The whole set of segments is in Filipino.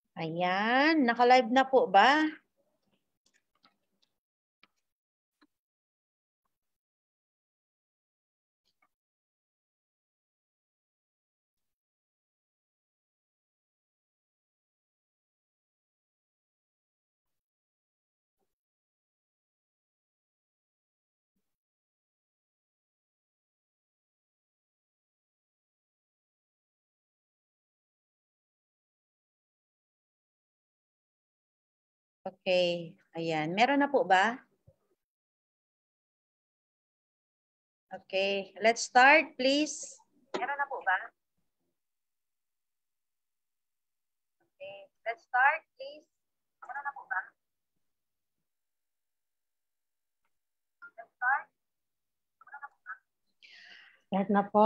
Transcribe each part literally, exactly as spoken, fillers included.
Ayan, naka-live na po ba? Okay, ayan. Meron na po ba? Okay, let's start please. Meron na po ba? Okay, let's start please. Meron na po ba? Let's start. Meron na po ba? Start na po.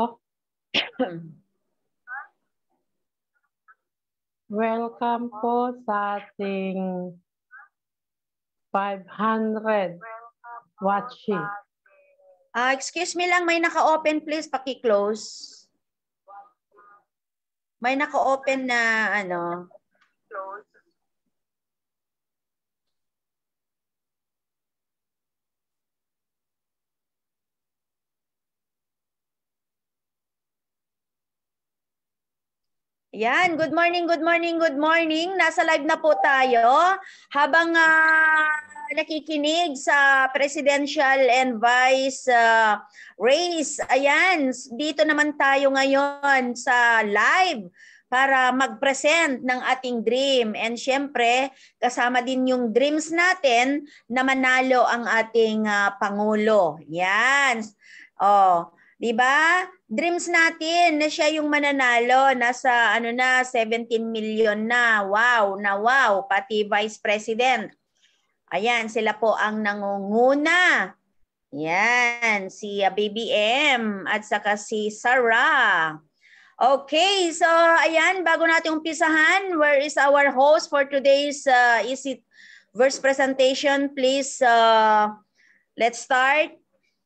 Welcome po sa ating five hundred watching. Ah, excuse me lang, may naka-open please, paki-close. May naka-open na ano. Close. Yan, good morning, good morning, good morning. Nasa live na po tayo. Habang uh, nakikinig sa presidential and vice uh, race, ayan, dito naman tayo ngayon sa live para mag-present ng ating dream. And syempre, kasama din yung dreams natin na manalo ang ating uh, Pangulo. Yan. Oh, di ba? Dreams natin na siya yung mananalo, nasa ano na seventeen million na. Wow, na wow, pati Vice President. Ayan, sila po ang nangunguna. Yan, si B B M at saka si Sarah. Okay, so ayan, bago natin umpisahan, where is our host for today's uh, is it verse presentation? Please, uh, let's start.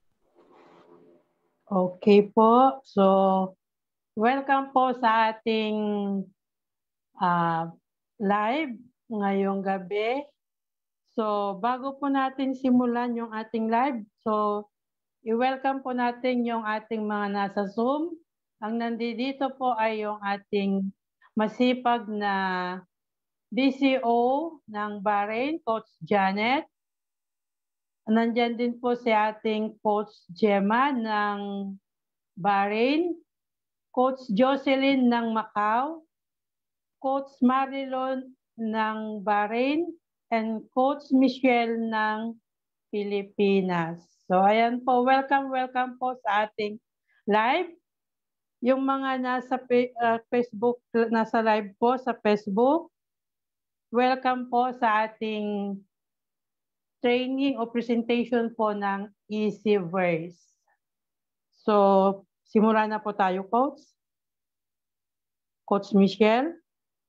Okay po. So, welcome po sa ating uh, live ngayong gabi. So, bago po natin simulan yung ating live, so, i-welcome po natin yung ating mga nasa Zoom. Ang nandito po ay yung ating masipag na D C O ng Bahrain, Coach Janet. Nandyan din po si ating Coach Gemma ng Bahrain, Coach Jocelyn ng Macau, Coach Marilyn ng Bahrain, and Coach Michelle ng Pilipinas. So ayan po, welcome, welcome po sa ating live. Yung mga nasa uh, Facebook, nasa live po sa Facebook, welcome po sa ating training o presentation po ng Easy Verse. So, simulan na po tayo, Coach. Coach Michelle.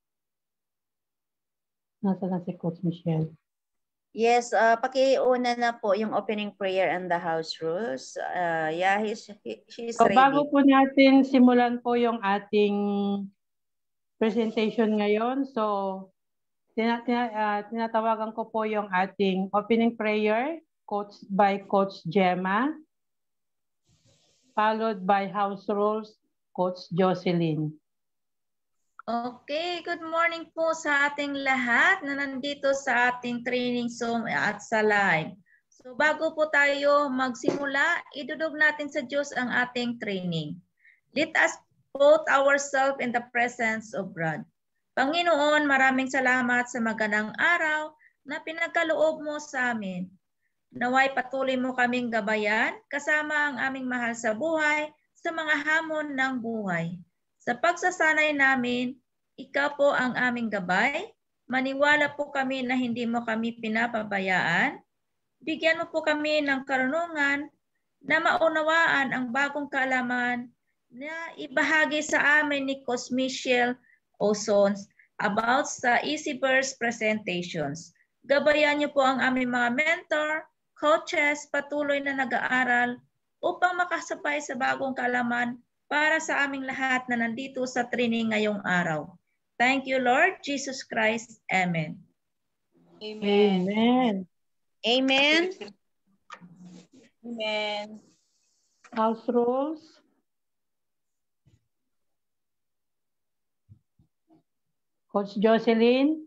Nasa na si Coach Michelle? Yes, uh, pakiuna na po yung opening prayer and the house rules. Uh, yeah, he's, he, she's so, ready. Bago po natin simulan po yung ating presentation ngayon, so, Tina, tina, uh, tinatawagan ko po yung ating opening prayer coached by Coach Gemma, followed by house rules, Coach Jocelyn. Okay, good morning po sa ating lahat na nandito sa ating training Zoom at sa live. So bago po tayo magsimula, idudog natin sa Diyos ang ating training. Let us put ourselves in the presence of God. Panginoon, maraming salamat sa magandang araw na pinagkaloob mo sa amin. Naway patuloy mo kaming gabayan kasama ang aming mahal sa buhay sa mga hamon ng buhay. Sa pagsasanay namin, ikaw po ang aming gabay. Maniwala po kami na hindi mo kami pinapabayaan. Bigyan mo po kami ng karunungan na maunawaan ang bagong kaalaman na ibahagi sa amin ni Coach Michelle Uson about sa Easy Verse presentations. Gabayan niyo po ang aming mga mentor, coaches, patuloy na nag-aaral upang makasabay sa bagong kaalaman para sa aming lahat na nandito sa training ngayong araw. Thank you, Lord Jesus Christ. Amen. Amen. Amen. Amen. Amen. House rules. Coach Jocelyn.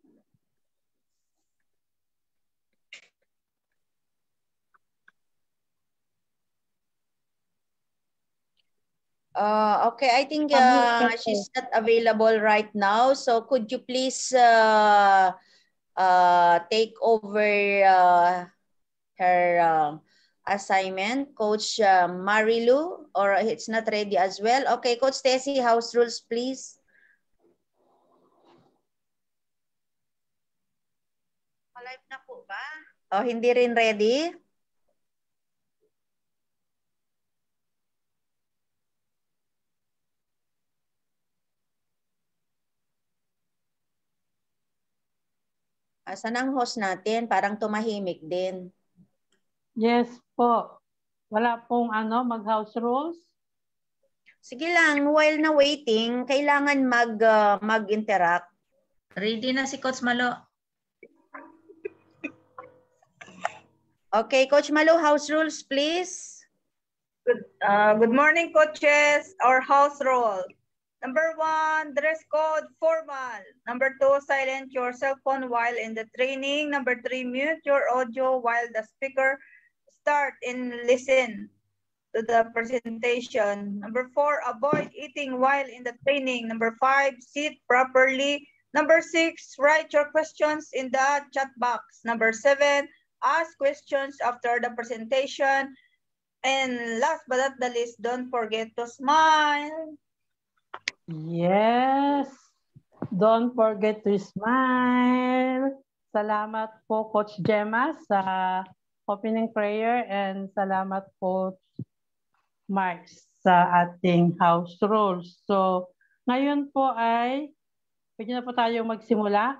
Uh, okay, I think uh, she's not available right now. So could you please uh, uh, take over uh, her uh, assignment, Coach uh, Marilu, or it's not ready as well? Okay, Coach Tessie, house rules, please. Live na po ba? Oh, hindi rin ready? Asan ang host natin? Parang tumahimik din. Yes po. Wala pong ano, mag-house rules? Sige lang, while na waiting, kailangan mag, uh, mag-interact. Ready na si Coach Malo. Okay, Coach Malo, house rules, please. Good, uh, good morning, coaches. Our house rule. Number one, dress code formal. Number two, silence your cell phone while in the training. Number three, mute your audio while the speaker start and listen to the presentation. Number four, avoid eating while in the training. Number five, sit properly. Number six, write your questions in the chat box. Number seven, ask questions after the presentation. And last but not the least, don't forget to smile. Yes. Don't forget to smile. Salamat po, Coach Gemma, sa opening prayer, and salamat po, Mark, sa ating house rules. So, ngayon po ay, pwede na po tayo magsimula.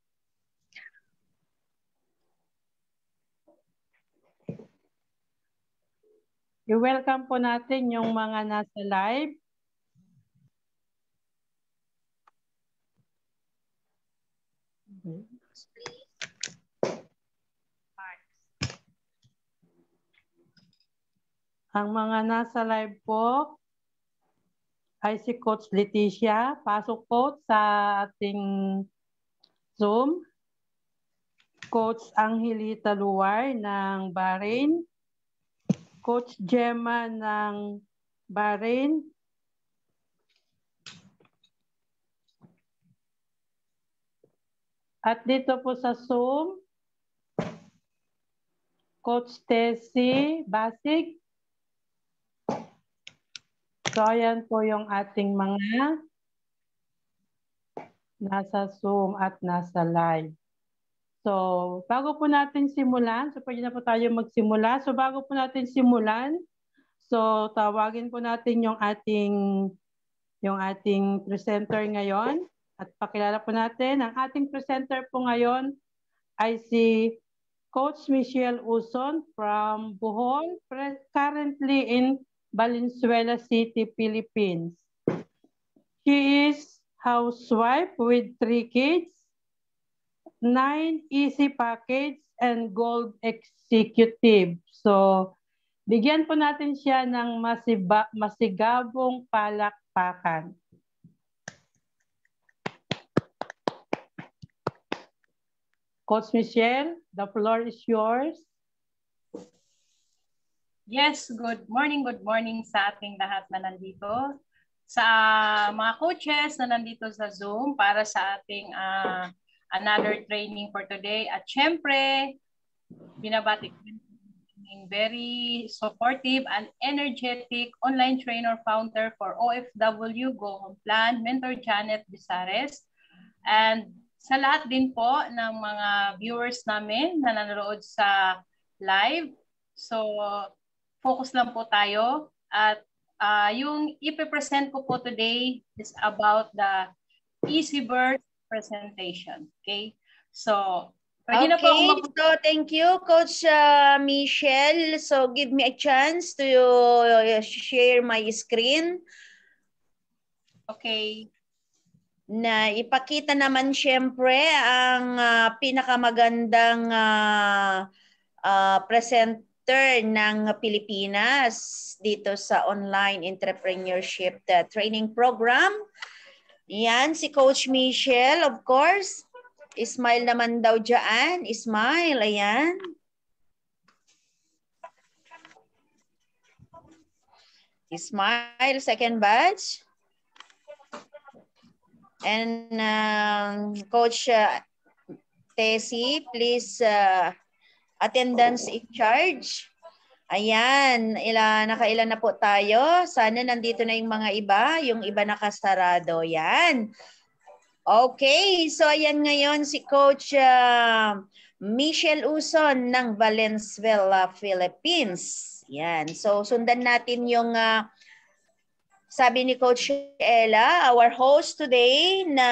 I-welcome po natin yung mga nasa live. Ang mga nasa live po ay si Coach Leticia. Pasok po sa ating Zoom. Coach Angelita Luwar ng Bahrain. Coach Gemma ng Bahrain. At dito po sa Zoom, Coach Tessie Basig. So ayan po yung ating mga nasa Zoom at nasa live. So bago po natin simulan, so pwede na po tayo magsimula. So bago po natin simulan, so tawagin po natin yung ating yung ating presenter ngayon. At pakilala po natin, ang ating presenter po ngayon ay si Coach Michelle Uson from Bohol, currently in Valenzuela City, Philippines. She is housewife with three kids, nine easy package, and gold executive. So, bigyan po natin siya ng masiba, masigabong palakpakan. Coach Michelle, the floor is yours. Yes, good morning, good morning sa ating lahat na nandito. Sa mga coaches na nandito sa Zoom para sa ating uh, another training for today. At syempre, binabati ko very supportive and energetic online trainer founder for O F W Go Home Plan, Mentor Janet Bisares. And sa lahat din po ng mga viewers namin na nanonood sa live. So, focus lang po tayo. At uh, yung ipipresent ko po today is about the Easy Birth presentation. Okay? So, okay, na po so thank you, Coach uh, Michelle. So, give me a chance to uh, share my screen. Okay. na ipakita naman syempre ang uh, pinakamagandang uh, uh, presenter ng Pilipinas dito sa online entrepreneurship uh, training program. Yan, si Coach Michelle, of course. Smile naman daw dyan. Smile, ayan. Smile, second batch. And um, Coach uh, Tessie, please, uh, attendance in charge. Ayan, ilan, nakailan na po tayo. Sana nandito na yung mga iba, yung iba nakasarado. Yan. Okay, so ayan ngayon si Coach uh, Michelle Uson ng Valenzuela, Philippines. Yan, so sundan natin yung uh, sabi ni Coach Ellah, our host today, na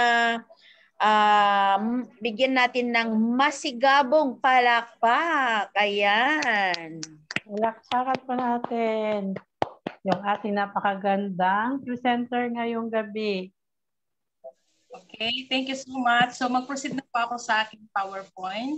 um, bigyan natin ng masigabong palakpak. Ayan. Palakpakan po natin yung ating napakagandang presenter ngayong gabi. Okay, thank you so much. So mag-proceed na po ako sa aking PowerPoint.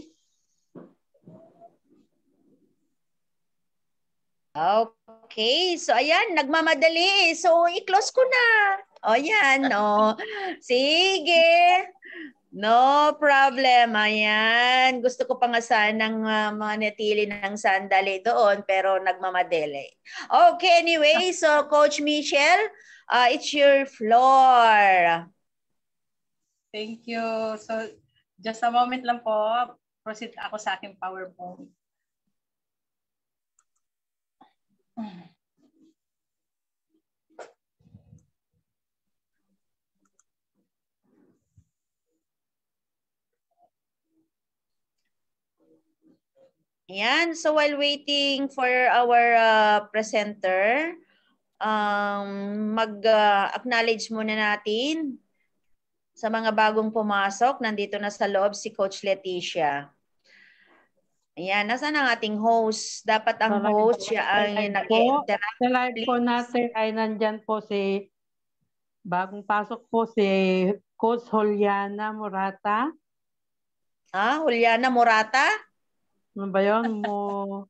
Okay, so ayan, nagmamadali. So i-close ko na. O yan, o. Sige. No problem. Ayan. Gusto ko pa nga sanang uh, manatili ng sandali doon, pero nagmamadali. Okay, anyway, so Coach Michelle, uh, it's your floor. Thank you. So just a moment lang po. Proceed ako sa aking PowerPoint. Yan, so while waiting for our uh, presenter, um, mag-acknowledge uh, muna natin sa mga bagong pumasok. Nandito na sa loob si Coach Leticia. Ayan, nasaan ang ating host? Dapat ang Sa host siya ang nag-interact. Sa live po natin ay nandyan po si, bagong pasok po si Coach Juliana Morata. Ah, Juliana Morata? Ano ba yun mo?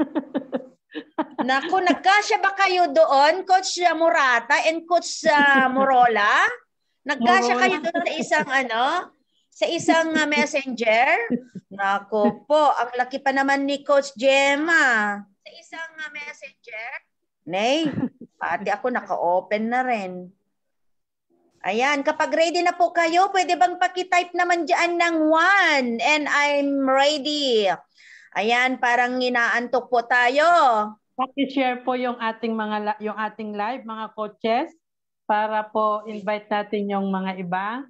Naku, nagkasya ba kayo doon, Coach Morata and Coach uh, Morola? Nagkasya kayo doon sa isang ano? Sa isang uh, messenger? Naku po, ang laki pa naman ni Coach Gemma. Sa isang uh, messenger? Nay, pati ako naka-open na rin. Ayan, kapag ready na po kayo, pwede bang pakitype naman dyan ng one? And I'm ready. Ayan, parang inaantok po tayo. Paki-share po yung ating mga yung ating live, mga coaches, para po invite natin yung mga iba.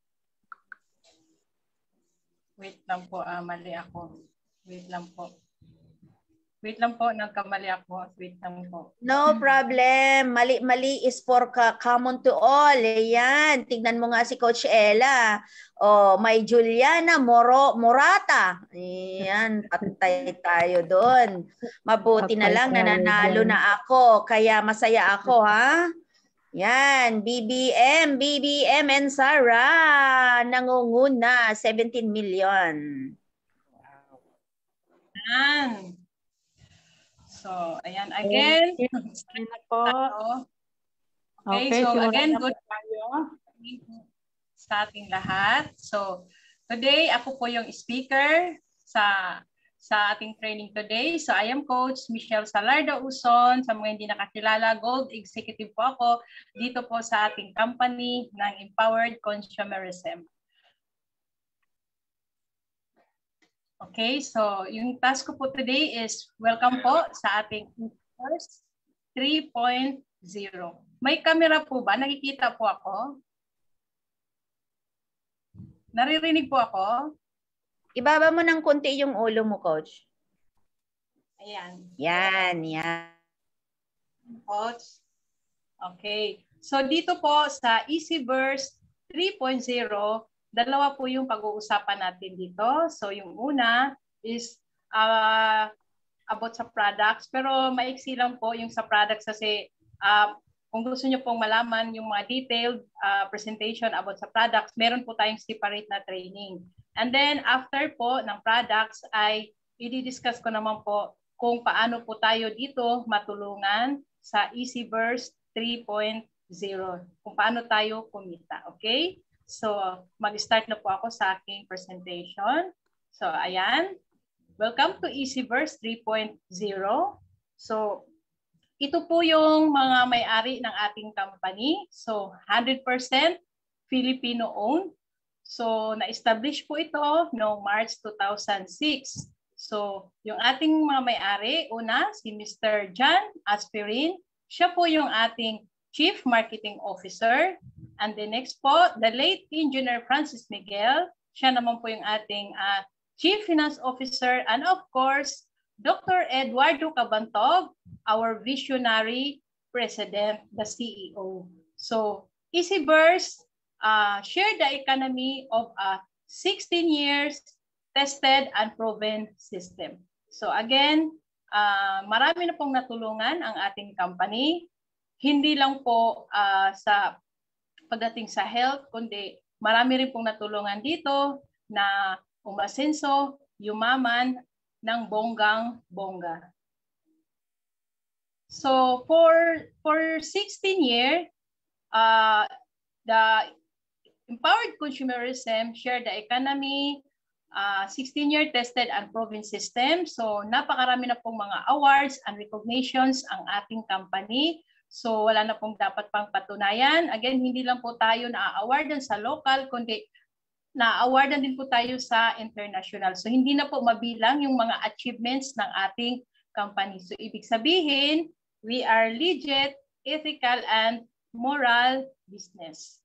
Wait lang po, uh, mali ako. Wait lang po. Wait lang po, nagkamali ako. Wait lang po. No problem. Mali-mali is for ka common to all. Ayan, tignan mo nga si Coach Ellah. Oh, may Juliana Moro Morata. Ayan, patay tayo doon. Mabuti na lang nananalo na ako. Kaya masaya ako, ha? Yan, B B M, B B M and Sarah. Nangunguna, seventeen million. Ayan. So, ayan, again. Okay, po. Okay, okay, so again, good morning sa ating lahat. So, today, ako po yung speaker sa sa ating training today. So, I am Coach Michelle Salarda Uson. Sa mga hindi nakakilala, Gold Executive po ako dito po sa ating company ng Empowered Consumerism. Okay, so yung task ko po today is welcome po sa ating course three point oh. May camera po ba? Nakikita po ako? Naririnig po ako? Ibaba mo ng konti yung ulo mo, Coach. Ayan. Yan, yan. Coach. Okay. So dito po sa EasyBurst three point oh, dalawa po yung pag-uusapan natin dito. So yung una is uh, about sa products. Pero maiksi lang po yung sa products kasi uh, kung gusto nyo pong malaman yung mga detailed uh, presentation about sa products, meron po tayong separate na training. And then after po ng products ay i-discuss ko naman po kung paano po tayo dito matulungan sa Easy Burst three point oh. Kung paano tayo kumita. Okay? So mag-start na po ako sa aking presentation. So ayan. Welcome to Easy Burst three point oh. So ito po yung mga may-ari ng ating company. So, one hundred percent Filipino-owned. So, na-establish po ito noong March two thousand six. So, yung ating mga may-ari, una, si Mister John Aspirin. Siya po yung ating Chief Marketing Officer. And the next po, the late Engineer Francis Miguel. Siya naman po yung ating uh, Chief Finance Officer. And of course, Doctor Eduardo Cabantog, our visionary president, the C E O. So, Easy Burst uh, shared the economy of a sixteen years tested and proven system. So again, uh, marami na pong natulungan ang ating company. Hindi lang po uh, sa pagdating sa health, kundi marami rin pong natulungan dito na umasenso, yumaman, ng bonggang-bongga. So for for sixteen years, uh, the empowered consumerism shared the economy, uh, sixteen year tested and proven system. So napakarami na pong mga awards and recognitions ang ating company. So wala na pong dapat pang patunayan. Again, hindi lang po tayo na-awardan sa local, kundi na-awardan din po tayo sa international. So hindi na po mabilang yung mga achievements ng ating company. So ibig sabihin, we are legit, ethical, and moral business.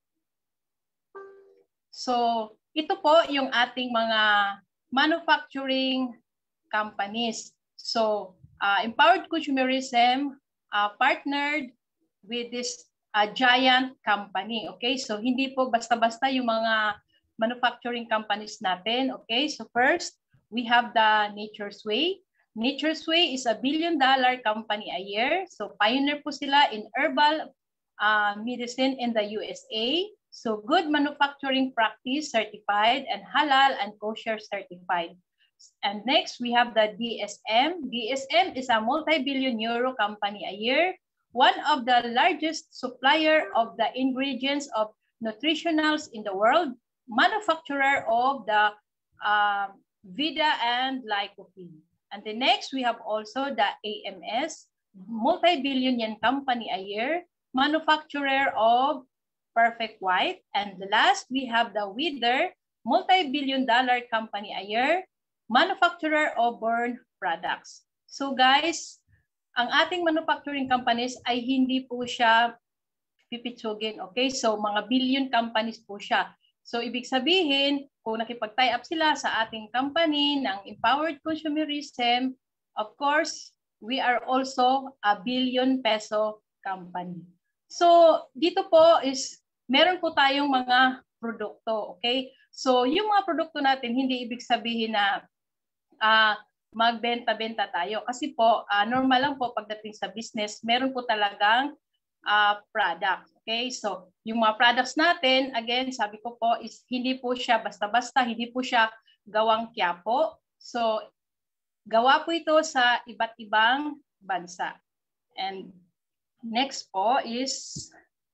So ito po yung ating mga manufacturing companies. So uh, empowered consumerism uh, partnered with this uh, giant company. Okay, so hindi po basta-basta yung mga manufacturing companies natin. Okay, so first, we have the Nature's Way. Nature's Way is a billion dollar company a year. So pioneer po sila in herbal uh, medicine in the U S A. So good manufacturing practice certified and halal and kosher certified. And next, we have the D S M. D S M is a multi-billion euro company a year, one of the largest supplier of the ingredients of nutritionals in the world, manufacturer of the uh, Vida and Lycopene. And the next, we have also the A M S, multi-billion yen company a year, manufacturer of Perfect White. And the last, we have the Wither, multi-billion dollar company a year, manufacturer of burn products. So guys, ang ating manufacturing companies ay hindi po siya pipitsugin. Okay, so mga billion companies po siya. So ibig sabihin, kung nakipag-tie up sila sa ating company ng empowered consumerism, of course, we are also a billion peso company. So dito po is meron po tayong mga produkto, okay? So yung mga produkto natin, hindi ibig sabihin na uh, magbenta-benta tayo. Kasi po, uh, normal lang po pagdating sa business, meron po talagang uh, product. Okay, so yung mga products natin, again, sabi ko po, is hindi po siya basta-basta, hindi po siya gawang Quiapo. So, gawa po ito sa iba't ibang bansa. And next po is,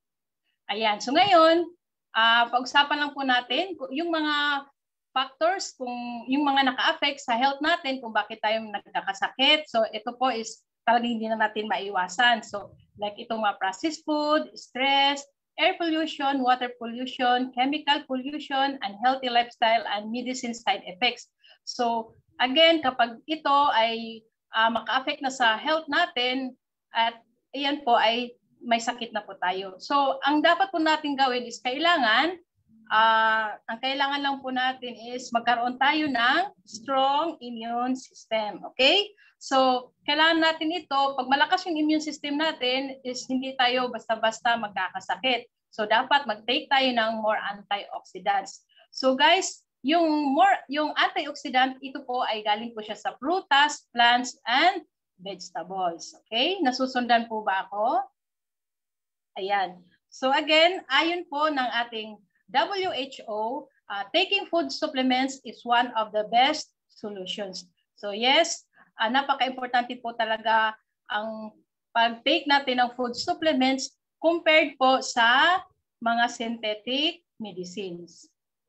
ayan. So ngayon, uh, pag-usapan lang po natin yung mga factors, kung yung mga naka-affect sa health natin, kung bakit tayo nagkakasakit. So ito po is talagang hindi na natin maiwasan. So like itong mga processed food, stress, air pollution, water pollution, chemical pollution, unhealthy lifestyle, and medicine side effects. So again, kapag ito ay uh, maka-affect na sa health natin, at iyan po ay may sakit na po tayo. So ang dapat po natin gawin is kailangan, uh, ang kailangan lang po natin is magkaroon tayo ng strong immune system. Okay? So, kailangan natin ito, pag malakas yung immune system natin, is hindi tayo basta-basta magkakasakit. So, dapat mag-take tayo ng more antioxidants. So, guys, yung more yung antioxidant, ito po ay galing po siya sa prutas, plants, and vegetables. Okay? Nasusundan po ba ako? Ayan. So again, ayon po ng ating W H O, uh, taking food supplements is one of the best solutions. So yes, uh, napaka-importante po talaga ang pag-take natin ng food supplements compared po sa mga synthetic medicines.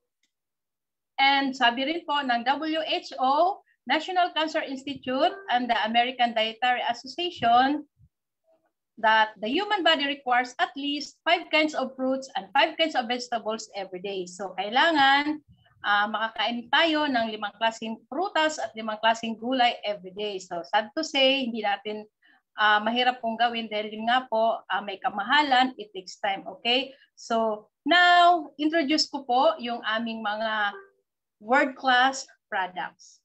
And sabi rin po ng W H O, National Cancer Institute and the American Dietary Association that the human body requires at least five kinds of fruits and five kinds of vegetables every day. So kailangan uh, makakain tayo ng limang klaseng prutas at limang klaseng gulay every day. So sad to say, hindi natin uh, mahirap pong gawin dahil nga po uh, may kamahalan, it takes time, okay? So now, introduce ko po yung aming mga world-class products.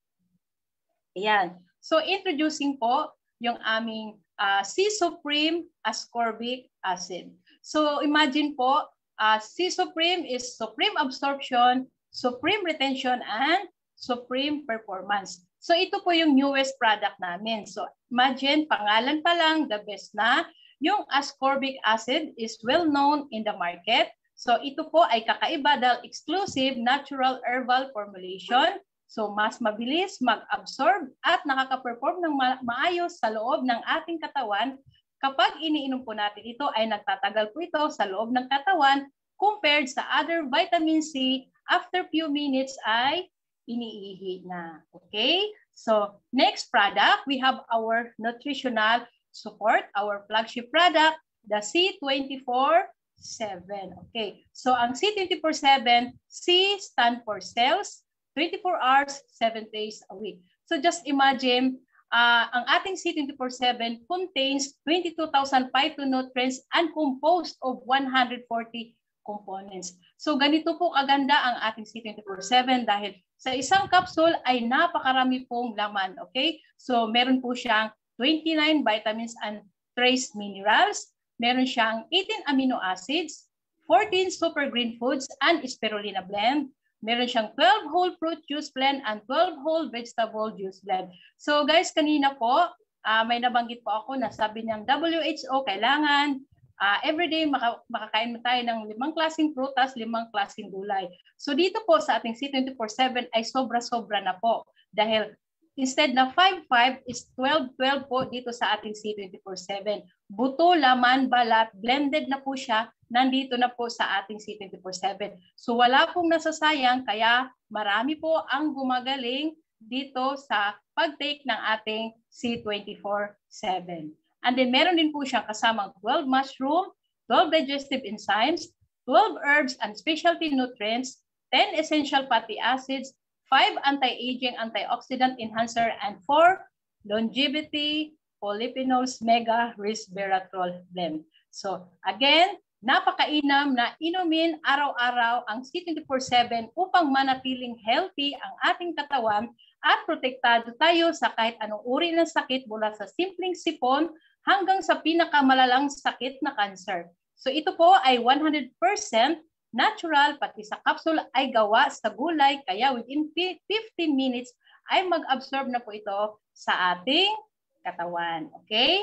Ayan. So introducing po yung aming uh, C Supreme ascorbic acid. So imagine po, uh, C Supreme is supreme absorption, supreme retention, and supreme performance. So ito po yung newest product namin. So imagine, pangalan pa lang, the best na. Yung ascorbic acid is well known in the market. So ito po ay kakaiba dahil exclusive natural herbal formulation. So mas mabilis mag-absorb at nakaka-perform ng ma maayos sa loob ng ating katawan. Kapag iniinom po natin ito ay nagtatagal po ito sa loob ng katawan compared sa other vitamin C, after few minutes ay iniihi na. Okay? So next product, we have our nutritional support, our flagship product, the C twenty-four seven. Okay. So ang C twenty-four seven, C stand for cells, twenty-four hours, seven days a week. So just imagine, uh, ang ating C twenty-four seven contains twenty-two thousand phytonutrients and composed of one hundred forty components. So ganito po kaganda ang ating C twenty-four seven dahil sa isang capsule ay napakarami pong laman. Okay? So meron po siyang twenty-nine vitamins and trace minerals. Meron siyang eighteen amino acids, fourteen super green foods, and spirulina blend. Meron siyang twelve whole fruit juice blend and twelve whole vegetable juice blend. So guys, kanina po, uh, may nabanggit po ako na sabi niyang W H O, kailangan uh, everyday maka makakain tayo ng limang klaseng prutas, limang klaseng gulay. So dito po sa ating C twenty-four seven ay sobra-sobra na po. Dahil instead na five five is twelve twelve po dito sa ating C twenty-four seven. Buto, laman, balat, blended na po siya, nandito na po sa ating C twenty-four seven. So wala pong nasasayang, kaya marami po ang gumagaling dito sa pag-take ng ating C twenty-four seven. And then meron din po siyang kasamang twelve mushroom, twelve digestive enzymes, twelve herbs and specialty nutrients, ten essential fatty acids, five anti-aging, antioxidant enhancer, and four longevity polyphenols mega resveratrol blend. So again, napakainam na inumin araw-araw ang C twenty-four seven upang manatiling healthy ang ating katawan at protektado tayo sa kahit anong uri ng sakit mula sa simpleng sipon hanggang sa pinakamalalang sakit na cancer. So ito po ay one hundred percent natural, pati sa capsule ay gawa sa gulay, kaya within fifteen minutes ay mag-absorb na po ito sa ating katawan. Okay?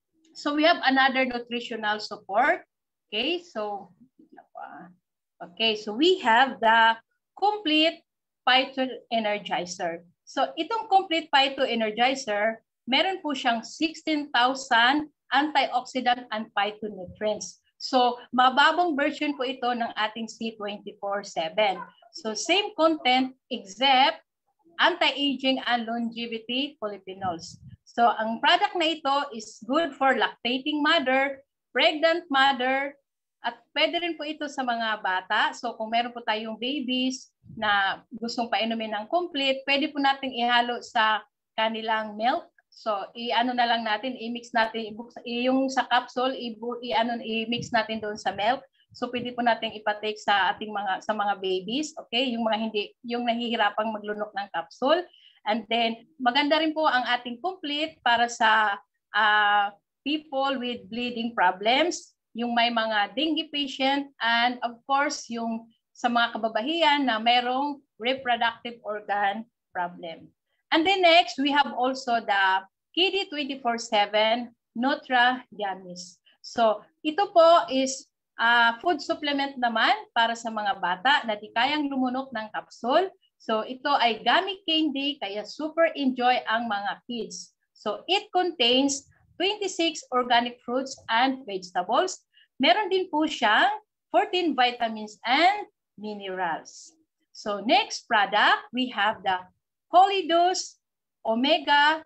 So we have another nutritional support. Okay, so okay, so we have the complete Phyto Energizer. So itong complete Phyto Energizer, meron po siyang sixteen thousand antioxidant and phytonutrients. So mababang version po ito ng ating C twenty-four seven. So same content except anti-aging and longevity polyphenols. So ang product na ito is good for lactating mother, pregnant mother, at pwede rin po ito sa mga bata. So kung meron po tayong babies na gustong painumin ng complete, pwede po natin ihalo sa kanilang milk. So i-ano na lang natin, i-mix natin, yung sa capsule, i-ano, i-mix natin doon sa milk. So pwede po natin ipatake sa ating mga sa mga babies, okay? Yung mga hindi yung nahihirapang maglunok ng capsule. And then maganda rin po ang ating complete para sa uh, people with bleeding problems, yung may mga dengue patient, and of course yung sa mga kababahian na merong reproductive organ problem. And then next, we have also the K D twenty-four seven Nutra Gummies. So ito po is uh, food supplement naman para sa mga bata na di kayang lumunok ng kapsul. So ito ay gummy candy kaya super enjoy ang mga kids. So it contains twenty-six organic fruits and vegetables. Meron din po siyang fourteen vitamins and minerals. So next product, we have the Colidus Omega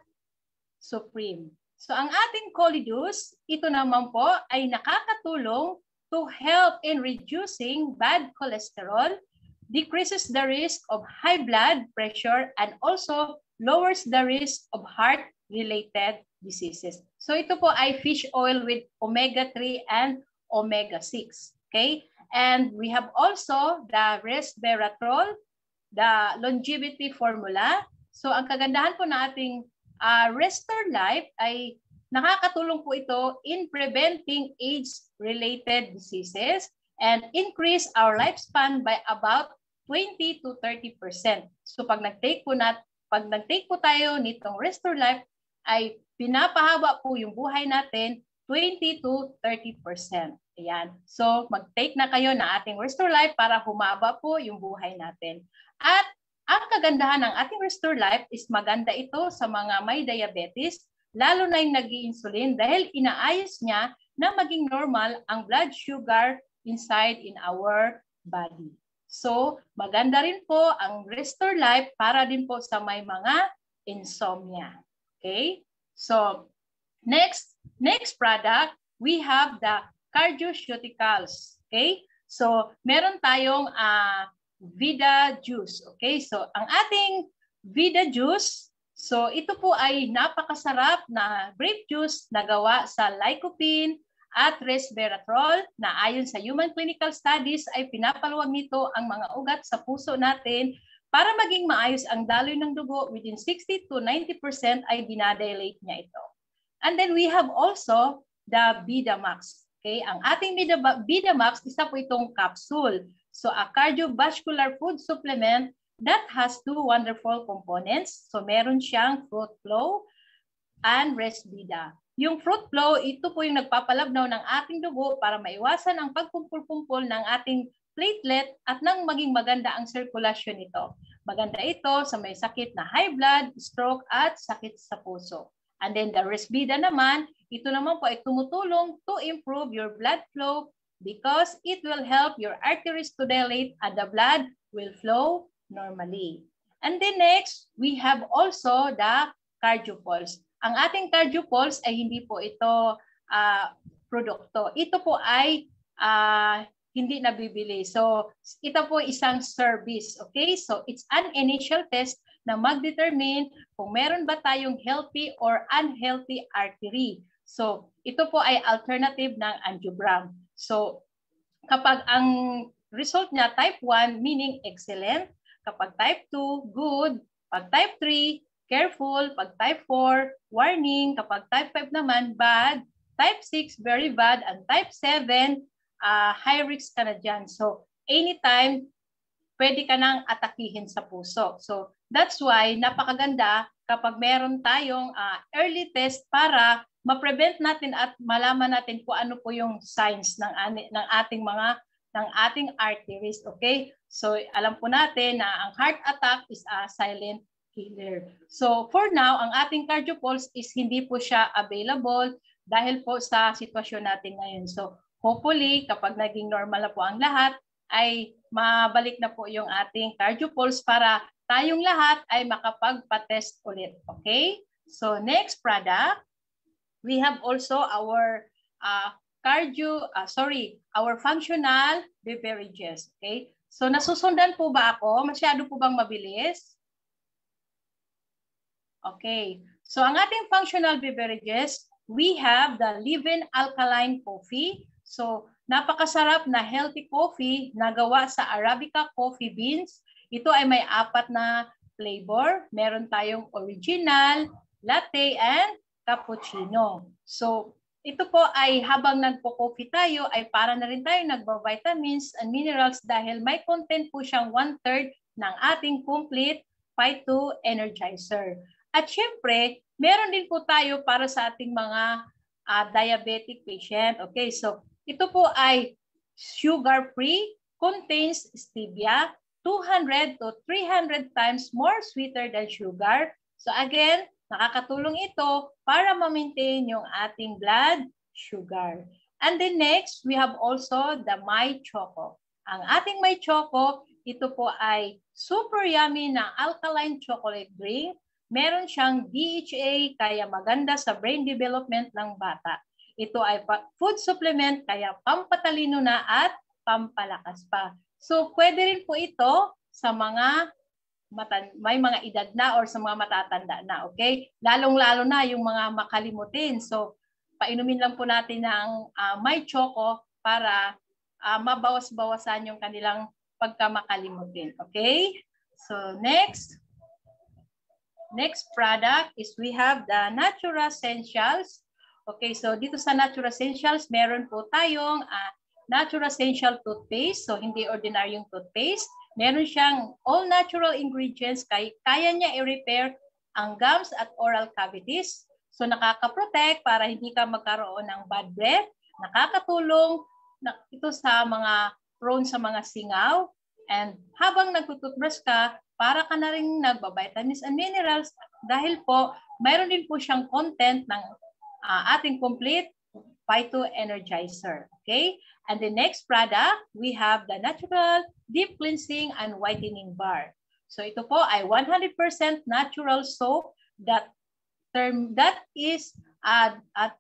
Supreme. So ang ating Colidus, ito naman po ay nakakatulong to help in reducing bad cholesterol, decreases the risk of high blood pressure, and also lowers the risk of heart-related diseases. So ito po ay fish oil with omega three and omega six. Okay? And we have also the resveratrol, the longevity formula. So ang kagandahan po na ating uh, Restore Life ay nakakatulong po ito in preventing age-related diseases and increase our lifespan by about twenty to thirty percent. So pag nag-take po nat pag nag-take po tayo nitong Restore Life ay pinapahaba po yung buhay natin twenty to thirty percent. Ayan. So mag-take na kayo na ating Restore Life para humaba po yung buhay natin. At ang kagandahan ng ating Restore Life is maganda ito sa mga may diabetes, lalo na yung nag-i-insulin dahil inaayos niya na maging normal ang blood sugar inside in our body. So, maganda rin po ang Restore Life para din po sa may mga insomnia. Okay? So, next, next product, we have the Cardioceuticals. Okay? So, meron tayong uh, Vida Juice. Okay? So, ang ating Vida Juice, so ito po ay napakasarap na grape juice na gawa sa lycopene at resveratrol na ayon sa human clinical studies ay pinapaluwag nito ang mga ugat sa puso natin para maging maayos ang daloy ng dugo. Within sixty to ninety percent ay dinadilate niya ito. And then we have also the Vidamax. Okay, ang ating Vidamax, isa po itong capsule. So a cardiovascular food supplement that has two wonderful components. So meron siyang fruit flow and Resvida. Yung fruit flow, ito po yung nagpapalabnaw ng ating dugo para maiwasan ang pagkumpul-kumpul ng ating platelet at nang maging maganda ang sirkulasyon nito. Maganda ito sa may sakit na high blood, stroke at sakit sa puso. And then the Resvida naman, ito naman po ay tumutulong to improve your blood flow because it will help your arteries to dilate and the blood will flow normally. And then next, we have also the CardioPulse. Ang ating CardioPulse ay hindi po ito uh, produkto. Ito po ay uh, hindi nabibili. So, ito po isang service. Okay? So, it's an initial test na mag-determine kung meron ba tayong healthy or unhealthy artery. So, ito po ay alternative ng angiogram. So, kapag ang result niya type one, meaning excellent. Kapag type two, good. Pag type three, careful. Pag type four, warning. Kapag type five naman, bad. Type six, very bad. And type seven, uh, high risk ka na dyan. So, anytime, pwede ka nang atakihin sa puso. So, that's why napakaganda kapag meron tayong uh, early test para ma-prevent natin at malaman natin kung ano po yung signs ng, ng ating mga ng ating arteries. Okay? So, alam po natin na ang heart attack is a silent killer. So, for now, ang ating CardioPulse is hindi po siya available dahil po sa sitwasyon natin ngayon. So, hopefully, kapag naging normal na po ang lahat, ay mabalik na po yung ating CardioPulse para tayong lahat ay makapagpa-test ulit. Okay? So, next product, we have also our uh, cardio, uh, sorry, our functional beverages. Okay? So, nasusundan po ba ako? Masyado po bang mabilis? Okay. So, ang ating functional beverages, we have the Livin Alkaline Coffee. So, napakasarap na healthy coffee na gawa sa Arabica coffee beans. Ito ay may apat na flavor. Meron tayong original, latte, and cappuccino. So, ito po ay habang nagpo-coffee tayo ay para na rin tayo nagba-vitamins and minerals dahil may content po siyang one-third ng ating complete phyto-energizer. At syempre, meron din po tayo para sa ating mga uh, diabetic patient. Okay, so ito po ay sugar-free, contains stevia, two hundred to three hundred times more sweeter than sugar. So again, nakakatulong ito para ma-maintain yung ating blood sugar. And then next, we have also the My Choco. Ang ating My Choco, ito po ay super yummy na alkaline chocolate drink. Meron siyang D H A, kaya maganda sa brain development ng bata. Ito ay food supplement, kaya pampatalino na at pampalakas pa. So, pwede rin po ito sa mga matan may mga edad na or sa mga matatanda na, okay? Lalong-lalo na yung mga makalimutin. So, painumin lang po natin ng uh, My Choco para uh, mabawas-bawasan yung kanilang pagkamakalimutin, okay? So, next. Next product is we have the Natura Essentials. Okay, so dito sa Natura Essentials, meron po tayong uh, Natura Essential Toothpaste. So, hindi ordinaryong toothpaste. Meron siyang all natural ingredients. Kaya, kaya niya i-repair ang gums at oral cavities. So, nakaka-protect para hindi ka magkaroon ng bad breath. Nakakatulong na ito sa mga prone sa mga singaw. And habang nagtututbrush ka, para ka na rin nagbabitamins and minerals dahil po mayroon din po siyang content ng uh, ating complete phyto-energizer. Okay? And the next product, we have the Natural Deep Cleansing and Whitening Bar. So ito po ay one hundred percent natural soap that term that is uh, uh,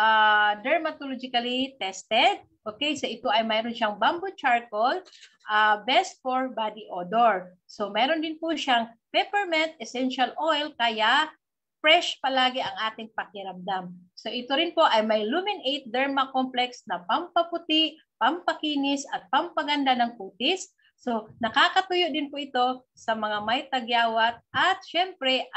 uh, dermatologically tested. Okay, so ito ay mayroon siyang bamboo charcoal, uh, best for body odor. So meron din po siyang peppermint essential oil, kaya fresh palagi ang ating pakiramdam. So ito rin po ay may Lumin eight Derma Complex na pampaputi, pampakinis at pampaganda ng kutis. So nakakatuyo din po ito sa mga may tagyawat at syempre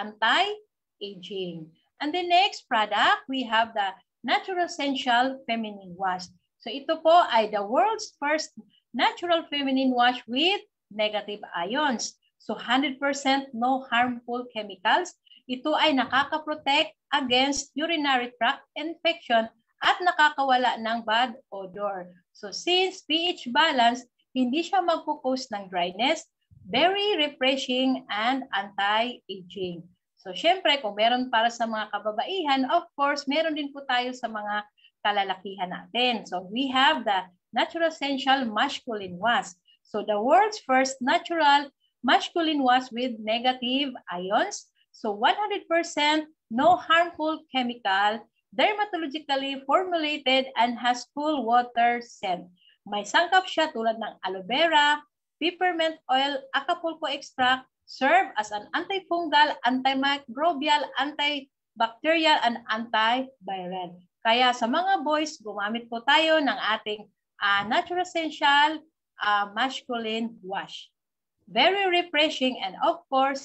anti-aging. And the next product, we have the Natural Essential Feminine Wash. So ito po ay the world's first natural feminine wash with negative ions. So one hundred percent no harmful chemicals. Ito ay nakaka-protect against urinary tract infection at nakakawala ng bad odor. So since pH balance, hindi siya magpo-cause ng dryness, very refreshing and anti-aging. So syempre, kung meron para sa mga kababaihan, of course, meron din po tayo sa mga kalalakihan natin. So we have the Natural Essential Masculine Wash. So the world's first natural masculine wash with negative ions. So one hundred percent no harmful chemical, dermatologically formulated and has full water scent. May sangkap siya tulad ng aloe vera, peppermint oil, Acapulco extract, serve as an antifungal, antimicrobial, antibacterial, and antiviral. Kaya sa mga boys, gumamit po tayo ng ating uh, Natural Essential uh, Masculine Wash. Very refreshing and of course,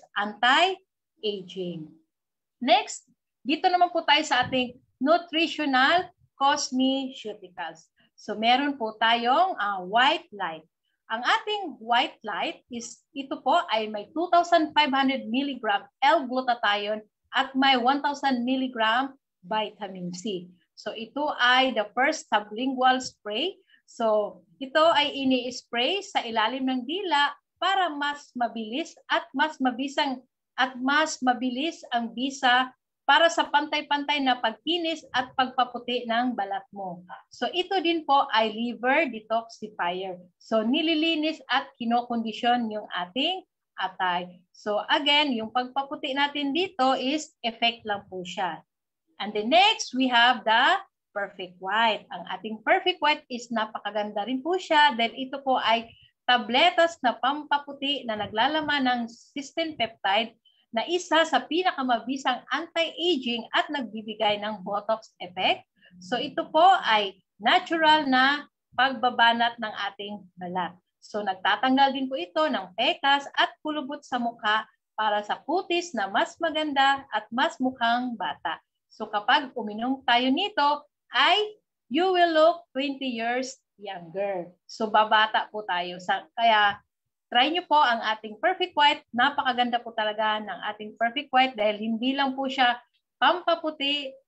anti-aging. Next, dito naman po tayo sa ating Nutritional Cosmeceuticals. So meron po tayong uh, white light. Ang ating white light is, ito po ay may two thousand five hundred milligram L-glutathione at may one thousand milligram vitamin C. So ito ay the first sublingual spray. So ito ay ini-spray sa ilalim ng dila para mas mabilis at mas mabisang at mas mabilis ang bisa para sa pantay-pantay na pagkinis at pagpaputi ng balat mo. So ito din po ay liver detoxifier. So nililinis at kinokondisyon yung ating atay. So again, yung pagpaputi natin dito is effect lang po siya. And the next, we have the Perfect White. Ang ating Perfect White is napakaganda rin po siya dahil ito po ay tabletas na pampaputi na naglalaman ng cysteine peptide na isa sa pinakamabisang anti-aging at nagbibigay ng Botox effect. So ito po ay natural na pagbabanat ng ating balat. So nagtatanggal din po ito ng pekas at kulubot sa mukha para sa kutis na mas maganda at mas mukhang bata. So kapag uminom tayo nito, ay you will look twenty years younger. So babata po tayo. Kaya try nyo po ang ating Perfect White. Napakaganda po talaga ng ating Perfect White dahil hindi lang po siya pampaputi,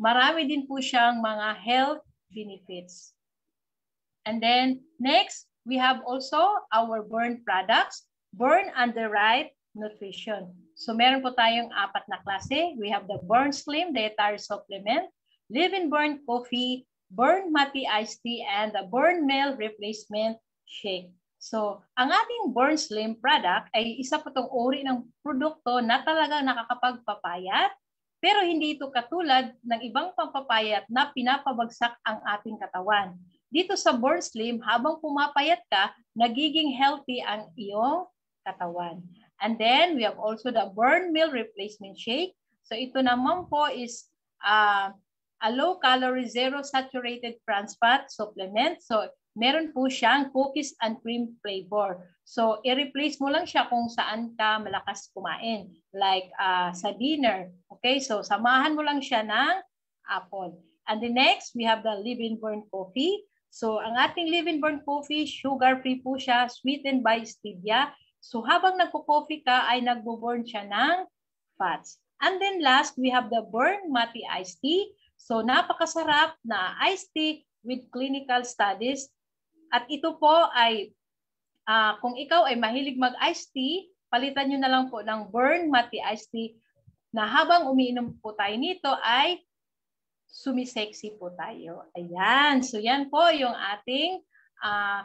marami din po siyang mga health benefits. And then next, we have also our burn products, burn and the right nutrition. So meron po tayong apat na klase. We have the Burn Slim Dietary Supplement, Live and Burn Coffee, Burn Mati Iced Tea, and the Burn Meal Replacement Shake. So ang ating Burn Slim product ay isa po itong uri ng produkto na talagang nakakapagpapayat, pero hindi ito katulad ng ibang pampapayat na pinapabagsak ang ating katawan. Dito sa Burn Slim, habang pumapayat ka, nagiging healthy ang iyong katawan. And then, we have also the Burn Meal Replacement Shake. So, ito naman po is uh, a low-calorie, zero-saturated trans fat supplement. So, meron po siyang cookies and cream flavor. So, i-replace mo lang siya kung saan ka malakas kumain. Like uh, sa dinner. Okay? So, samahan mo lang siya ng apple. And the next, we have the Live and Burn Coffee. So, ang ating Live and Burn Coffee, sugar-free po siya, sweetened by stevia. So, habang nagpo-coffee ka, ay nagbo-burn siya ng fats. And then last, we have the Burn Mati Iced Tea. So, napakasarap na iced tea with clinical studies. At ito po ay, uh, kung ikaw ay mahilig mag-iced tea, palitan nyo na lang po ng Burn Mati Iced Tea na habang umiinom po tayo nito ay sumisexy po tayo. Ayan. So, yan po yung ating uh,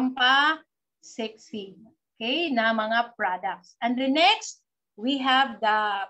pampa-sexy. Okay, na mga products. And the next, we have the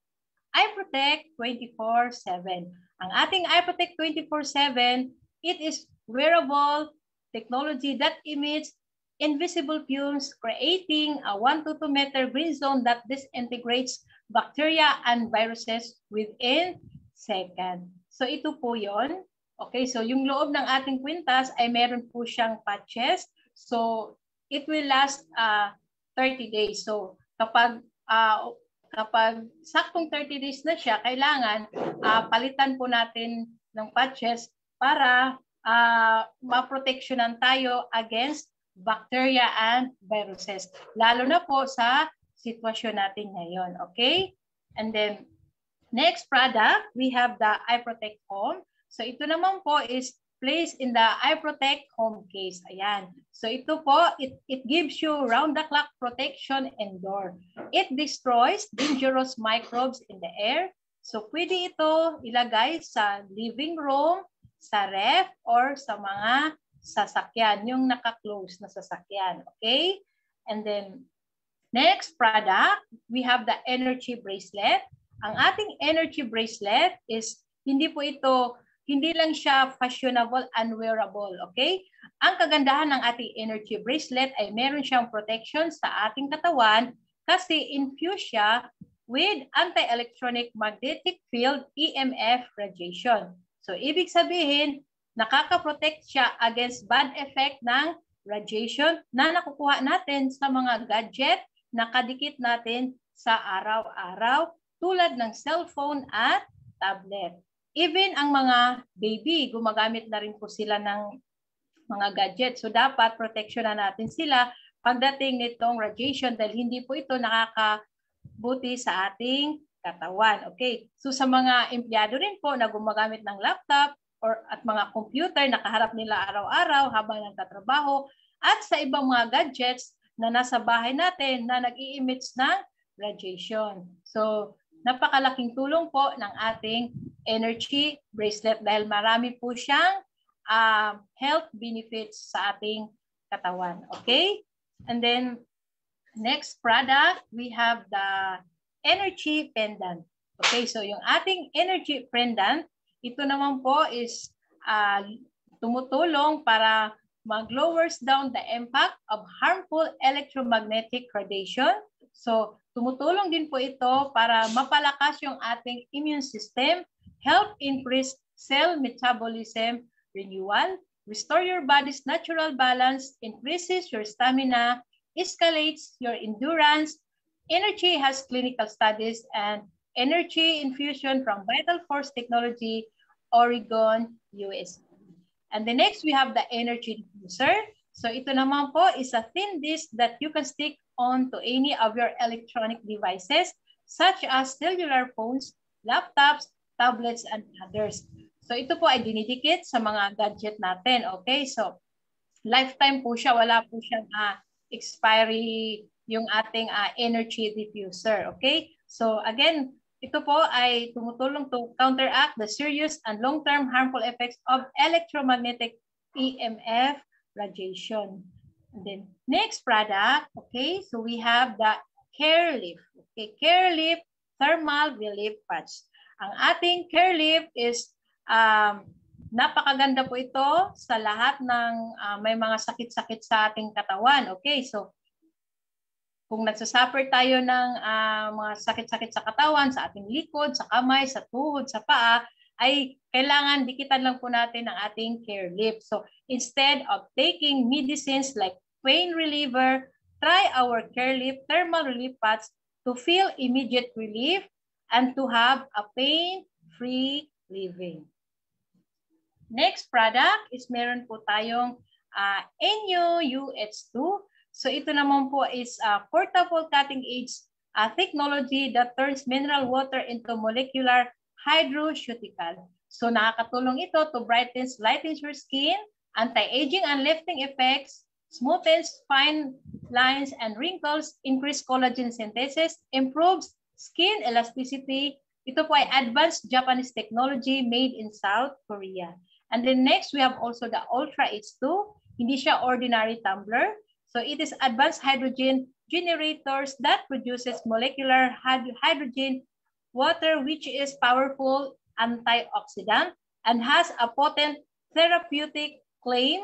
iProtect twenty-four seven. Ang ating iProtect twenty-four seven, it is wearable technology that emits invisible fumes, creating a one to two meter green zone that disintegrates bacteria and viruses within seconds. So ito po yon. Okay, so yung loob ng ating kwintas ay meron po siyang patches. So it will last uh, thirty days. So kapag uh, kapag saktong thirty days na siya, kailangan uh, palitan po natin ng patches para uh, maproteksyonan tayo against bacteria and viruses. Lalo na po sa sitwasyon natin ngayon. Okay? And then next product, we have the iProtect Home. So ito naman po is placed in the iProtect Home case. Ayan. So ito po, it, it gives you round-the-clock protection indoor. It destroys dangerous microbes in the air. So pwede ito ilagay sa living room, sa ref, or sa mga sasakyan, yung naka-close na sasakyan. Okay? And then, next product, we have the Energy Bracelet. Ang ating energy bracelet is hindi po ito, hindi lang siya fashionable and wearable, okay? Ang kagandahan ng ating energy bracelet ay meron siyang protection sa ating katawan kasi infused siya with anti-electronic magnetic field E M F radiation. So, ibig sabihin, nakaka-protect siya against bad effect ng radiation na nakukuha natin sa mga gadget na kadikit natin sa araw-araw, tulad ng cellphone at tablet. Even ang mga baby, gumagamit na rin po sila ng mga gadget. So dapat protection na natin sila pagdating nitong radiation dahil hindi po ito nakakabuti sa ating katawan. Okay. So sa mga empleyado rin po na gumagamit ng laptop or at mga computer na kaharap nila araw-araw habang nagtatrabaho at sa ibang mga gadgets na nasa bahay natin na nag-i-emit ng radiation. So napakalaking tulong po ng ating energy bracelet dahil marami po siyang uh, health benefits sa ating katawan. Okay? And then, next product, we have the energy pendant. Okay, so yung ating energy pendant, ito naman po is uh, tumutulong para mag-lowers down the impact of harmful electromagnetic radiation. So, tumutulong din po ito para mapalakas yung ating immune system, help increase cell metabolism renewal, restore your body's natural balance, increases your stamina, escalates your endurance. Energy has clinical studies and energy infusion from Vital Force Technology, Oregon, U S A. And the next, we have the energy diffuser. So ito naman po is a thin disc that you can stick on to any of your electronic devices, such as cellular phones, laptops, tablets, and others. So ito po ay dinidikit sa mga gadget natin. Okay, so lifetime po siya, wala po siyang uh, expiry yung ating uh, energy diffuser. Okay, so again, ito po ay tumutulong to counteract the serious and long-term harmful effects of electromagnetic E M F radiation. And then next product, okay, so we have the Care Leaf. Okay, Care Leaf Thermal Relief Patch. Ang ating Care Leaf is um, napakaganda po ito sa lahat ng uh, may mga sakit-sakit sa ating katawan. Okay, so kung nagsasuffer tayo ng uh, mga sakit-sakit sa katawan, sa ating likod, sa kamay, sa tuhod, sa paa, ay kailangan dikitan lang po natin ang ating Care Leaf. So instead of taking medicines like pain reliever, try our Care Leaf Thermal Relief Patch to feel immediate relief and to have a pain-free living. Next product is meron po tayong uh, N U U H two. So ito naman po is a portable cutting edge uh, technology that turns mineral water into molecular hydroceutical. So nakakatulong ito to brighten, lightens your skin, anti-aging and lifting effects, smoothens fine lines and wrinkles, increase collagen synthesis, improves skin elasticity. Ito po ay advanced Japanese technology made in South Korea. And then next, we have also the Ultra H two. Hindi siya ordinary tumbler. So it is advanced hydrogen generators that produces molecular hydrogen water, which is powerful antioxidant and has a potent therapeutic claim,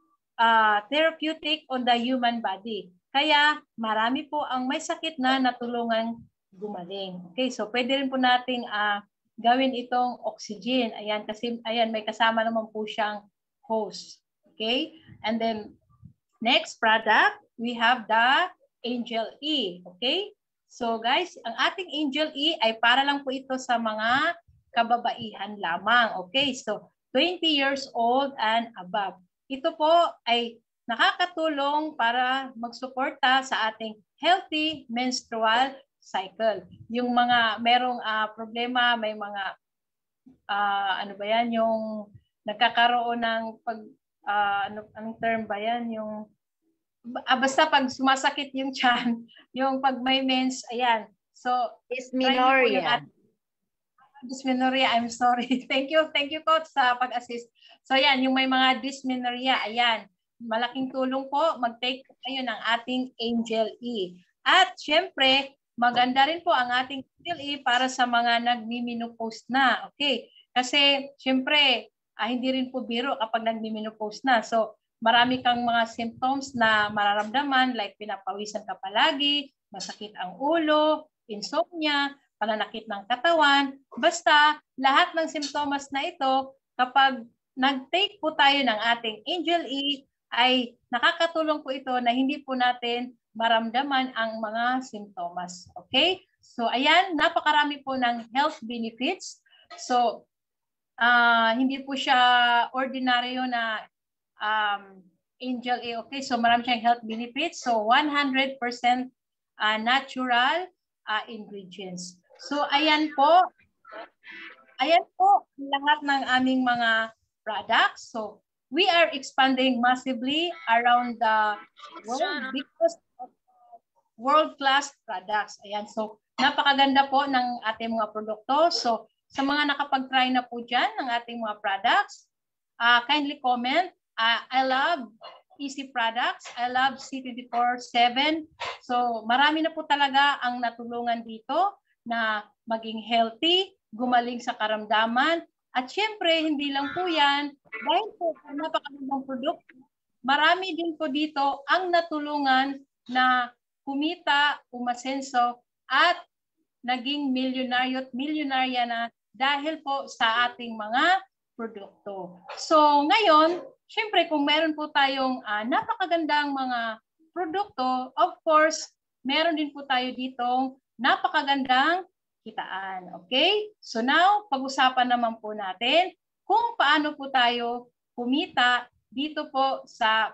uh, therapeutic on the human body. Kaya marami po ang may sakit na natulungan gumaling. Okay, so pwede rin po nating uh, gawin itong oxygen. Ayan, kasi ayan, may kasama naman po siyang hose. Okay, and then next product, we have the Angel E. Okay? So guys, ang ating Angel E ay para lang po ito sa mga kababaihan lamang. Okay? So twenty years old and above. Ito po ay nakakatulong para magsuporta sa ating healthy menstrual cycle. Yung mga merong uh, problema, may mga uh, ano ba yan, yung nagkakaroon ng pag uh, ano ang term ba yan, yung Ah, basta pag sumasakit yung tiyan, yung pag may mens, ayan. So, dysmenorrhea. Dysmenorrhea, I'm sorry. Thank you, thank you Coach sa pag-assist. So, ayan, yung may mga dysmenorrhea, ayan. Malaking tulong po, mag-take kayo ng ating Angel E. At syempre, maganda rin po ang ating Angel E para sa mga nagmi-menopause na. Okay, kasi syempre, ah, hindi rin po biro kapag nagmi-menopause na. So, marami kang mga symptoms na mararamdaman like pinapawisan ka palagi, masakit ang ulo, insomnia, pananakit ng katawan. Basta lahat ng simptomas na ito, kapag nag-take po tayo ng ating Angel E, ay nakakatulong po ito na hindi po natin maramdaman ang mga simptomas. Okay? So ayan, napakarami po ng health benefits. So uh, hindi po siya ordinaryo na Um, Angel A. Okay, so marami siyang health benefits. So one hundred percent uh, natural uh, ingredients. So ayan po. Ayan po lahat ng aming mga products. So we are expanding massively around the world because of world-class products. Ayan, so napakaganda po ng ating mga produkto. So sa mga nakapag-try na po dyan ng ating mga products, uh, kindly comment. Uh, I love Easy Products. I love C twenty-four seven. So marami na po talaga ang natulungan dito na maging healthy, gumaling sa karamdaman. At syempre, hindi lang po yan. Dahil po sa napakagandang produkto, marami din po dito ang natulungan na kumita, umasenso, at naging milyonaryo at milyonarya na dahil po sa ating mga produkto. So ngayon, syempre, kung meron po tayong uh, napakagandang mga produkto, of course, meron din po tayo ditong napakagandang kitaan. Okay? So now, pag-usapan naman po natin kung paano po tayo kumita dito po sa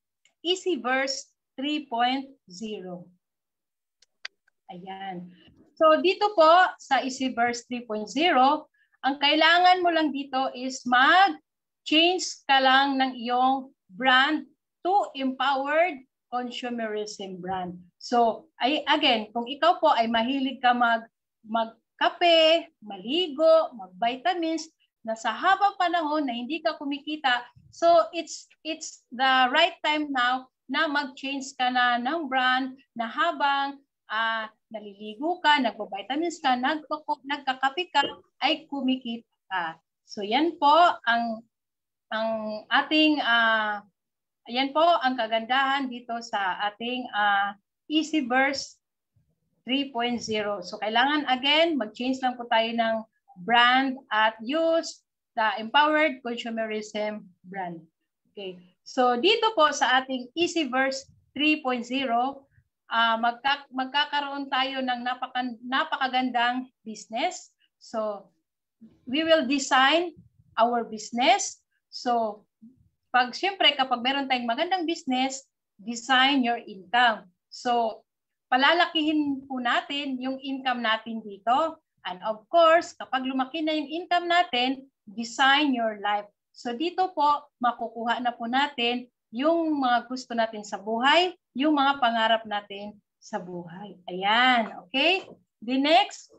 Easyverse three point oh. Ayan. So dito po sa Easyverse three point oh, ang kailangan mo lang dito is mag-change ka lang ng iyong brand to empowered consumerism brand. So, ay, again, kung ikaw po ay mahilig ka mag, magkape, maligo, mag-vitamins, na sa habang panahon na hindi ka kumikita, so it's it's the right time now na mag-change ka na ng brand na habang uh, naliligo ka, nagpo-vitamins ka, nagkakape ka, ay kumikita ka. So yan po ang ang ating uh, yan po ang kagandahan dito sa ating uh, Easy Burst three point oh. So kailangan again mag-change lang po tayo ng brand at use the empowered consumerism brand. Okay. So dito po sa ating Easy Burst three point oh, uh, magka, magkakaroon tayo ng napaka, napakagandang business. So we will design our business. So pag siyempre kapag meron tayong magandang business, design your income. So palalakihin po natin yung income natin dito. And of course, kapag lumaki na yung income natin, design your life. So dito po, makukuha na po natin yung mga gusto natin sa buhay, yung mga pangarap natin sa buhay. Ayan, okay? The next,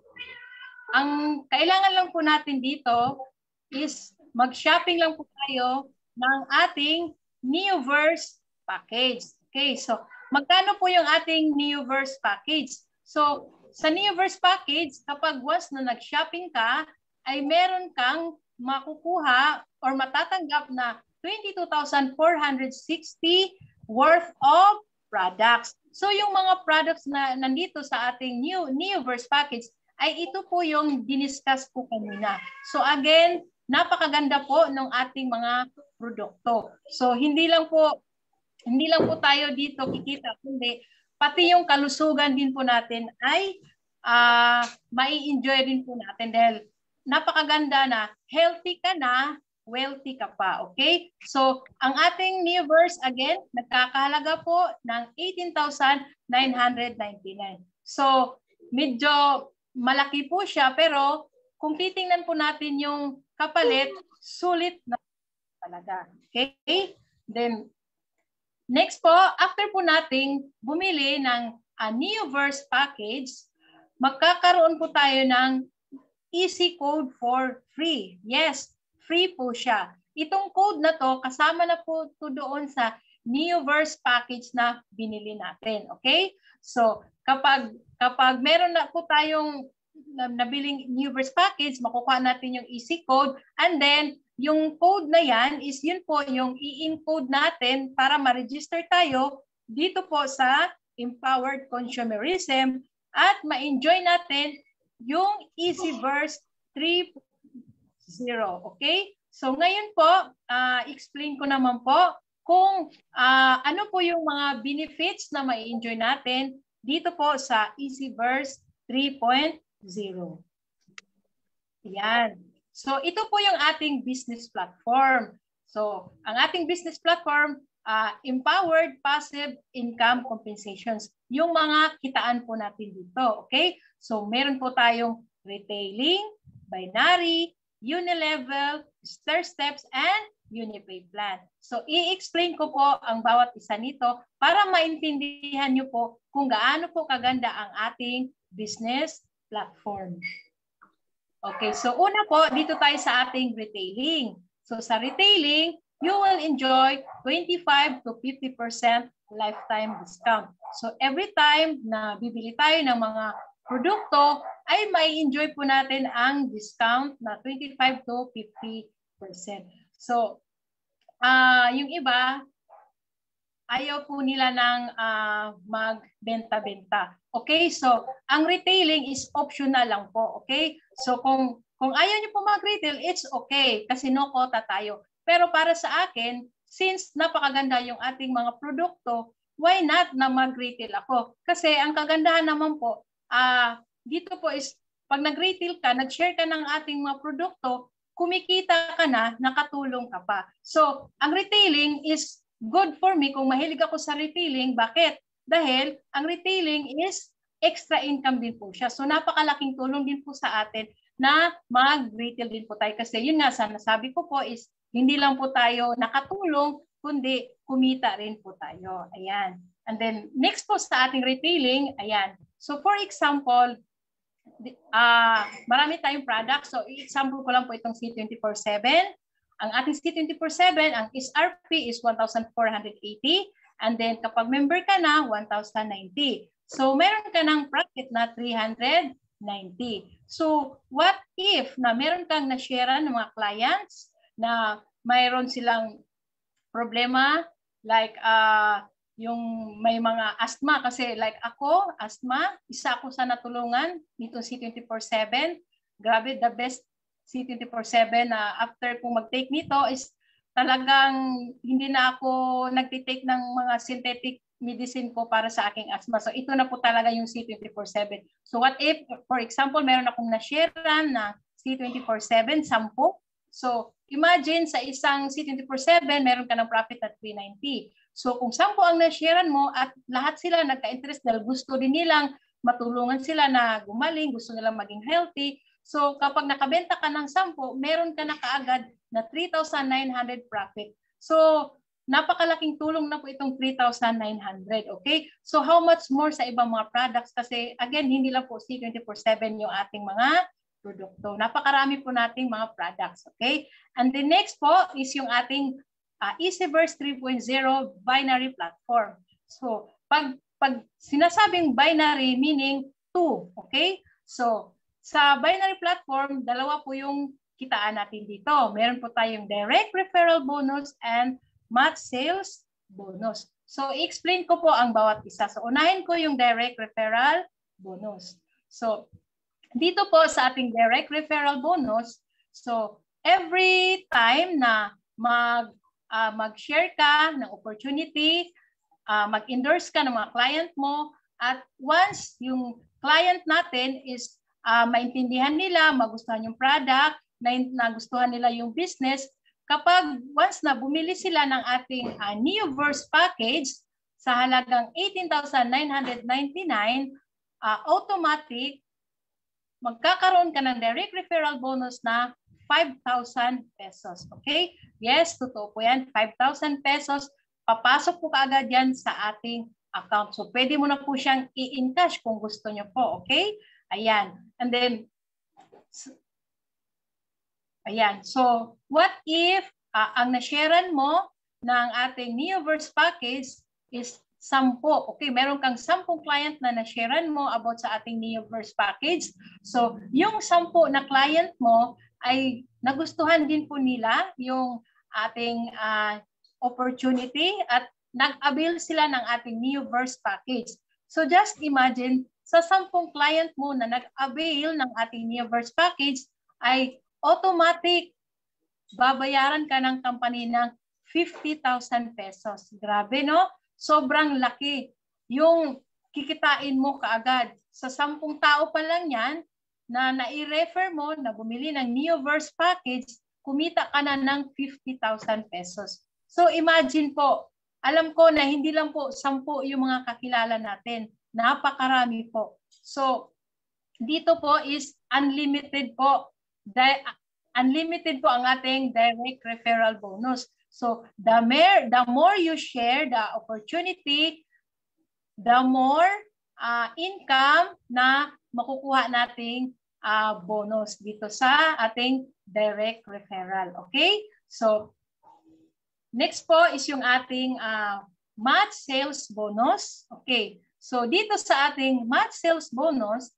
ang kailangan lang po natin dito is mag-shopping lang po tayo ng ating Neoverse package. Okay, so magkano po yung ating Neoverse package? So, sa Neoverse package, kapag once na nag-shopping ka, ay meron kang makukuha or matatanggap na twenty-two thousand four hundred sixty worth of products. So yung mga products na nandito sa ating new Neoverse package ay ito po yung diniscuss ko kanina. So again, napakaganda po ng ating mga produkto. So hindi lang po hindi lang po tayo dito kikita, kundi pati yung kalusugan din po natin ay uh, mai-enjoy din po natin dahil napakaganda na healthy ka na, wealthy ka pa. Okay? So, ang ating Neoverse, again, nagkakahalaga po ng eighteen thousand nine hundred ninety-nine. So, medyo malaki po siya, pero kung titingnan po natin yung kapalit, sulit na talaga. Okay? Then, next po, after po nating bumili ng a Neoverse package, magkakaroon po tayo ng easy code for free. Yes, free po siya. Itong code na to, kasama na po to doon sa Neoverse package na binili natin. Okay? So, kapag kapag meron na po tayong nabiling Neoverse package, makukuha natin yung easy code, and then yung code na yan is yun po yung i-encode natin para ma-register tayo dito po sa Empowered Consumerism at ma-enjoy natin yung Easyverse three point oh. Okay? So ngayon po, uh, explain ko naman po kung uh, ano po yung mga benefits na ma-enjoy natin dito po sa Easyverse three point oh. Yan. So ito po yung ating business platform. So ang ating business platform, uh, Empowered Passive Income Compensations. Yung mga kitaan po natin dito. Okay? So meron po tayong retailing, binary, unilevel, stair steps, and Unipay plan. So i-explain ko po ang bawat isa nito para maintindihan nyo po kung gaano po kaganda ang ating business platform. Okay, so una po, dito tayo sa ating retailing. So sa retailing, you will enjoy twenty-five to fifty percent lifetime discount. So every time na bibili tayo ng mga produkto, ay may enjoy po natin ang discount na twenty-five to fifty percent. So, uh, yung iba, ayaw po nila ng uh, magbenta-benta. Okay, so ang retailing is optional lang po. Okay, so kung kung ayaw niyo po mag-retail, it's okay kasi no quota tayo. Pero para sa akin, since napakaganda yung ating mga produkto, why not na mag-retail ako? Kasi ang kagandahan naman po, uh, dito po is pag nag-retail ka, nag-share ka ng ating mga produkto, kumikita ka na, nakatulong ka pa. So ang retailing is good for me kung mahilig ako sa retailing. Bakit? Dahil ang retailing is extra income din po siya. So napakalaking tulong din po sa atin na mag-retail din po tayo. Kasi yun nga, sana sabi ko po is hindi lang po tayo nakatulong, kundi kumita rin po tayo. Ayan. And then next po sa ating retailing, ayan. So for example, uh, marami tayong products. So example ko lang po itong C twenty-four seven. Ang ating C twenty-four seven, ang S R P is one thousand four hundred eighty. And then kapag member ka na, one thousand ninety. So meron ka ng profit na three hundred ninety. So what if na meron kang na-share ng mga clients na mayroon silang problema like uh, yung may mga asthma, kasi like ako, asthma, isa ako sa natulungan nitong C twenty-four seven. Grabe, the best C twenty-four seven na uh, after kong mag-take nito is talagang hindi na ako nagtitake ng mga synthetic medicine ko para sa aking asthma. So ito na po talaga yung C twenty-four seven. So what if, for example, meron akong na-sharean na C twenty-four seven, sampo. So imagine sa isang C twenty-four seven, meron ka ng profit at three ninety. So kung sampo ang na-sharean mo at lahat sila nagka-interest dahil gusto din nilang matulungan sila na gumaling, gusto nilang maging healthy. So kapag nakabenta ka ng sampo, meron ka na kaagad na three thousand nine hundred profit. So napakalaking tulong na po itong three thousand nine hundred, okay? So how much more sa ibang mga products? Kasi again, hindi lang po C twenty-four seven yung ating mga produkto. Napakarami po nating mga products, okay? And the next po is yung ating uh, Easyverse three point oh binary platform. So pag, pag sinasabing binary, meaning two, okay? So sa binary platform, dalawa po yung kitaan natin dito. Meron po tayong direct referral bonus and match sales bonus. So, i-explain ko po ang bawat isa. So, unahin ko yung direct referral bonus. So, dito po sa ating direct referral bonus, so, every time na mag, uh, mag-share ka ng opportunity, uh, mag-endorse ka ng mga client mo, at once yung client natin is uh, maintindihan nila, magustuhan yung product, na nagustuhan nila yung business, kapag once na bumili sila ng ating uh, Neoverse package sa halagang eighteen thousand nine hundred ninety-nine, uh, automatic, magkakaroon ka ng direct referral bonus na five thousand pesos. Okay? Yes, totoo po yan. five thousand pesos, papasok po kaagad yan sa ating account. So, pwede mo na po siyang i-encash kung gusto nyo po. Okay? Ayan. And then, ayan. So, what if uh, ang na-sharean mo ng ating Neoverse package is sampo. Okay, meron kang sampung client na na-sharean mo about sa ating Neoverse package. So, yung sampo na client mo ay nagustuhan din po nila yung ating uh, opportunity at nag-avail sila ng ating Neoverse package. So, just imagine, sa sampung client mo na nag-avail ng ating Neoverse package ay automatic babayaran ka ng company ng fifty thousand pesos. Grabe, no? Sobrang laki. Yung kikitain mo kaagad. Sa sampung tao pa lang yan na nai-refer mo na bumili ng Neoverse package, kumita ka na ng fifty thousand pesos. So imagine po, alam ko na hindi lang po sampu yung mga kakilala natin. Napakarami po. So dito po is unlimited po. Di- unlimited po ang ating direct referral bonus. So the more, the more you share the opportunity, the more uh, income na makukuha nating uh, bonus dito sa ating direct referral. Okay? So next po is yung ating uh, match sales bonus. Okay. So dito sa ating match sales bonus,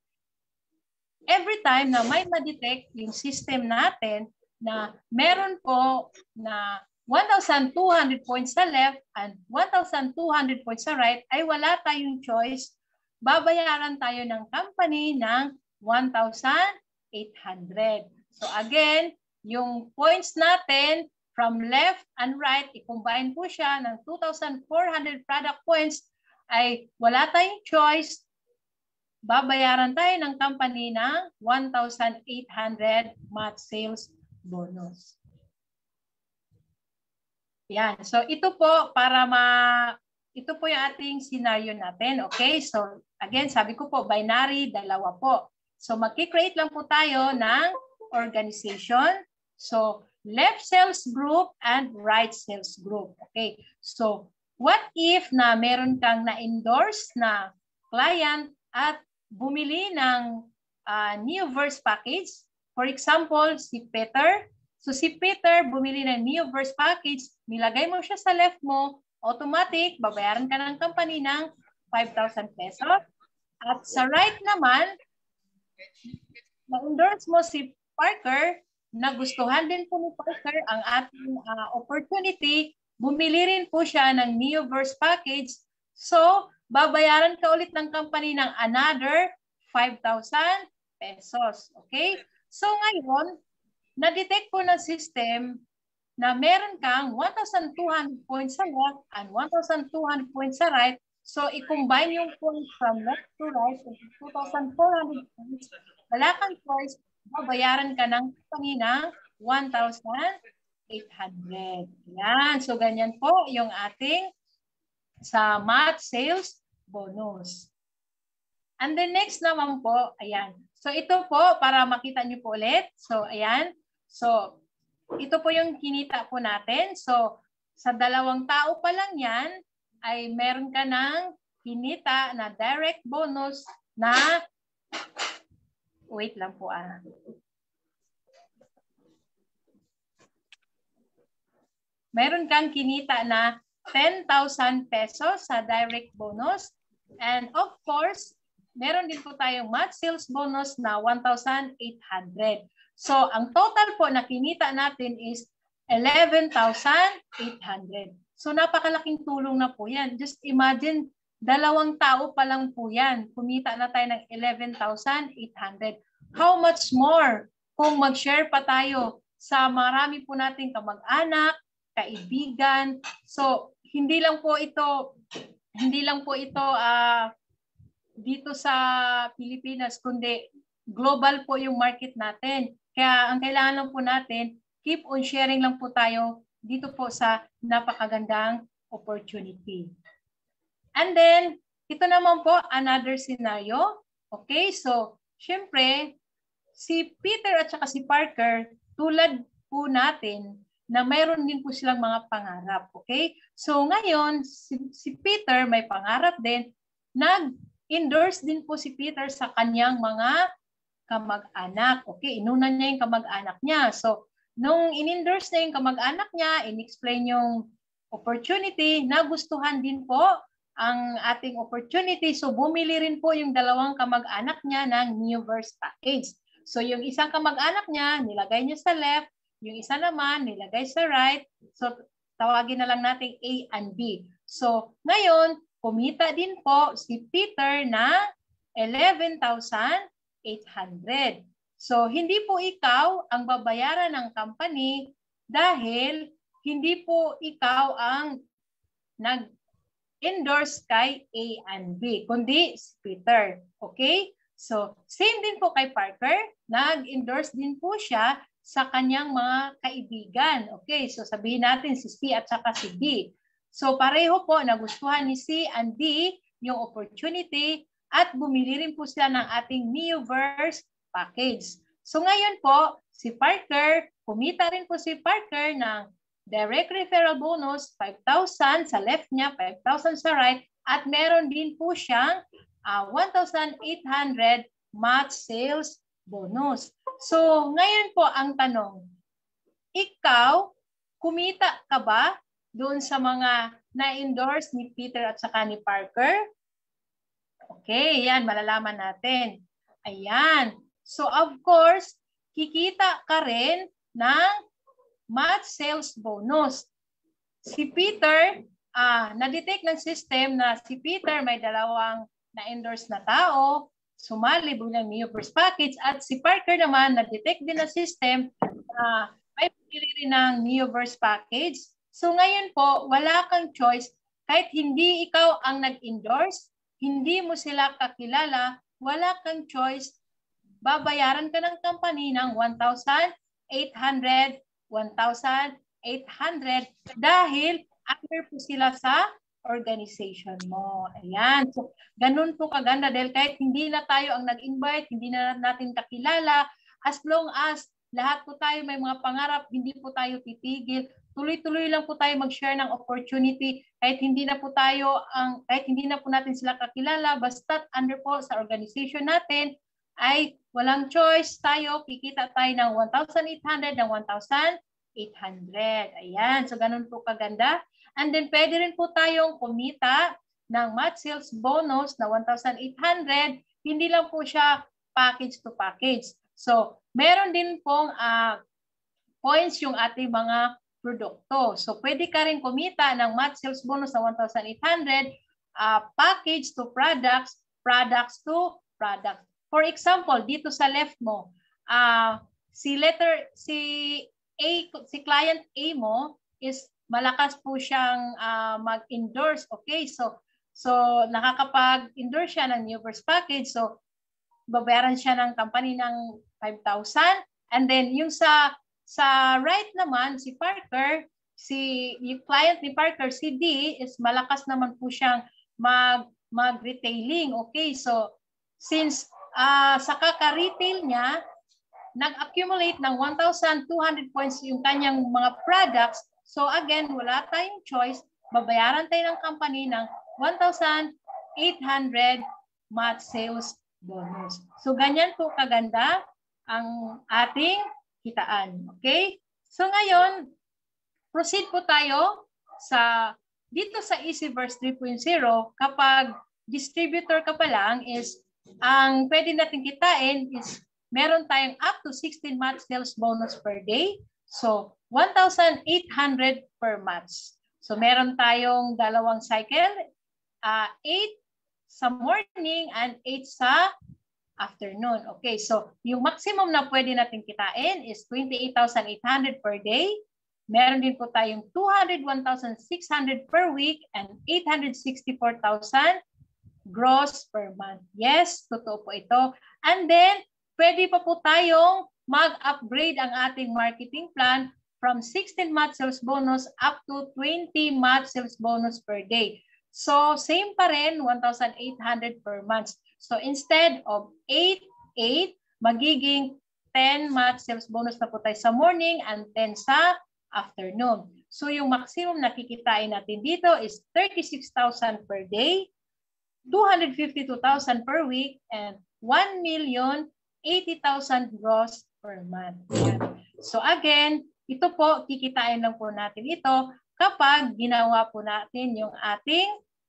every time na may ma-detect yung system natin na meron po na one thousand two hundred points sa left and one thousand two hundred points sa right, ay wala tayong choice. Babayaran tayo ng company ng one thousand eight hundred. So again, yung points natin from left and right, i-combine po siya ng two thousand four hundred product points, ay wala tayong choice. Babayaran tayo ng company ng one thousand eight hundred match sales bonus. Yan. So ito po para ma ito po yung ating scenario natin. Okay, so again, sabi ko po, binary, dalawa po. So magki-create lang po tayo ng organization. So left sales group and right sales group. Okay, so what if na meron kang na-endorse na client at bumili ng uh, new verse package? For example, si Peter. So si Peter bumili ng new verse package, nilagay mo siya sa left mo, automatic, babayaran ka ng company ng five thousand pesos. At sa right naman, na-endorse mo si Parker, nagustuhan din po ni Parker ang ating uh, opportunity, bumili rin po siya ng Neoverse package. So, babayaran ka ulit ng company ng another five thousand pesos. Okay? So, ngayon, na-detect po ng system na meron kang one thousand two hundred points sa left and one thousand two hundred points sa right. So, i-combine yung points from left to right to two thousand four hundred points. Wala kang choice, babayaran ka ng company ng one thousand eight hundred. Yan. So, ganyan po yung ating sa math sales bonus. And then next naman po, ayan. So, ito po, para makita nyo po ulit. So, ayan. So, ito po yung kinita po natin. So, sa dalawang tao pa lang yan, ay meron ka ng kinita na direct bonus na, wait lang po ah. Meron kang kinita na ten thousand pesos sa direct bonus. And of course, meron din po tayong math sales bonus na one thousand eight hundred. So, ang total po na kinita natin is eleven thousand eight hundred. So, napakalaking tulong na po yan. Just imagine, dalawang tao pa lang po yan. Kumita na tayo ng eleven thousand eight hundred. How much more kung mag-share pa tayo sa marami po nating kamag-anak, kaibigan. So, hindi lang po ito, hindi lang po ito uh, dito sa Pilipinas, kundi global po yung market natin. Kaya ang kailangan lang po natin, keep on sharing lang po tayo dito po sa napakagandang opportunity. And then, ito naman po, another scenario. Okay, so, syempre, si Peter at saka si Parker, tulad po natin, na mayroon din po silang mga pangarap. Okay, so ngayon, si, si Peter may pangarap din, nag-endorse din po si Peter sa kanyang mga kamag-anak. Okay, inuna niya yung kamag-anak niya. So, nung in-endorse na yung kamag-anak niya, in-explain yung opportunity, nagustuhan din po ang ating opportunity. So, bumili rin po yung dalawang kamag-anak niya ng Neoverse package. So, yung isang kamag-anak niya, nilagay niya sa left, yung isa naman, nilagay sa right. So, tawagin na lang natin A and B. So, ngayon, kumita din po si Peter na eleven thousand eight hundred. So, hindi po ikaw ang babayaran ng company dahil hindi po ikaw ang nag-endorse kay A and B, kundi si Peter. Okay? So, same din po kay Parker. Nag-endorse din po siya sa kanyang mga kaibigan. Okay? So, sabihin natin si C at saka si D. So, pareho po nagustuhan ni C and D yung opportunity at bumili rin po sila ng ating Neoverse package. So ngayon po, si Parker, kumita rin po si Parker ng direct referral bonus, five thousand sa left niya, five thousand sa right, at meron din po siyang uh, one thousand eight hundred math sales bonus. So ngayon po ang tanong, ikaw, kumita ka ba doon sa mga na-endorse ni Peter at saka ni Parker? Okay, yan, malalaman natin. Ayan. So, of course, kikita ka rin ng math sales bonus. Si Peter, ah, na-detect ng system na si Peter may dalawang na-endorse na tao, sumali bilang Neoverse package, at si Parker naman, na-detect din ng system na may pili rin ng Neoverse package. So, ngayon po, wala kang choice. Kahit hindi ikaw ang nag-endorse, hindi mo sila kakilala, wala kang choice, babayaran ka ng company ng one thousand eight hundred, one thousand eight hundred dahil under po sila sa organization mo. Ayan. So, ganun po kaganda dahil kahit hindi na tayo ang nag-invite, hindi na natin kakilala, as long as lahat po tayo may mga pangarap, hindi po tayo titigil. Tuloy-tuloy lang po tayo mag-share ng opportunity kahit hindi na po tayo ang kahit hindi na po natin sila kakilala, basta under po sa organization natin ay walang choice tayo, kikita tayo ng one thousand eight hundred ng one thousand eight hundred. Ayan, so ganun po kaganda. And then pwede rin po tayong kumita ng match sales bonus na one thousand eight hundred. Hindi lang po siya package to package. So, meron din pong uh, points yung ating mga produkto. So, pwede ka rin kumita ng match sales bonus na one thousand eight hundred, uh, package to products, products to products. For example, dito sa left mo, uh, si letter, si A, si client A mo is malakas po siyang uh, mag-endorse. Okay, so so nakakapag-endorse siya ng new first package. So babayaran siya ng company ng five thousand. And then yung sa sa right naman si Parker, si yung client ni Parker, si D, is malakas naman po siyang mag mag-retailing. Okay, so since uh, sa kaka-retail niya, nag-accumulate ng one thousand two hundred points yung kanyang mga products. So again, wala tayong choice. Babayaran tayo ng company ng one thousand eight hundred match sales bonus. So ganyan po kaganda ang ating kitaan. Okay? So ngayon, proceed po tayo sa dito sa Easyverse three point oh. Kapag distributor ka pa lang is ang pwede natin kitain is meron tayong up to sixteen match sales bonus per day. So, one thousand eight hundred per match. So, meron tayong dalawang cycle, uh, eight sa morning and eight sa afternoon. Okay, so yung maximum na pwede natin kitain is twenty-eight thousand eight hundred per day. Meron din po tayong two hundred one thousand six hundred per week and eight hundred sixty-four thousand gross per month. Yes, totoo po ito. And then, pwede pa po tayong mag-upgrade ang ating marketing plan from sixteen match sales bonus up to twenty match sales bonus per day. So, same pa rin, one thousand eight hundred per month. So, instead of eight, eight, magiging ten match sales bonus na po tayo sa morning and ten sa afternoon. So, yung maximum na kikitain natin dito is thirty-six thousand per day, two hundred fifty-two thousand per week, and one million eighty thousand gross per month. Yan. So again, ito po, kikitain lang po natin ito kapag ginawa po natin yung ating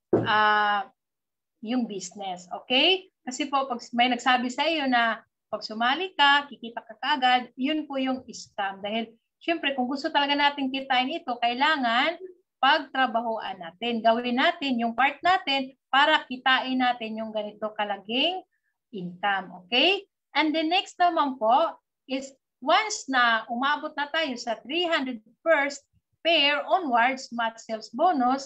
uh, yung business. Okay? Kasi po, pag may nagsabi sa iyo na pag sumali ka, kikita ka kaagad, yun po yung scam. Dahil syempre, kung gusto talaga natin kitain ito, kailangan pagtrabahoan natin. Gawin natin yung part natin para kitain natin yung ganito kalaging income. Okay? And the next naman po is once na umabot na tayo sa three hundred first pair onwards match sales bonus,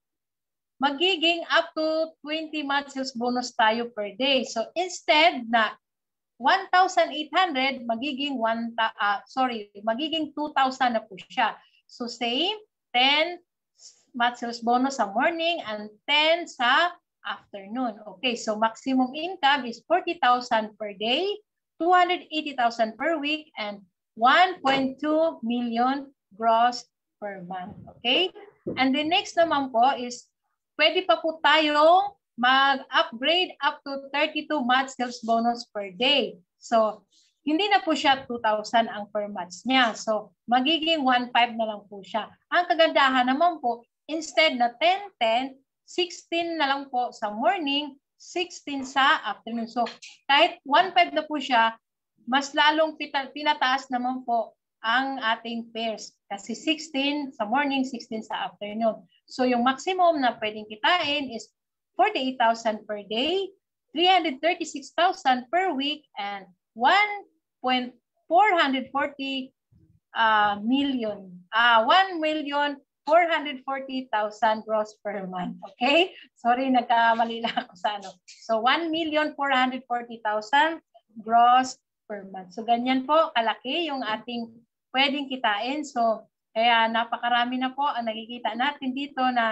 magiging up to twenty match sales bonus tayo per day. So instead na one thousand eight hundred, magiging one uh, sorry, magiging two thousand na po siya. So same, ten match sales bonus sa morning and ten sa afternoon. Okay, so maximum income is forty thousand per day, two hundred eighty thousand per week, and one point two million gross per month. Okay? And the next naman po is pwede pa po tayong mag-upgrade up to thirty-two match sales bonus per day. So, hindi na po siya two thousand ang per match niya. So, magiging one point five na lang po siya. Ang kagandahan naman po, instead na ten ten, sixteen na lang po sa morning, sixteen sa afternoon. So, kahit one point five na po siya, mas lalong pinataas naman po ang ating pairs. Kasi sixteen sa morning, sixteen sa afternoon. So, yung maximum na pwedeng kitain is forty-eight thousand per day, three hundred thirty-six thousand per week, and one point four four zero uh, million. Uh, one million four hundred forty thousand gross per month. Okay? Sorry, nagkamali lang ako sa ano. So, one million four hundred forty thousand gross per month. So, ganyan po, kalaki yung ating pwedeng kitain. So, kaya napakarami na po ang nakikita natin dito na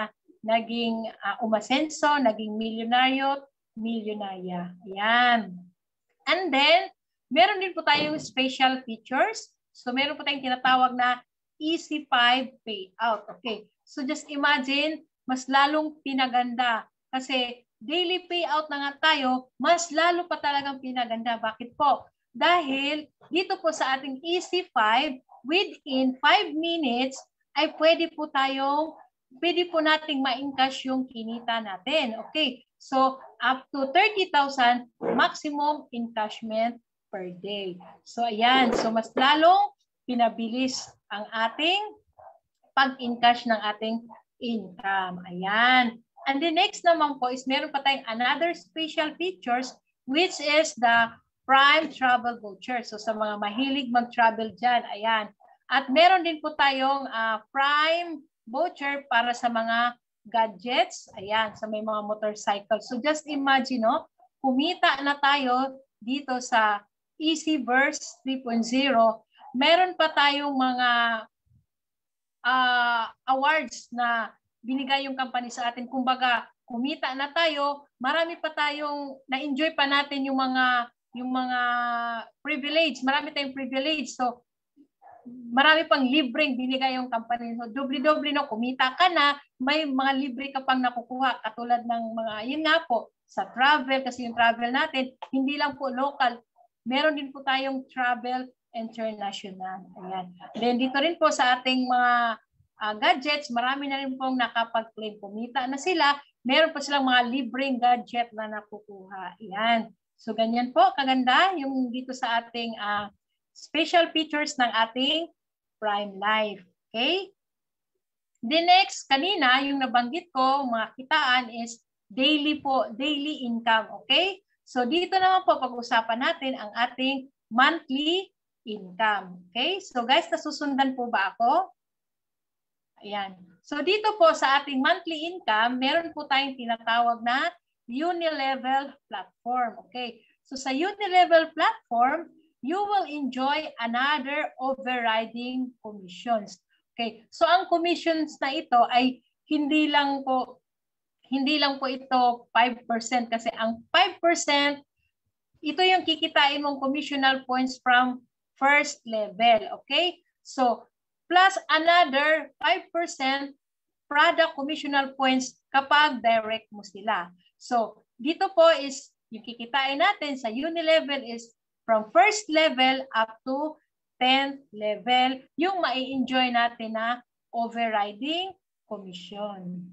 naging uh, umasenso, naging milyonaryo, milyonarya. Ayan. And then, meron din po tayong special features. So, meron po tayong tinatawag na easy five payout. Okay. So, just imagine, mas lalong pinaganda. Kasi, daily payout na nga tayo, mas lalo pa talagang pinaganda. Bakit po? Dahil, dito po sa ating easy five, within five minutes, ay pwede po tayong, pwede po nating ma-encash yung kinita natin. Okay. So, up to thirty thousand maximum encashment per day. So, ayan. So, mas lalong pinabilis ang ating pag-encash ng ating income. Ayan. And the next naman po is meron pa tayong another special features which is the Prime Travel Voucher. So, sa mga mahilig mag-travel dyan, ayan. At meron din po tayong uh, Prime Voucher para sa mga gadgets, ayan, sa may mga motorcycle. So just imagine, no, kumita na tayo dito sa Easyverse three point oh, meron pa tayong mga uh, awards na binigay yung company sa atin. Kumbaga, kumita na tayo, marami pa tayong, na-enjoy pa natin yung mga, yung mga privilege, marami tayong privilege. So, marami pang libreng binigay yung company. So, doble-doble, no, kumita ka na, may mga libre ka pang nakukuha. Katulad ng mga, yun nga po, sa travel, kasi yung travel natin, hindi lang po local. Meron din po tayong travel international. Ayan. Then dito rin po sa ating mga uh, gadgets, marami na rin pong nakapag-claim. Kumita na sila, meron pa silang mga libreng gadget na nakukuha. Ayan. So, ganyan po, kaganda yung dito sa ating uh, special features ng ating Prime Life. Okay? The next, kanina, yung nabanggit ko, mga kitaan is daily po, daily income. Okay? So, dito naman po, pag-usapan natin ang ating monthly income. Okay? So, guys, nasusundan po ba ako? Ayan. So, dito po sa ating monthly income, meron po tayong tinatawag na Unilevel platform. Okay? So, sa Unilevel platform, you will enjoy another overriding commissions. Okay. So ang commissions na ito ay hindi lang po hindi lang po ito five percent kasi ang five percent ito yung kikitain mong commissional points from first level. Okay? So plus another five percent product commissional points kapag direct mo sila. So dito po is yung kikitain natin sa Unilevel is from first level up to tenth level, yung mai-enjoy natin na overriding commission.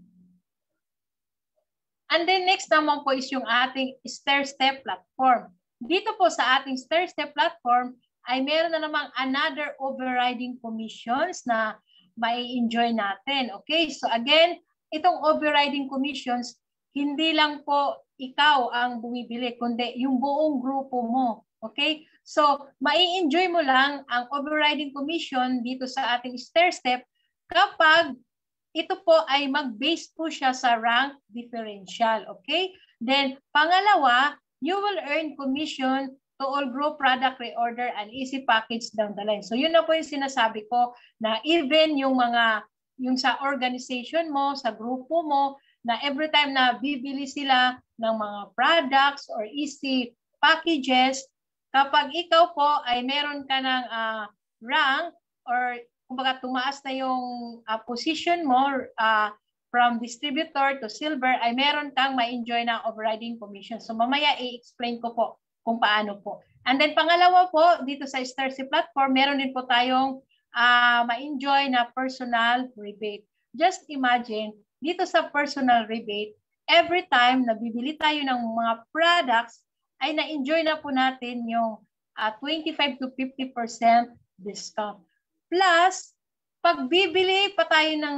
And then next naman po is yung ating stair-step platform. Dito po sa ating stair-step platform ay meron na namang another overriding commissions na mai-enjoy natin. Okay, so again, itong overriding commissions, hindi lang po ikaw ang bumibili, kundi yung buong grupo mo. Okay? So, mai-enjoy mo lang ang overriding commission dito sa ating stair-step kapag ito po ay mag-base po siya sa rank differential. Okay? Then, pangalawa, you will earn commission to all group product reorder and easy package down the line. So, yun na po yung sinasabi ko na even yung mga, yung sa organization mo, sa grupo mo, na every time na bibili sila ng mga products or easy packages, kapag ikaw po ay meron ka ng uh, rank or kumbaga tumaas na yung uh, position mo uh, from distributor to silver, ay meron kang ma-enjoy na overriding commission. So mamaya i-explain ko po kung paano po. And then pangalawa po, dito sa Starcy platform, meron din po tayong uh, ma-enjoy na personal rebate. Just imagine, dito sa personal rebate, every time na bibili tayo ng mga products, ay na-enjoy na po natin yung uh, twenty-five to fifty percent discount. Plus, pag bibili pa tayo ng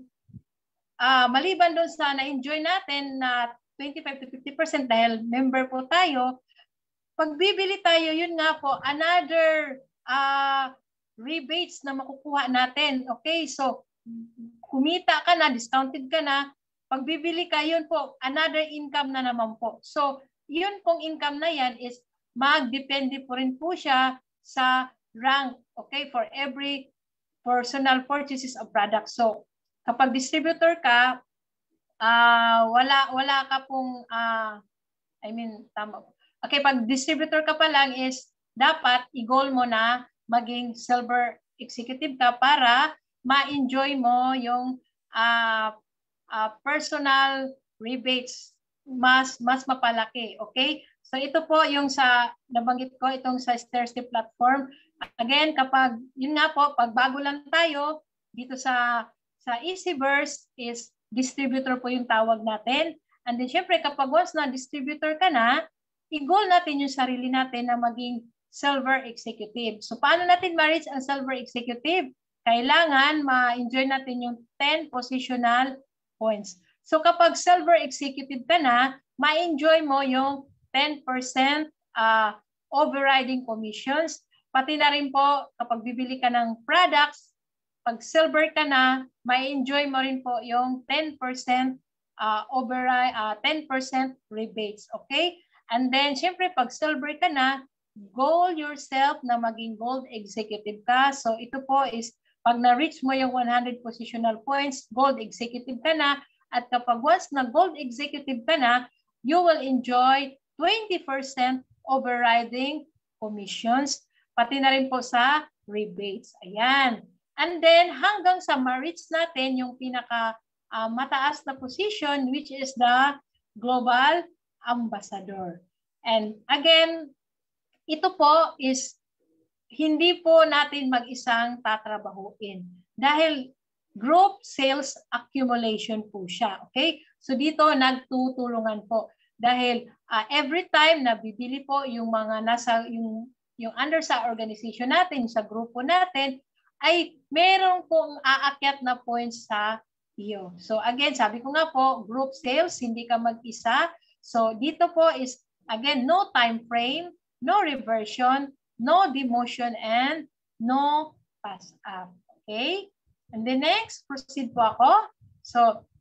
uh, maliban doon sa na-enjoy natin na twenty-five to fifty percent dahil member po tayo, pag bibili tayo, yun nga po, another uh, rebates na makukuha natin. Okay, so kumita ka na, discounted ka na, pag bibili ka, yun po, another income na naman po. So, yun pong income na yan is magdepende po rin po siya sa rank, okay, for every personal purchases of products. So, kapag distributor ka, uh, wala wala ka pong uh, I mean tama. Okay, pag distributor ka pa lang is dapat i-goal mo na maging silver executive ka para ma-enjoy mo yung uh, uh, personal rebates mas mas mapalaki. Okay? So ito po yung sa nabanggit ko, itong sa stair-step platform. Again, kapag yun nga po, pag bago lang tayo dito sa sa Easyverse is distributor po yung tawag natin. And then syempre kapag once na distributor ka na, i-goal natin yung sarili natin na maging silver executive. So paano natin ma-reach ang silver executive? Kailangan ma-enjoy natin yung ten positional points. So kapag silver executive ka na, ma-enjoy mo yung ten percent uh, overriding commissions. Pati na rin po kapag bibili ka ng products, pag silver ka na, ma-enjoy mo rin po yung ten percent uh, override, uh, ten percent rebates. Okay? And then, syempre, pag silver ka na, goal yourself na maging gold executive ka. So ito po is pag na-reach mo yung one hundred positional points, gold executive ka na. At kapag once na gold executive ka na, you will enjoy twenty percent overriding commissions, pati na rin po sa rebates. Ayan. And then, hanggang sa ma-reach natin yung pinaka uh, mataas na position, which is the global ambassador. And again, ito po is hindi po natin mag-isang tatrabahuin dahil group sales accumulation po siya. Okay? So dito nagtutulungan po dahil uh, every time na bibili po yung mga nasa yung yung under sa organization natin, sa grupo natin, ay meron pong aakyat na points sa iyo. So again, sabi ko nga po, group sales, hindi ka mag-isa. So dito po is again, no time frame, no reversion, no demotion, and no pass up. Okay? And then next, proceed po ako. So,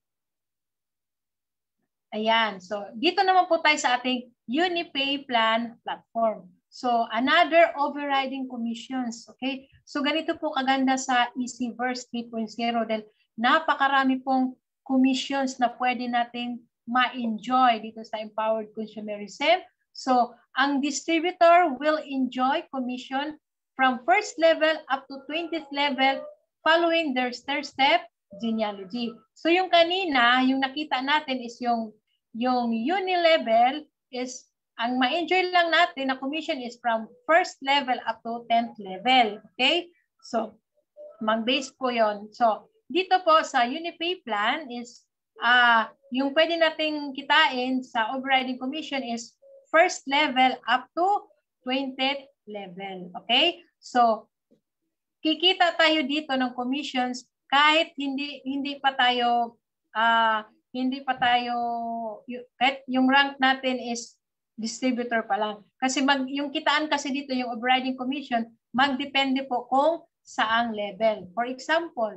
ayan. So, dito naman po tayo sa ating Unipay Plan platform. So, another overriding commissions. Okay? So, ganito po kaganda sa Easyverse three point oh dahil napakarami pong commissions na pwede nating ma-enjoy dito sa Empowered Consumerism. So, ang distributor will enjoy commission from first level up to twentieth level following their stair-step genealogy. So, yung kanina, yung nakita natin is yung, yung uni-level is, ang ma-enjoy lang natin na commission is from first level up to tenth level. Okay? So, mag-base po yon. So, dito po sa Unipay Plan is, uh, yung pwede nating kitain sa overriding commission is first level up to twentieth level. Okay? So, kikita tayo dito ng commissions kahit hindi hindi pa tayo uh, hindi pa tayo kahit yung rank natin is distributor pa lang. Kasi mag yung kitaan kasi dito yung overriding commission magdepende po kung saang level. For example,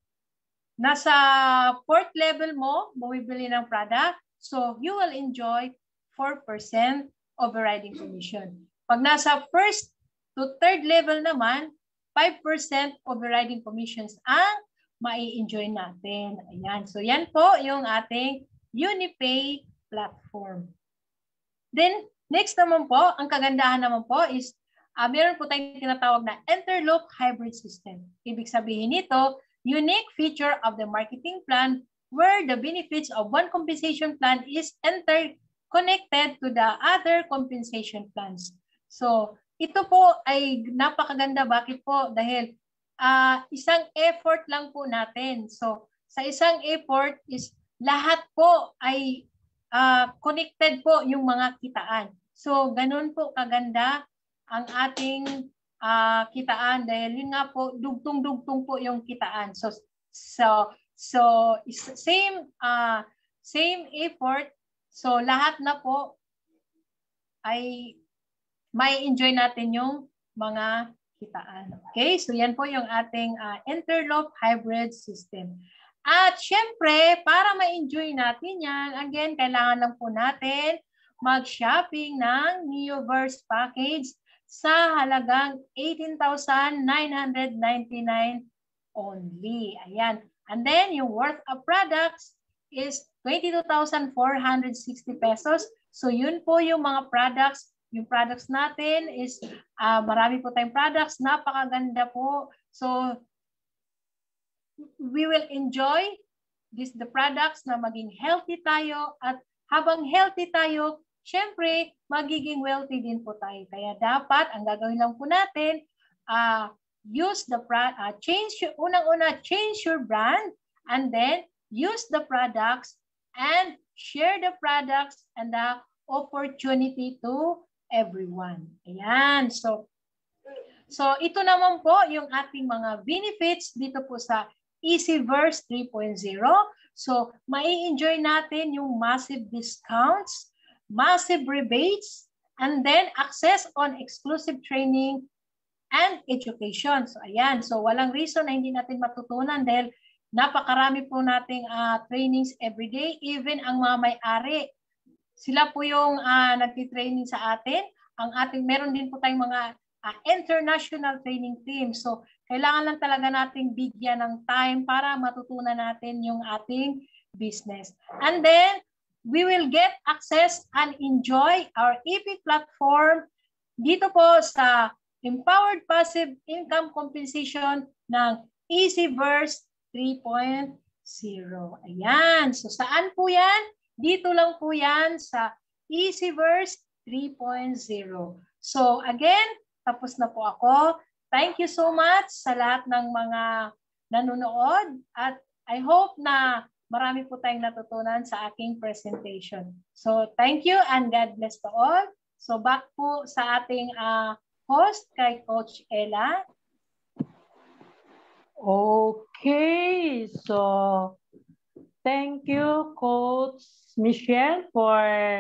nasa fourth level mo, bumibili ng product, so you will enjoy four percent overriding commission. Pag nasa first to third level naman, five percent overriding commissions ang mai-enjoy natin. Ayan. So, yan po yung ating Unipay platform. Then, next naman po, ang kagandahan naman po is uh, meron po tayong tinatawag na interloop hybrid system. Ibig sabihin nito, unique feature of the marketing plan where the benefits of one compensation plan is interconnected to the other compensation plans. So, ito po ay napakaganda. Bakit po? Dahil uh, isang effort lang po natin. So, sa isang effort is lahat po ay uh, connected po yung mga kitaan. So, ganun po kaganda ang ating uh, kitaan dahil yun nga po, dugtong-dugtong po yung kitaan. So, so, so same, uh, same effort. So, lahat na po ay may enjoy natin yung mga kitaan. Okay? So, yan po yung ating uh, interloop hybrid system. At syempre, para ma-enjoy natin yan, again, kailangan lang po natin mag-shopping ng Neoverse package sa halagang eighteen thousand nine hundred ninety-nine only. Ayan. And then, yung worth of products is twenty-two thousand four hundred sixty pesos. So yun po yung mga products. Yung products natin is uh, marami po tayong products. Napakaganda po. So we will enjoy this the products na maging healthy tayo, at habang healthy tayo, syempre magiging wealthy din po tayo. Kaya dapat ang gagawin lang po natin, uh, use the uh, change unang-una change your brand, and then use the products and share the products and the opportunity to everyone. Ayan. So so ito naman po yung ating mga benefits dito po sa Easyverse three point oh. So mai-enjoy natin yung massive discounts, massive rebates, and then access on exclusive training and education. So ayan, so walang reason na hindi natin matutunan dahil napakarami po nating uh, trainings everyday. Even ang mga may-ari, sila po yung uh, nagtitraining sa atin. Ang ating, meron din po tayong mga uh, international training team. So kailangan lang talaga nating bigyan ng time para matutunan natin yung ating business. And then we will get access and enjoy our E P platform dito po sa Empowered Passive Income Compensation ng Easyverse three point oh. Ayan. So saan po yan? Dito lang po yan sa Easyverse three point oh. So again, tapos na po ako. Thank you so much sa lahat ng mga nanonood, at I hope na marami po tayong natutunan sa aking presentation. So thank you and God bless to all. So back po sa ating uh, host kay Coach Ellah. Okay, so thank you Coach Michelle for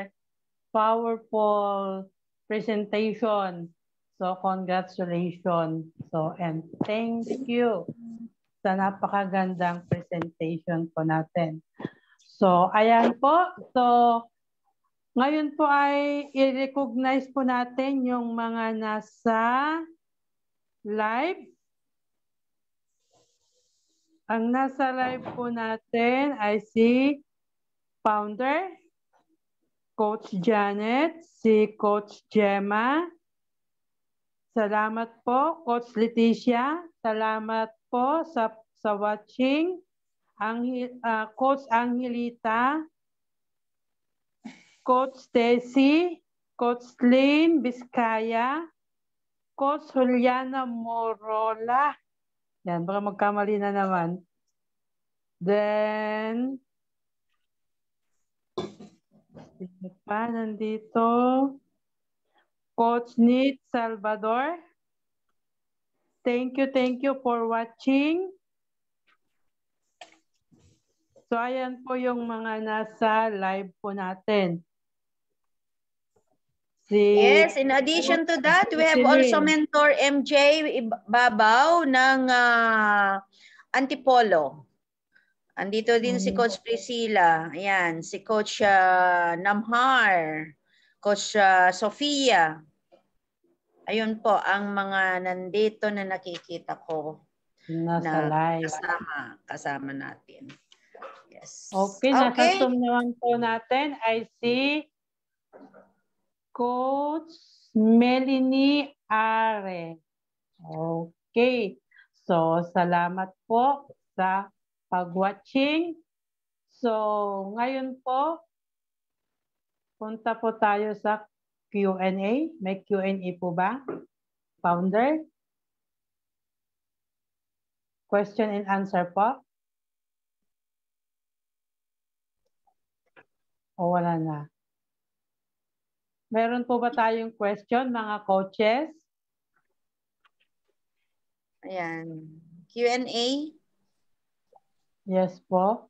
powerful presentation. So congratulations. So and thank you sa napakagandang presentation po natin. So ayan po. So ngayon po ay i-recognize po natin yung mga nasa live. Ang nasa live po natin ay si Founder, Coach Janet, si Coach Gemma. Salamat po, Coach Leticia. Salamat po sa, sa watching. Ang, uh, Coach Angelita, Coach Stacy, Coach Lynn Vizcaya, Coach Juliana Morola. Yan, baka magkamali na naman. Then, sino pa nandito? Coach Nate Salvador. Thank you, thank you for watching. So, ayan po yung mga nasa live po natin. Si, yes, in addition to that, we have also Mentor M J Babaw ng uh, Antipolo. Andito din si Coach Priscilla. Ayan, si Coach uh, Namhar, Coach uh, Sofia. Ayun po ang mga nandito na nakikita ko nasa na live. Kasama, kasama natin. Yes. Okay, okay. nasa Zoom naman po natin ay si Coach Melanie Are. Okay. So, salamat po sa pag-watching. So, ngayon po, punta po tayo sa Q and A. May Q and A po ba? Founder? Question and answer po? O wala na? Meron po ba tayong question, mga coaches? Ayan. Q and A? Yes po.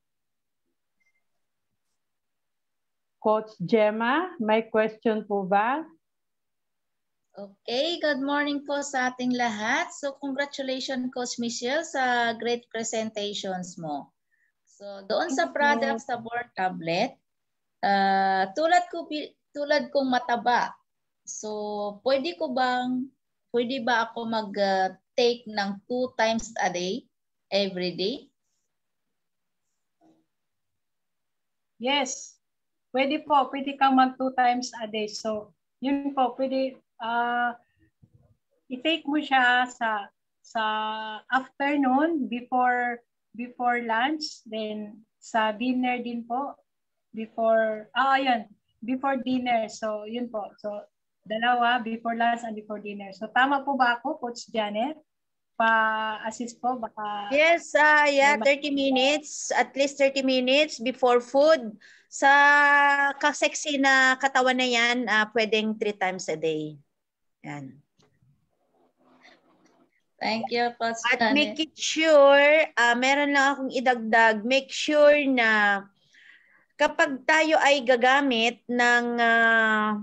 Coach Gemma, may question po ba? Okay, good morning po sa ating lahat. So congratulations Coach Michelle sa great presentations mo. So doon sa product sa board tablet, uh, tulad ko tulad kong mataba. So pwede ko bang pwede ba ako mag-take uh, ng two times a day every day? Yes. Pwede po, pwede kang mag two times a day. So, yun po, pwede, uh, i-take mo siya sa sa afternoon before before lunch, then sa dinner din po, before, ah, ayun, before dinner. So, yun po. So, dalawa, before lunch and before dinner. So, tama po ba ako, Coach Janet? Pa-assist po, baka... Yes, uh, yeah, thirty minutes, at least thirty minutes before food. Sa kaseksi na katawan na yan, uh, pwedeng three times a day. Yan. Thank you, Coach At Janet. make it sure, uh, meron lang akong idagdag, make sure na kapag tayo ay gagamit ng uh,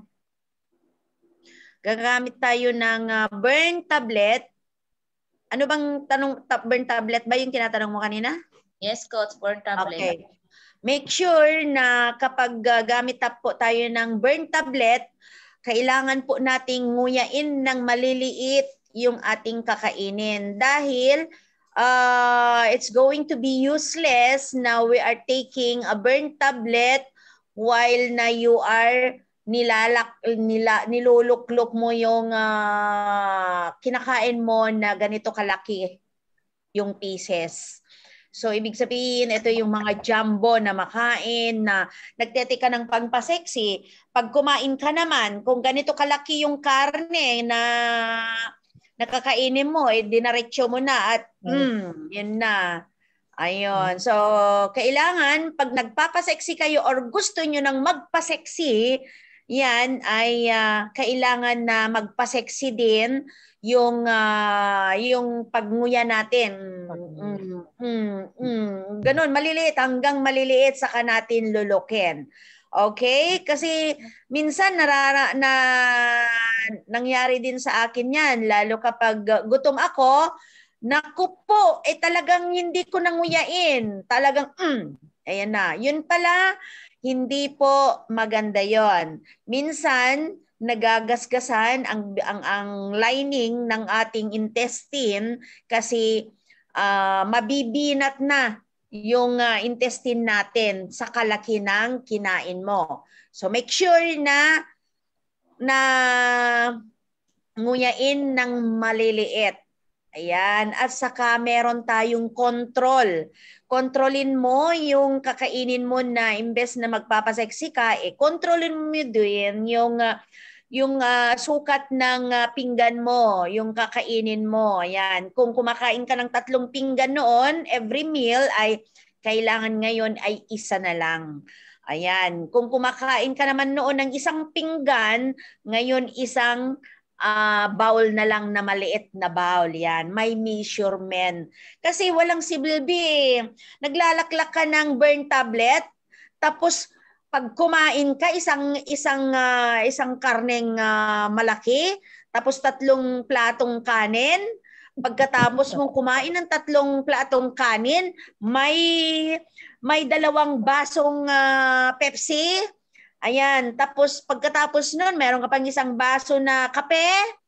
gagamit tayo ng uh, burn tablet. Ano bang tanong, burn tablet ba yung tinatanong mo kanina? Yes, Coach, burn tablet. Okay. Make sure na kapag uh, gamit po tayo ng burn tablet, kailangan po nating nguyain ng maliliit yung ating kakainin. Dahil uh, it's going to be useless na we are taking a burn tablet while na you are nilalak nila niluluklok mo yung uh, kinakain mo na ganito kalaki yung pieces. So ibig sabihin ito yung mga jumbo na makain na nagtete ka ng pagpaseksi. Pag kumain ka naman, kung ganito kalaki yung karne na nakakainin mo, eh dinaretso mo na at mm, yun na. Ayun. So, kailangan pag nagpapaseksi kayo or gusto nyo nang magpaseksi, yan ay uh, kailangan na magpaseksi din yung uh, yung pagnguya natin. Mm, mm, mm. Ganun, maliliit hanggang maliliit saka natin lulukin. Okay? Kasi minsan narara na nangyari din sa akin yan, lalo kapag gutom ako. Naku po, eh talagang hindi ko nanguyain. Talagang, mm, ayan na. Yun pala, hindi po maganda yon. Minsan, nagagasgasan ang, ang, ang lining ng ating intestine kasi uh, mabibinat na yung uh, intestine natin sa kalaki ng kinain mo. So make sure na na nguyain ng maliliit. Ayan. At saka meron tayong control. Kontrolin mo yung kakainin mo na imbes na magpapaseksi ka, eh, kontrolin mo din yung, uh, yung uh, sukat ng uh, pinggan mo, yung kakainin mo. Ayan. Kung kumakain ka ng tatlong pinggan noon, every meal ay kailangan ngayon ay isa na lang. Ayan. Kung kumakain ka naman noon ng isang pinggan, ngayon isang Uh, bowl na lang na maliit na bowl. Yan. May measurement. Kasi walang sibilbi. Naglalaklak ka ng burn tablet, tapos pag kumain ka, isang, isang, uh, isang karneng uh, malaki, tapos tatlong platong kanin, pagkatapos mong kumain ng tatlong platong kanin, may, may dalawang basong uh, Pepsi. Ayan, tapos pagkatapos nun, meron ka pang isang baso na kape.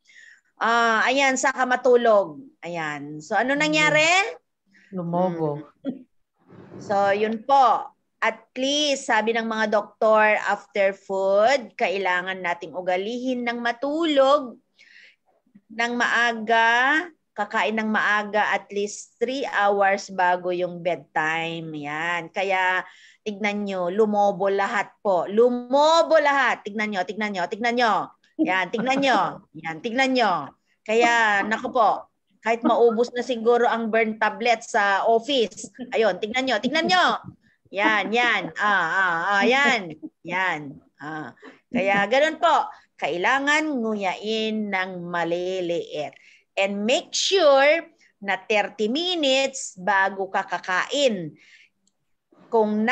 Uh, ayan, saka matulog. Ayan. So, ano nangyari? Lumobo. Hmm. So, yun po. At least, sabi ng mga doktor, after food, kailangan nating ugalihin ng matulog ng maaga, kakain ng maaga at least three hours bago yung bedtime. Yan. Kaya, tignan nyo, lumobo lahat po. Lumobo lahat. Tignan nyo, tignan nyo, tignan nyo. Yan, tignan nyo. Yan, tignan nyo. Kaya, naku po, kahit maubos na siguro ang burn tablet sa office. Ayun, tignan nyo, tignan nyo. Yan, yan. Ah, ah, ah, yan. Yan. Ah. Kaya, ganun po. Kailangan nguyain ng maliliit. And make sure na thirty minutes bago ka kakain. Kung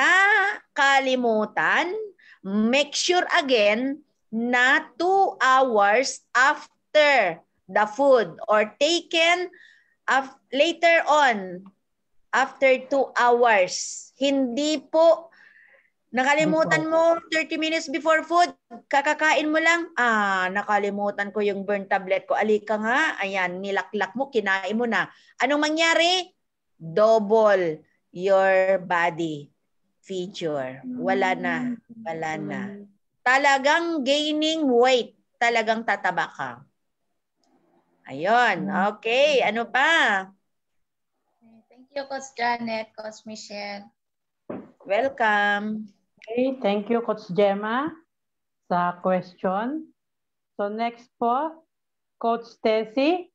nakalimutan, make sure again na two hours after the food or taken af later on, after two hours. Hindi po nakalimutan mo thirty minutes before food, kakakain mo lang, ah, nakalimutan ko yung burn tablet ko. Alika nga, ayan, nilaklak mo, kinain mo na. Anong mangyari? Double your body. figure. Wala na. Wala na. Talagang gaining weight. Talagang tataba ka. Ayun. Okay. Ano pa? Thank you, Coach Janet, Coach Michelle. Welcome. Okay, thank you, Coach Gemma, sa question. So next po, Coach Tessie.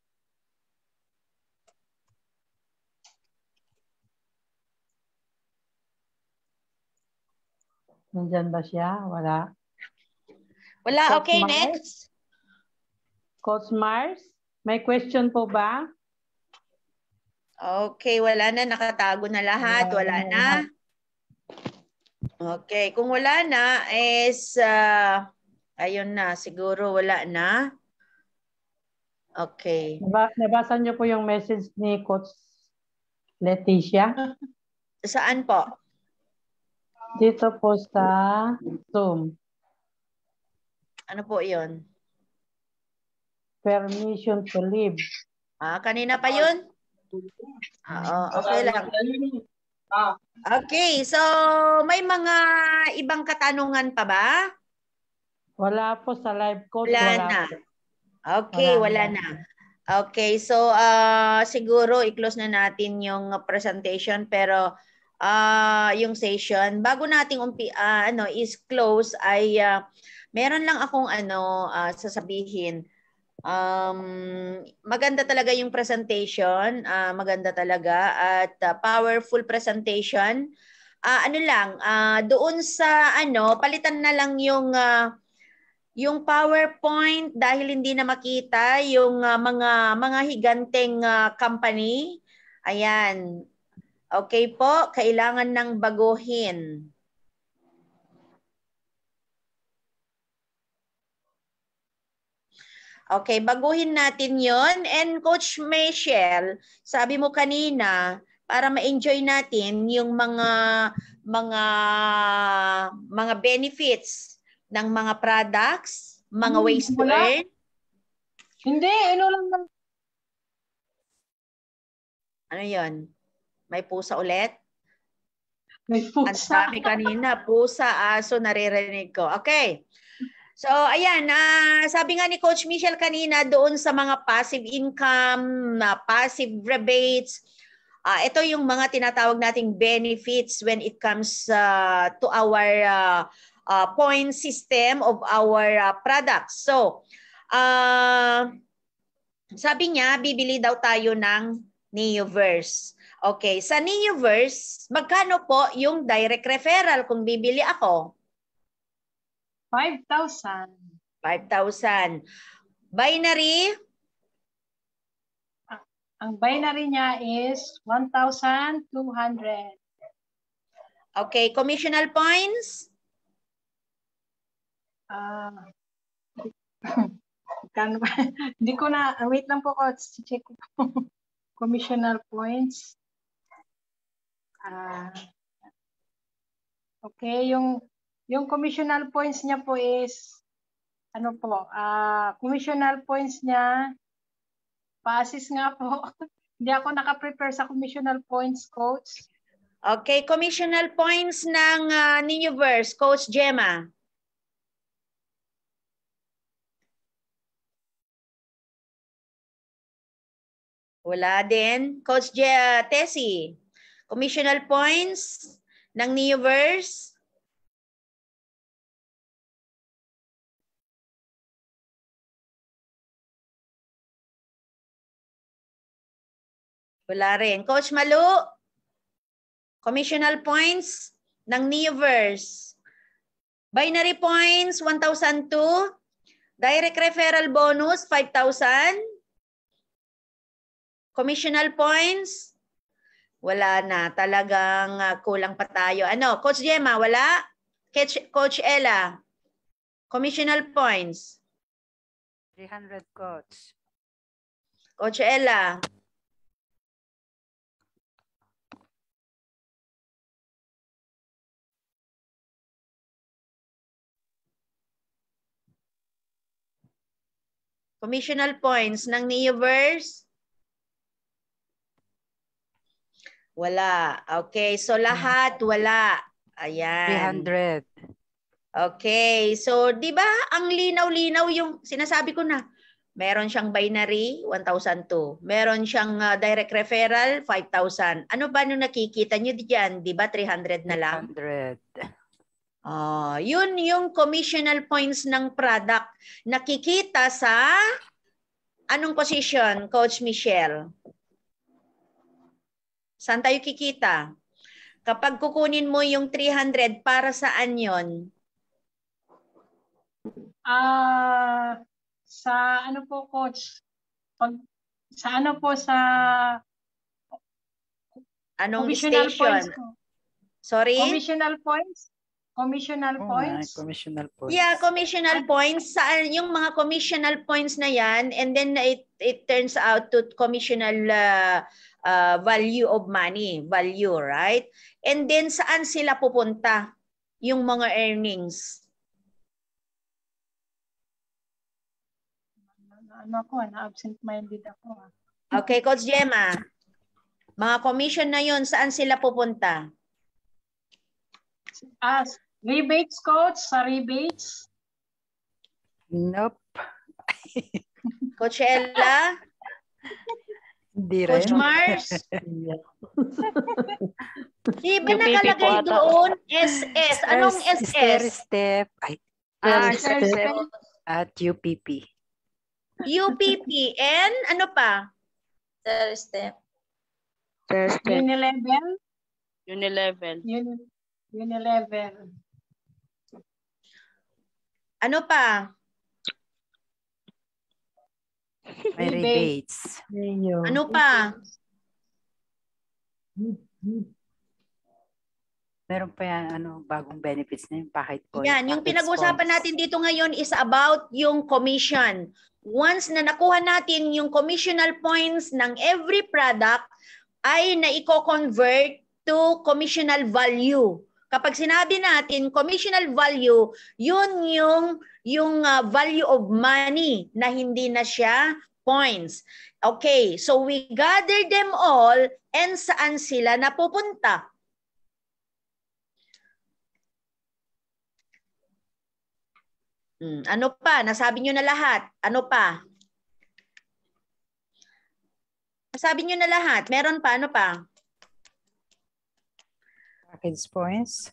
Nandyan ba siya? Wala. Wala. Coach Okay, Mars? next. Coach Mars, may question po ba? Okay, wala na. Nakatago na lahat. Wala na. Okay, kung wala na, is, uh, ayun na. Siguro wala na. Okay. Nabasa niyo po yung message ni Coach Leticia? Saan po? Dito po sa Zoom. Ano po yun? Permission to leave. Ah, kanina pa yun? Ah, okay lang. Okay, so may mga ibang katanungan pa ba? Wala po sa live, Coach. Wala, Wala na. po. Okay, Wala wala na. Okay, so uh, siguro i-close na natin yung presentation pero uh, yung session bago nating umpi uh, ano is close ay uh, meron lang akong ano uh, sasabihin. Um, maganda talaga yung presentation, uh, maganda talaga at uh, powerful presentation. Uh, ano lang, uh, doon sa ano, palitan na lang yung uh, yung PowerPoint dahil hindi na makita yung uh, mga mga higanteng uh, company. Ayan. Okay po, kailangan ng baguhin. Okay, baguhin natin yon. And Coach Michelle, sabi mo kanina, para ma-enjoy natin yung mga mga mga benefits ng mga products, mga Hmm, ways to wala. earn. Hindi, ano lang lang. Ano yon? May pusa ulit? May Ang pusa. sabi kanina, pusa, aso, naririnig ko. Okay. So, ayan, uh, sabi nga ni Coach Michelle kanina doon sa mga passive income, uh, passive rebates, uh, ito yung mga tinatawag nating benefits when it comes uh, to our uh, uh, point system of our uh, products. So, uh, sabi niya, bibili daw tayo ng Neoverse. Okay, sa Neoverse, magkano po yung direct referral kung bibili ako? five thousand. five thousand. Binary? Ang binary niya is one thousand two hundred. Okay, commissional points? Ah. Uh, Hindi ko na, wait lang po ko, check ko po. Commissional points. Ah. Uh, okay, yung yung commissional points niya po is ano po, ah, uh, commissional points niya pa-assist nga po. Hindi ako naka-prepare sa commissional points, Coach. Okay, commissional points ng uh, Neoverse, Coach Gemma. Wala din. Coach Je Tessie, commissional points ng Neoverse? Wala rin. Coach Malu, commissional points ng Neoverse. Binary points, one thousand two. Direct referral bonus, five thousand. Commissional points, wala na. Talagang uh, kulang pa tayo. Ano, Coach Gemma, wala? Coach, Coach Ellah, commissional points. three hundred, Coach. Coach Ellah. Commissional points ng Neoverse. Wala. Okay, so lahat wala. Ayan. three hundred. Okay, so di ba ang linaw-linaw yung sinasabi ko na. Meron siyang binary, one thousand two. Meron siyang uh, direct referral, five thousand. Ano ba nung nakikita nyo diyan? Di ba three hundred na lang? three hundred. Oh, yun yung commissional points ng product. Nakikita sa anong position, Coach Michelle? Saan tayo kikita? Kapag kukunin mo yung three hundred, para saan yon? Ah, sa ano po, Coach? Pag, sa ano po sa Anong commissional station? points po? Sorry? Commissional points? Commissional Oh, points? commissional points. Yeah, commissional points. Saan yung mga commissional points na yan, and then it, it turns out to commissional uh, uh, value of money, value, right? And then saan sila pupunta? Yung mga earnings. Ano ako, na-absent-minded ako. Okay, Coach Gemma. Mga commission na yun, saan sila pupunta? Ah, rebates, Coach, sa rebates. Nope. Coach Ellah? Hindi rin. Coach Mars? Di ba U P P nakalagay po ata. doon S S? Anong S Stair S? step. Ay, Ah, Stair step. step. at U P P. U P P and ano pa? Third step. First step. Unilevel. Unilevel. Uni, Unilevel. Ano pa? May rebates. Ano pa? Meron pa yan, ano, bagong benefits na yung packet point. Yan, yung package pinag-usapan points. natin dito ngayon is about yung commission. Once na nakuha natin yung commissional points ng every product, ay naiko-convert to commissional value. Kapag sinabi natin commissional value, yun yung, yung uh, value of money na hindi na siya points. Okay, so we gather them all and saan sila napupunta? Hmm, ano pa? Nasabi nyo na lahat. Ano pa? Nasabi nyo na lahat. Meron pa? Ano pa? Package points.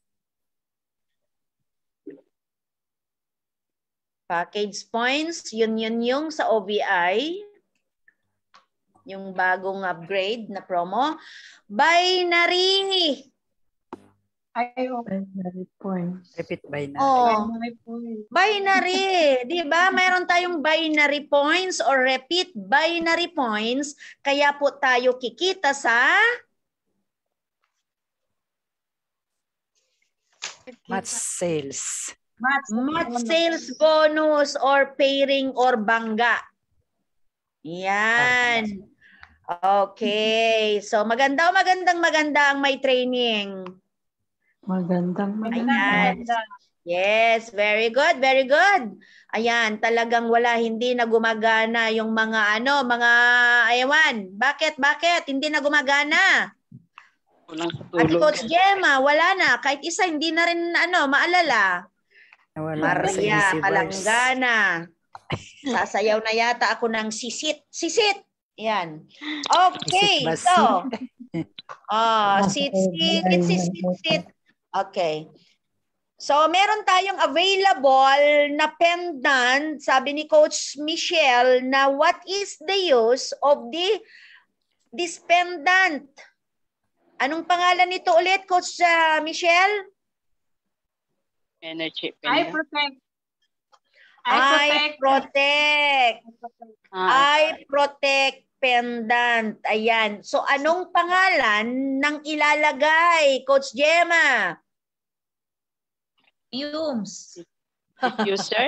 Package points. Yun yun yung sa O V I. Yung bagong upgrade na promo. Binary. Ay, oh. Binary points. Repeat by na. Oh. Binary points. Binary. Di ba? Mayroon tayong binary points or repeat binary points. Kaya po tayo kikita sa Match sales. Match, match sales bonus or pairing or bangga. Yan. Okay. So maganda magandang maganda ang may training. Magandang Ayan. maganda. Yes, very good, very good. Ayan, talagang wala, hindi na gumagana yung mga ano, mga ayawan. Bakit, bakit? Hindi na gumagana. Walang At tulog. Coach Gemma, wala na. Kahit isa, hindi na rin ano, maalala. Nawala na sa Maria, Easyverse. palanggana. Sasayaw na yata ako ng sisit. Sisit! Yan. Okay, Sisit ba, so. Oh, sit, sit, sit, sit, sit. Okay. So, meron tayong available na pendant, sabi ni Coach Michelle, na what is the use of the this pendant? Anong pangalan nito ulit, Coach uh, Michelle? Energy. I pendant. protect. I I protect. protect. Ah, I protect pendant. Ayan. So, anong pangalan ng ilalagay, Coach Gemma? Fumes. user.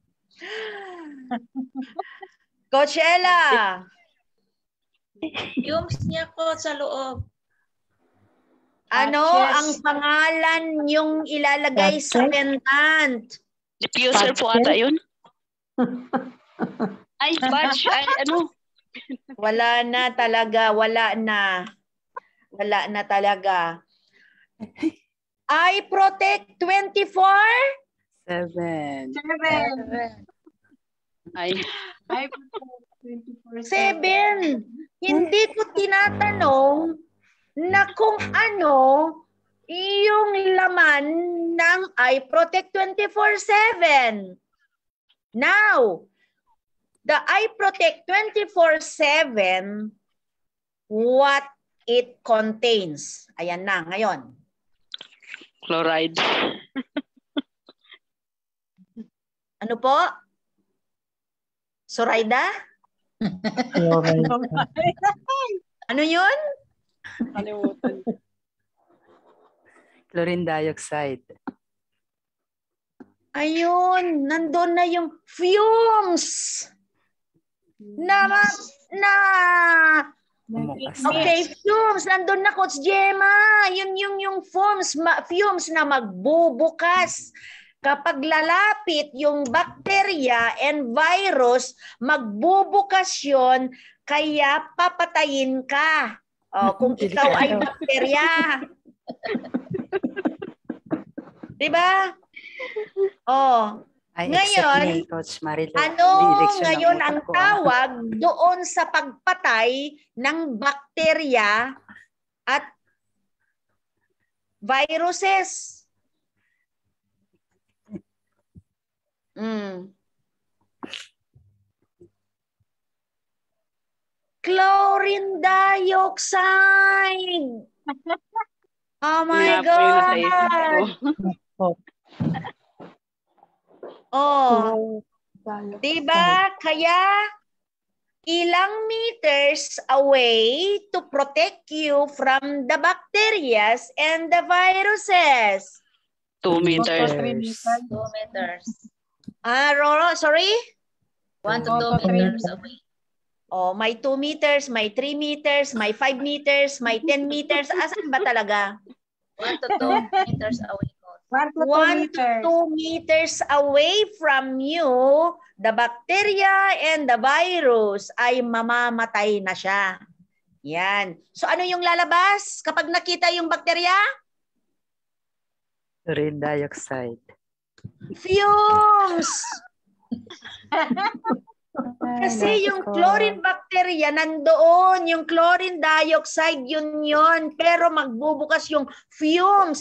Coach Ellah. Fumes niya ko sa loob. Ano Patches. ang pangalan yung ilalagay sa Patches. pendant? Diffuser po ata yun. Ay, batch. Ay, ano? Wala na talaga, wala na. Wala na talaga. I protect twenty-four. Seven. Seven. Ay. I protect twenty-four seven. Seven. Hindi ko tinatanong na kung ano yung laman ng I protect twenty-four seven. Now, the I protect twenty-four seven, what it contains. Ayan na, ngayon. Chloride. Ano po? Zoraida? Ano yun? Kalimutan. Chlorine dioxide. Ayun, nandun na yung fumes. Na, na, Bumukas okay, fumes, nandun na Coach Gemma. Yun yung yung fumes, ma, fumes na magbubukas. Kapag lalapit yung bacteria and virus, magbubukas yun, kaya papatayin ka. O, kung ikaw ay bakterya. Diba? Oh, Ay, ngayon, except ni Coach Marilo. ano Di-election ng ngayon utak ang ko, ah. tawag doon sa pagpatay ng bakterya at viruses? Mm. Chlorine dioxide. Oh my Yun nga po yung nasa isip God. ko. Oh, diba? Kaya ilang meters away to protect you from the bacteria and the viruses? Two meters. Two meters. Ah, Roro, sorry? One to two meters away. Oh, may two meters, may three meters, may five meters, may ten meters. Asan ba talaga? One to two meters away. One to two One to meters. two meters away from you, the bacteria and the virus ay mamamatay na siya. Yan. So ano yung lalabas kapag nakita yung bakterya? Chlorine dioxide. Fumes! Kasi yung chlorine bacteria nandoon, yung chlorine dioxide yun yun, pero magbubukas yung fumes.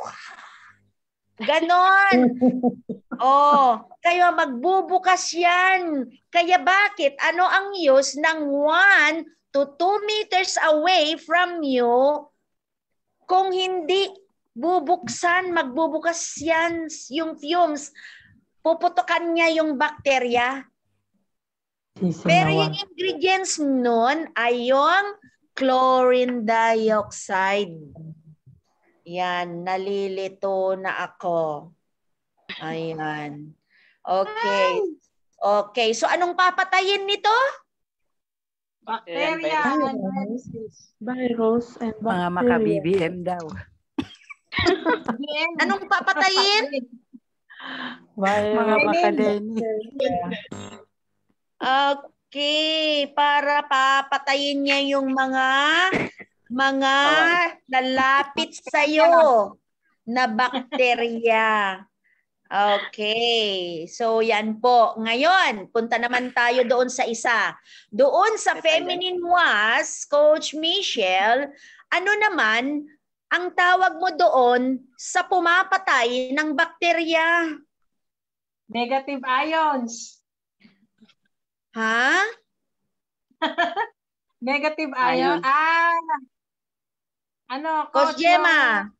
Ganon. Oh, kaya magbubukas yan. Kaya bakit? Ano ang use ng one to two meters away from you kung hindi bubuksan, magbubukas yan yung fumes, puputukan niya yung bakterya. Pero yung ingredients nun ay yung chlorine dioxide. Yan, nalilito na ako. Ayan. Okay. Okay, so anong papatayin nito? Bacteria and viruses. Virus and Mga bacteria. maka-B B M daw. Anong papatayin? Virus. Mga makadeni. Okay, para papatayin niya yung mga mga lalapit sa iyo na bakterya. Okay. So yan po. Ngayon, punta naman tayo doon sa isa. Doon sa feminine was, Coach Michelle, ano naman ang tawag mo doon sa pumapatay ng bakterya? Negative ions. Ha? Negative ion. Ion. Ah. Ano, Coach Coach? Gemma.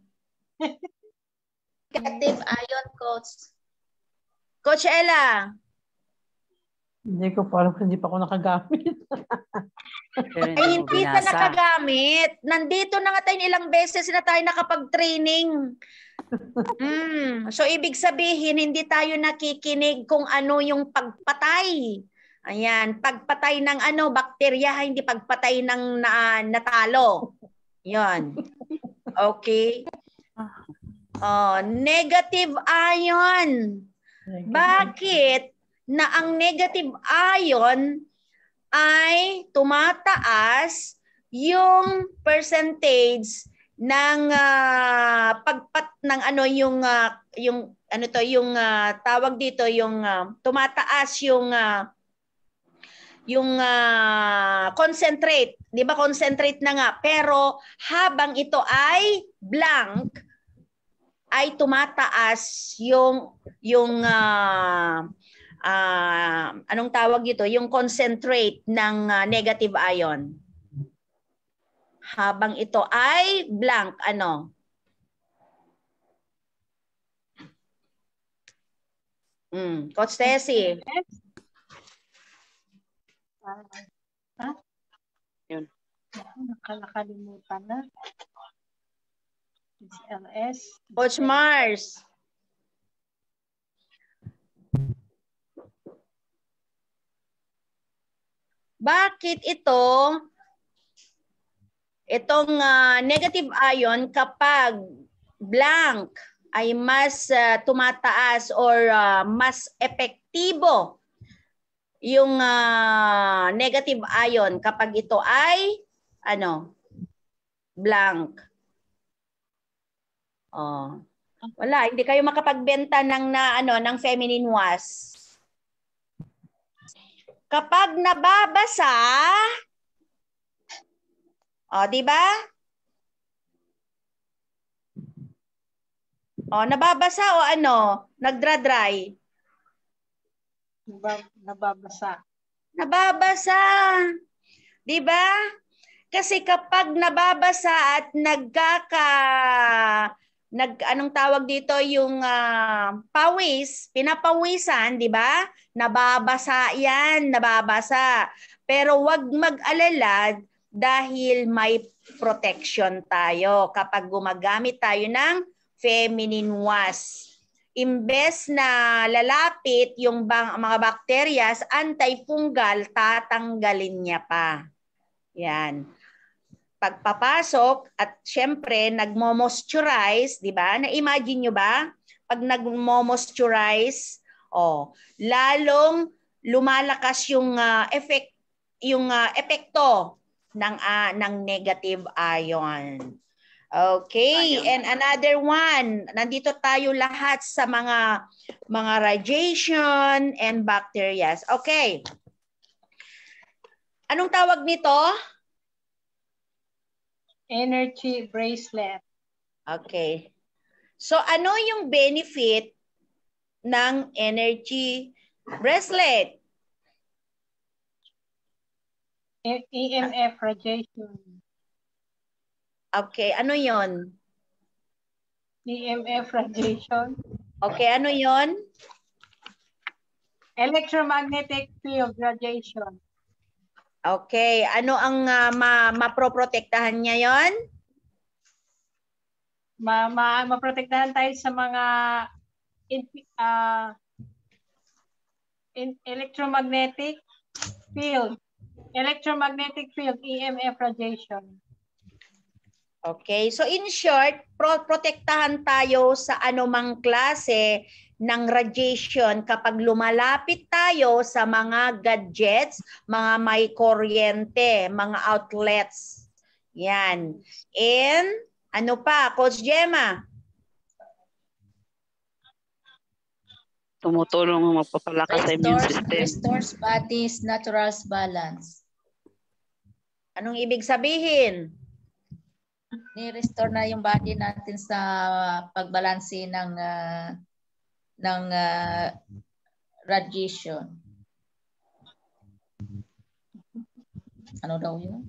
Negative ion, Coach. Coach Ellah. Hindi ko pa alam, hindi pa ako nakagamit. Pero Ay, hindi mo hindi ka binasa. nakagamit. Nandito na nga tayo ilang beses na tayo nakapag-training. Mm. So, ibig sabihin, hindi tayo nakikinig kung ano yung pagpatay. Ayan, pagpatay ng ano, bakterya, hindi pagpatay ng na, natalo. Yan. Okay. Oh, negative ion. Bakit na ang negative ion ay tumataas yung percentage ng uh, pagpat ng ano yung uh, yung ano to yung uh, tawag dito yung uh, tumataas yung uh, yung uh, concentrate, 'di ba? Concentrate na nga, pero habang ito ay blank ay tumataas yung yung uh, uh, anong tawag dito, yung concentrate ng uh, negative ion. Habang ito ay blank, ano? Mm, Coach Tessie. Uh, huh? Yun. Nakakalimutan na. L S. Coach Mars. Bakit ito itong uh, negative ion kapag blank ay mas uh, tumataas or uh, mas epektibo yung uh, negative ion kapag ito ay ano blank. Oh. Wala, hindi kayo makapagbenta ng na ano ng feminine was. Kapag nababasa, oh, di ba? Oh, nababasa o ano? Nagdra-dry? Nababasa. Nababasa. Di ba? Kasi kapag nababasa at nagkaka nag anong tawag dito yung uh, pawis, pinapawisan, di ba? Nababasa 'yan, nababasa. Pero wag mag-alala dahil may protection tayo kapag gumagamit tayo ng feminine was. Imbes na lalapit yung bang, mga bacterias, antifungal, tatanggalin niya pa. Yan. Pagpapasok at syempre nagmo-moisturize, di ba? Na-imagine nyo ba? Pag nagmo-moisturize, oh, lalong lumalakas yung uh, effect, yung uh, epekto ng uh, ng negative ion. Okay, and another one, nandito tayo lahat sa mga mga radiation and bacteria. Okay. Anong tawag nito? Energy bracelet. Okay. So ano yung benefit ng energy bracelet? E M F radiation. Okay, ano yon? E M F radiation. Okay, ano yon? Electromagnetic field radiation. Okay, ano ang uh, ma maproprotektahan niya yon? Ma ma maprotektahan tayo sa mga in, uh, in electromagnetic field. Electromagnetic field, E M F radiation. Okay, so in short, pro protektahan tayo sa anumang klase ng radiation kapag lumalapit tayo sa mga gadgets, mga may kuryente, mga outlets. Yan. And ano pa, Coach Gemma? Tumutulong ang mapapalakas sa immune system. Restores body's natural balance. Anong ibig sabihin? Ni-restore na yung body natin sa pagbalanse ng uh, ng uh, radiation. Ano daw yun?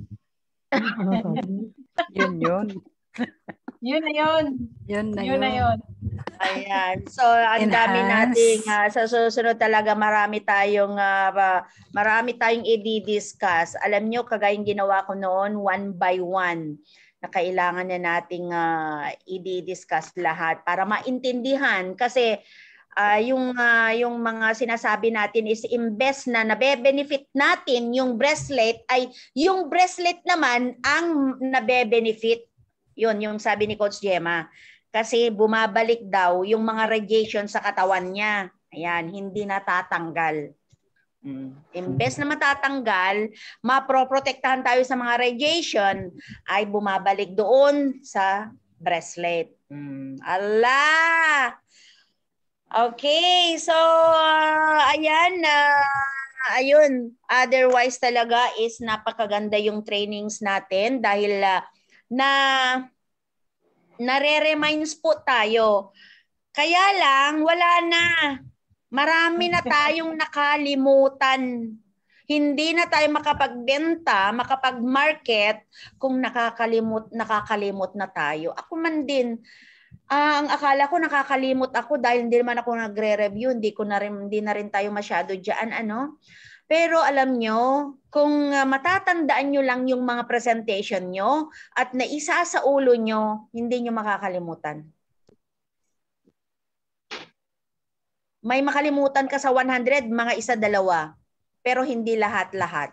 Yun yun. Yun na yun. Yun na Yun yun. na yun. Ayan. So, ang dami nating uh, sa susunod talaga marami tayong uh, marami tayong i-discuss. Alam nyo, kagayang ginawa ko noon, one by one, na kailangan na nating uh, i-discuss lahat para maintindihan. Kasi uh, yung, uh, yung mga sinasabi natin is imbes na nabe-benefit natin yung bracelet, ay yung bracelet naman ang nabe-benefit. Yun, yung sabi ni Coach Gemma. Kasi bumabalik daw yung mga radiation sa katawan niya. Ayan, hindi natatanggal. Mm. Imbes na matatanggal, maproprotektahan tayo sa mga radiation, ay bumabalik doon sa breastplate. Mm. Allah! Okay, so uh, ayan, uh, ayun, otherwise talaga is napakaganda yung trainings natin dahil uh, na nare-reminds po tayo. Kaya lang, wala na. Marami na tayong nakalimutan. Hindi na tayo makapagbenta, makapag-market kung nakakalimot, nakakalimot na tayo. Ako man din, uh, ang akala ko nakakalimot ako dahil hindi naman ako nagre-review, hindi ko na rin, hindi na rin tayo masyado diyan, ano. Pero alam nyo, kung uh, matatandaan nyo lang yung mga presentation nyo at naisa sa ulo nyo, hindi nyo makakalimutan. May makalimutan ka sa one hundred, mga isa, dalawa. Pero hindi lahat-lahat.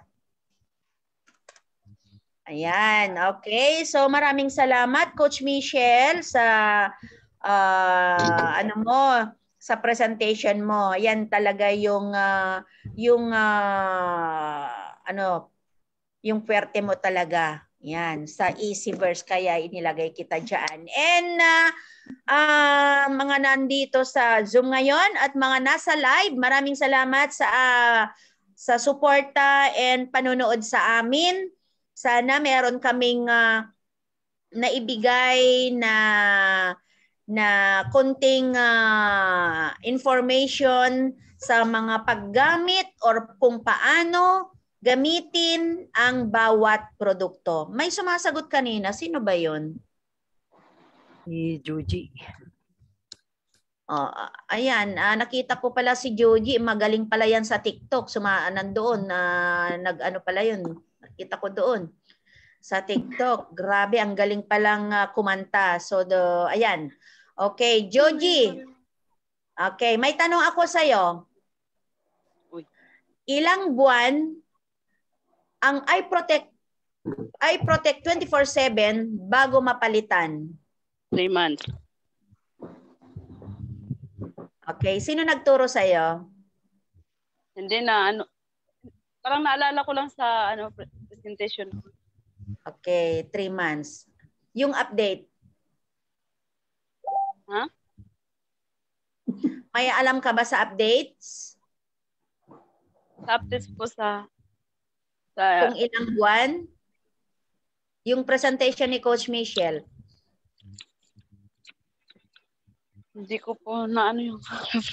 Ayan, okay. So maraming salamat, Coach Michelle, sa uh, ano mo, sa presentation mo. Ayan talaga yung uh, yung uh, ano, yung puwerte mo talaga. Yan, sa easy verse kaya inilagay kita dyan. And uh, uh, mga nandito sa Zoom ngayon at mga nasa live, maraming salamat sa uh, sa suporta and panonood sa amin. Sana meron kaming uh, naibigay na na konting uh, information sa mga paggamit or kung paano gamitin ang bawat produkto. May sumasagot kanina. Sino ba yun? Si Juji. Oh, ayan, uh, nakita ko pala si Joji. Magaling pala yan sa TikTok. Suma, nandoon, uh, nag-ano pala yun. Nakita ko doon sa TikTok. Grabe, ang galing palang uh, kumanta. So, the, ayan. Okay, Joji. Okay, may tanong ako sa'yo. Ilang buwan ang eye protect eye protect twenty-four seven bago mapalitan? Three months. Okay, sino nagturo sa iyo? Hindi na ano, parang naalala ko lang sa ano presentation. Okay, three months. Yung update? Ha? May alam ka ba sa updates? Sa updates po sa sa Kung ilang buwan? Yung presentation ni Coach Michelle. Hindi ko po na ano yung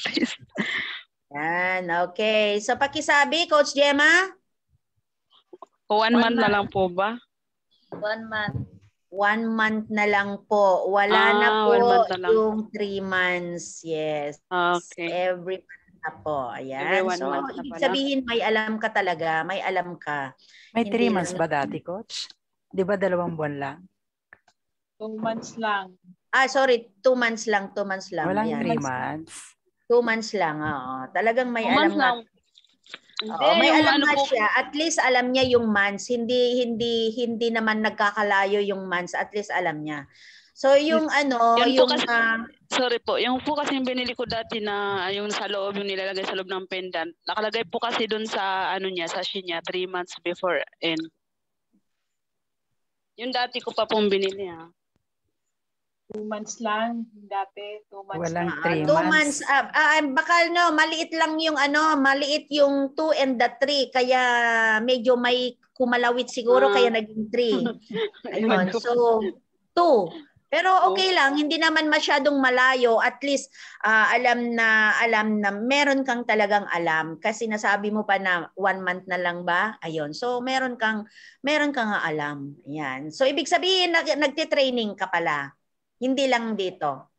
Yan, okay. So pakisabi, Coach Gemma? One, One month, month na lang po ba? One month. One month na lang po. Wala ah, na po na yung three months. Yes. Okay. Every month na po. Ayan. Every one so, month na ibig pala. sabihin, may alam ka talaga. May alam ka. May Hindi three months lang- ba dati, Coach? Di ba dalawang buwan lang? Two months lang. Ah, sorry. Two months lang. Two months lang. Walang Ayan. three months. Two months lang. Oo. Talagang may Two alam months nga. lang. Hindi, Oo, may yung alam ano nga po, siya. At least alam niya yung months. Hindi hindi hindi naman nagkakalayo yung months. At least alam niya. So yung ano, yun po yung kasi, ah, sorry po, yung po kasi yung binili ko dati na yung sa loob, yung nilalagay sa loob ng pendant, nakalagay po kasi dun sa ano niya, sa sheet niya, three months before and yung dati ko pa pong binili ha. Two months lang. Dati, two months Walang lang. three two months. months. ah, ah, baka no, maliit lang yung ano, maliit yung two and the three. Kaya medyo may kumalawit siguro, Ah. kaya naging three. Ayun. Ewan ko. So, two. Pero okay lang, hindi naman masyadong malayo. At least ah, alam na alam na meron kang talagang alam kasi nasabi mo pa na one month na lang ba? Ayun. So meron kang meron kang alam. Yan. So ibig sabihin nag, nagte-training ka pala. Hindi lang dito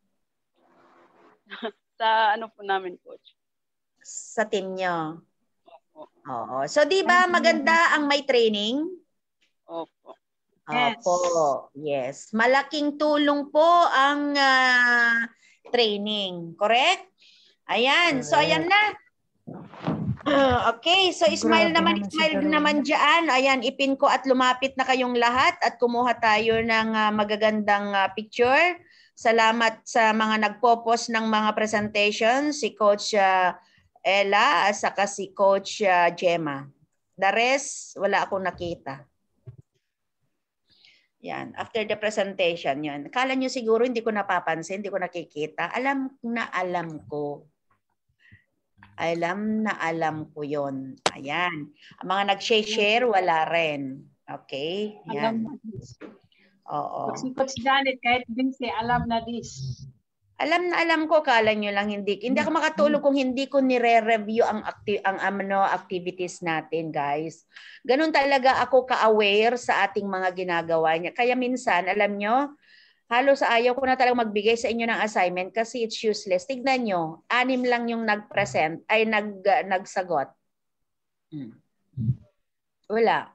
Sa ano po namin, coach. sa team nyo. Opo. Oo. So di ba maganda ang may training? Opo. Yes. Opo. Yes. Malaking tulong po ang ah, training. Correct? Ayan. So ayan na. Ah, okay. So smile Grabe naman, naman si smile Carol. naman dyan. Ayan, ipin ko at lumapit na kayong lahat at kumuha tayo ng ah, magagandang ah, picture. Salamat sa mga nagpo-post ng mga presentation. Si Coach ah, Ella, saka si Coach uh, Gemma. The rest, wala akong nakita. Yan, after the presentation, yun. Kala nyo siguro hindi ko napapansin, hindi ko nakikita. Alam na alam ko. Alam na alam ko yun. Ayan. Ang mga nag-share, wala rin. Okay? Yan. Alam na this. Oo. Si Coach Janet, kahit din si alam na this. Alam na alam ko, kala nyo lang hindi. Hindi ako makatulog kung hindi ko nire-review ang, acti- ang ano, activities natin, guys. Ganun talaga ako ka-aware sa ating mga ginagawa niya. Kaya minsan, alam nyo, halos ayaw ko na talagang magbigay sa inyo ng assignment kasi it's useless. Tignan nyo, anim lang yung nag-present, ay nag, uh, nagsagot. Hmm. Wala.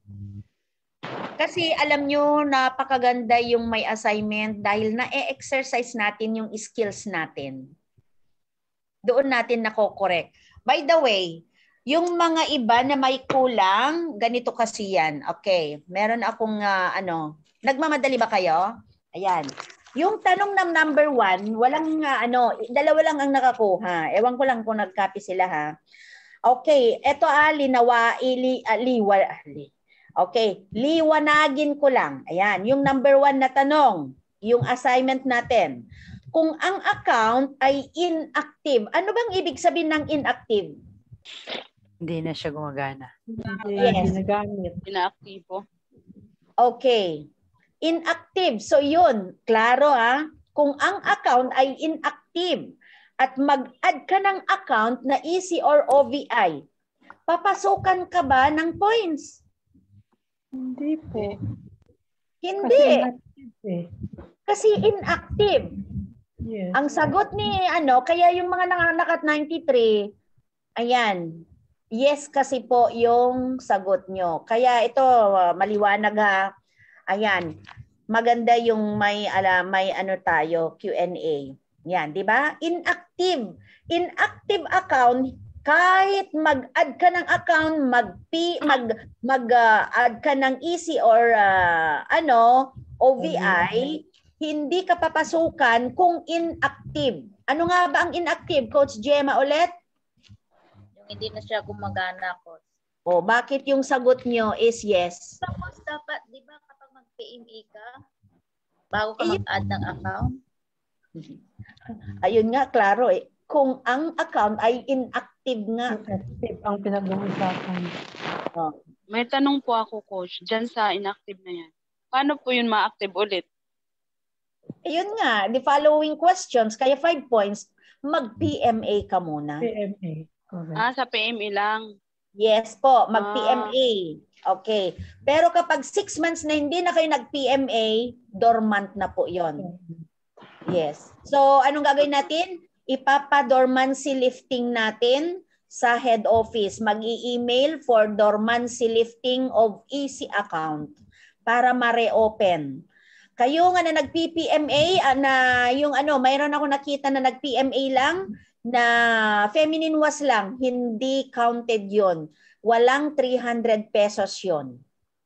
Kasi alam nyo, napakaganda yung may assignment dahil na-exercise natin yung skills natin. Doon natin nako-correct. By the way, yung mga iba na may kulang, ganito kasi yan. Okay, meron akong uh, ano, nagmamadali ba kayo? Ayan. Yung tanong ng number one, walang uh, ano, dalawa lang ang nakakuha. Ewan ko lang kung nag-copy sila ha. Okay, eto ah, linawa, ili, uh, liwa, li. Okay, liwanagin ko lang. Ayan, yung number one na tanong, yung assignment natin. Kung ang account ay inactive, ano bang ibig sabihin ng inactive? Hindi na siya gumagana. Hindi Yes. ginagamit. Inaaktibo. Okay. Inactive. So yun, klaro ah. Kung ang account ay inactive at mag-add ka ng account na E C or O V I, papasukan ka ba ng points? Hindi po. Hindi. Kasi inactive eh. Kasi inactive. Yes. Ang sagot ni ano, kaya yung mga nanganak at ninety-three, ayan, yes kasi po yung sagot nyo. Kaya ito, uh, maliwanag ha. Ayan, maganda yung may, ala, may ano tayo, Q and A. Yan, di ba? Inactive. Inactive account, kahit mag-add ka ng account, mag-P, mag, mag-add ka ng E C or uh, ano, O V I, hindi ka papasukan kung inactive. Ano nga ba ang inactive, Coach Gemma ulit? Yung hindi na siya gumagana, Coach. O, bakit yung sagot nyo is yes? Tapos dapat, di ba kapag mag-P M E ka, bago ka Eh, mag-add ng account? Ayun nga, klaro eh. Kung ang account ay inactive nga. Inactive ang pinag-uusapan. Oh. May tanong po ako, Coach, dyan sa inactive na yan. Paano po yun ma-active ulit? Ayun nga, the following questions, kaya five points, mag-P M A ka muna. P M A. Correct. Ah, sa P M E lang. Yes po, mag-P M A. Okay. Pero kapag six months na hindi na kayo nag-P M A, dormant na po yon. Yes. So, anong gagawin natin? Ipapa-dormancy lifting natin sa head office. Mag-i-email for dormancy lifting of E C account para ma-reopen. Kayo nga na nag-P P M A, na yung ano, mayroon ako nakita na nag-P M A lang, na feminine wash lang, hindi counted yon. Walang three hundred pesos yon.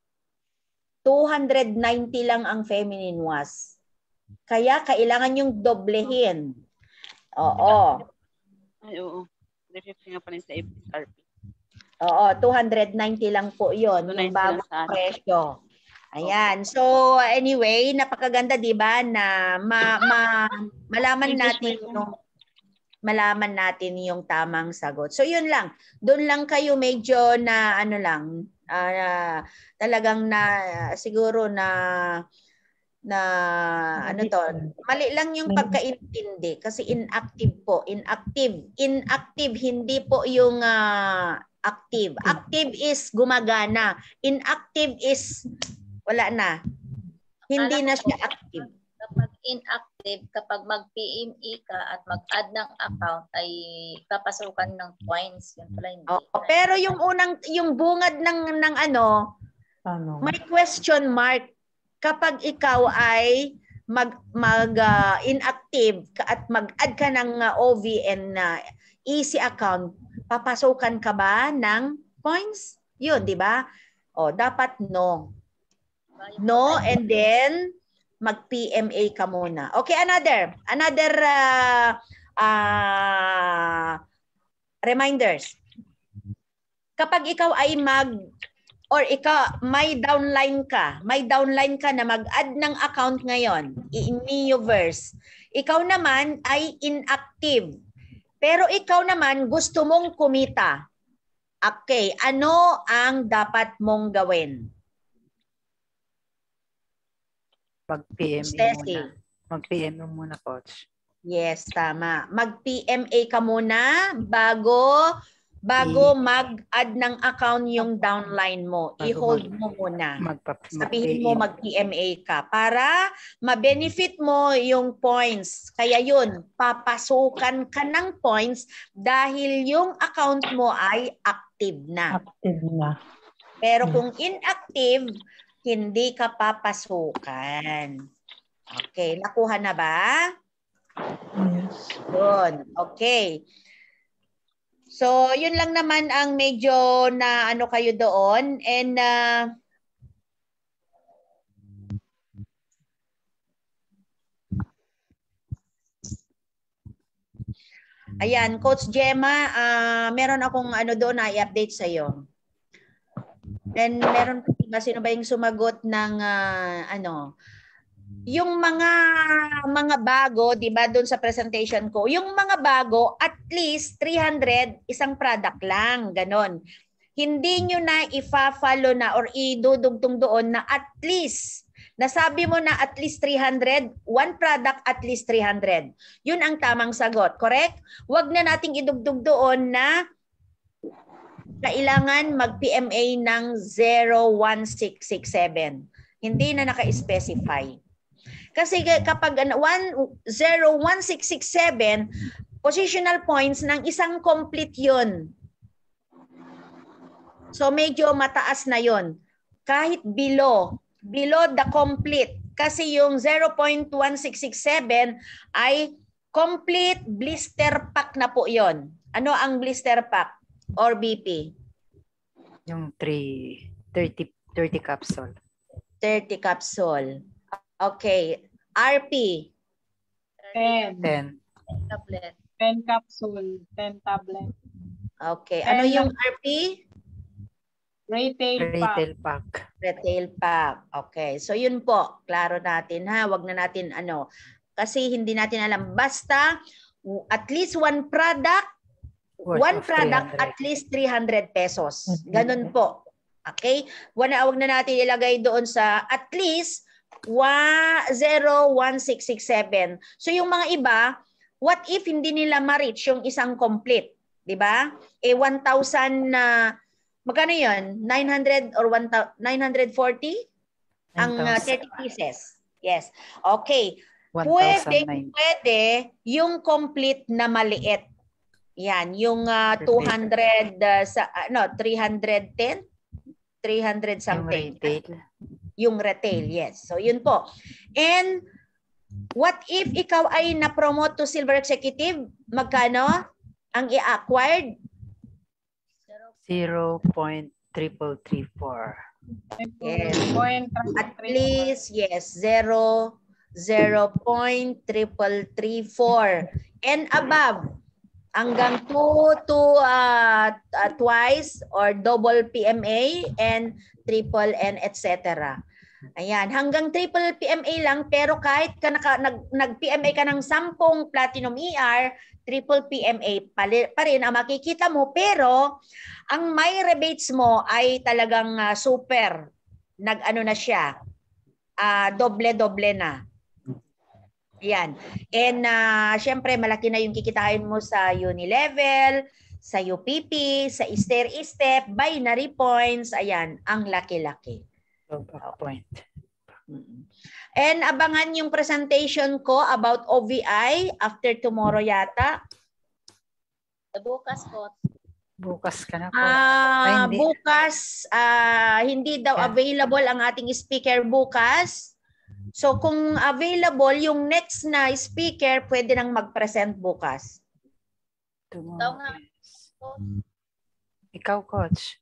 two hundred ninety lang ang feminine wash. Kaya kailangan yung doblehin. Oo. Ay, oo. three fifty nga pa rin sa F S R P. Oo, two hundred ninety lang po yon, yung bagong presyo. Ayan. So, anyway, napakaganda, di ba, na ma, ma, malaman natin yung malaman natin yung tamang sagot. So, yun lang. Doon lang kayo medyo na, ano lang, uh, talagang na, siguro na, na, ano to, mali lang yung pagkaintindi kasi inactive po. Inactive. Inactive, hindi po yung uh, active. Active is gumagana. Inactive is wala na. Hindi na siya active. Kapag inactive, kapag mag-P M E ka at mag-add ng account, ay papasukan ng points. Yun pala hindi. Oh, pero yung unang, yung bungad ng, ng ano, Ano? may question mark. Kapag ikaw ay mag, mag uh, inactive ka at mag-add ka ng uh, O V and uh, E C account, papasukan ka ba ng points? Yun, di ba? O, dapat no. No, and then mag-P M A ka muna. Okay, another. Another uh, uh, reminders. Kapag ikaw ay mag or ikaw may downline ka, may downline ka na mag-add ng account ngayon in Neoverse. Ikaw naman ay inactive. Pero ikaw naman gusto mong kumita. Okay, ano ang dapat mong gawin? Mag-P M A Stacey. muna. Mag-P M A muna, Coach. Yes, tama. Mag-P M A ka muna bago bago mag-add ng account yung downline mo. I-hold mo muna. Sabihin mo mag-P M A ka para ma-benefit mo yung points. Kaya yun, papasukan ka ng points dahil yung account mo ay active na. Active na. Pero kung inactive, hindi ka papasukan. Okay, nakuha na ba? Yes. Yun, okay. So, yun lang naman ang medyo na ano kayo doon. And, uh, ayan, Coach Gemma, uh, meron akong ano doon na i-update sa'yo. And meron ba, sino ba yung sumagot ng uh, ano, yung mga mga bago, 'di ba, doon sa presentation ko. Yung mga bago, at least three hundred isang product lang, ganon. Hindi nyo na ifa-follow na or idudugtong doon na at least nasabi mo na at least three hundred, one product at least three hundred. Yun ang tamang sagot, correct? Huwag na nating idugtong doon na kailangan mag-P M A ng zero one six six seven. Hindi na naka-specify. Kasi kapag zero one six six seven, positional points ng isang complete yun. So medyo mataas na yun. Kahit below, below the complete. Kasi yung zero point one six six seven ay complete blister pack na po yun. Ano ang blister pack or B P? Yung three, thirty, thirty capsule. thirty capsule. Okay. R P. ten. ten. Tablet. ten capsule. ten tablet. Okay. Ano yung R P? Retail pack. Retail pack. Retail pack. Okay. So yun po. Klaro natin ha. Wag na natin ano. Kasi hindi natin alam. Basta at least one product. Worth one of product three hundred. at least three hundred pesos. Ganun po. Okay? Wag na, wag na natin ilagay doon sa at least zero one six six seven. So yung mga iba, what if hindi nila ma-reach yung isang complete? Diba? Eh one thousand na, uh, magkano yun? nine hundred or nine hundred forty? Ang uh, thirty pieces. Yes. Okay. Pwede, pwede yung complete na maliit. Yan. Yung uh, two hundred, uh, sa, uh, no, three hundred ten? three hundred something. Yung retail. Yung retail, yes. So, yun po. And, what if ikaw ay na-promote to silver executive? Magkano ang i-acquired? zero point three three four. Yes. At least, yes, zero, zero point three three four. And above, hanggang two to uh, uh, twice or double P M A and triple N, et cetera. Ayan, hanggang triple P M A lang, pero kahit ka naka, nag, nag-P M A ka ng sampung platinum E R, triple P M A pa, pa rin ang makikita mo, pero ang may rebates mo ay talagang uh, super, nag-ano na siya, uh, doble-doble na. Ayan. And uh, syempre, malaki na yung kikitain mo sa Unilevel, sa U P P, sa stair-step, binary points. Ayan, ang laki-laki. Point. And abangan yung presentation ko about O V I after tomorrow yata. Bukas po. Bukas ka na po. Uh, Ay, hindi. Bukas, uh, hindi daw Yeah. available ang ating speaker bukas. So kung available, yung next na speaker, pwede nang mag-present bukas. Tomorrow is... Ikaw, Coach.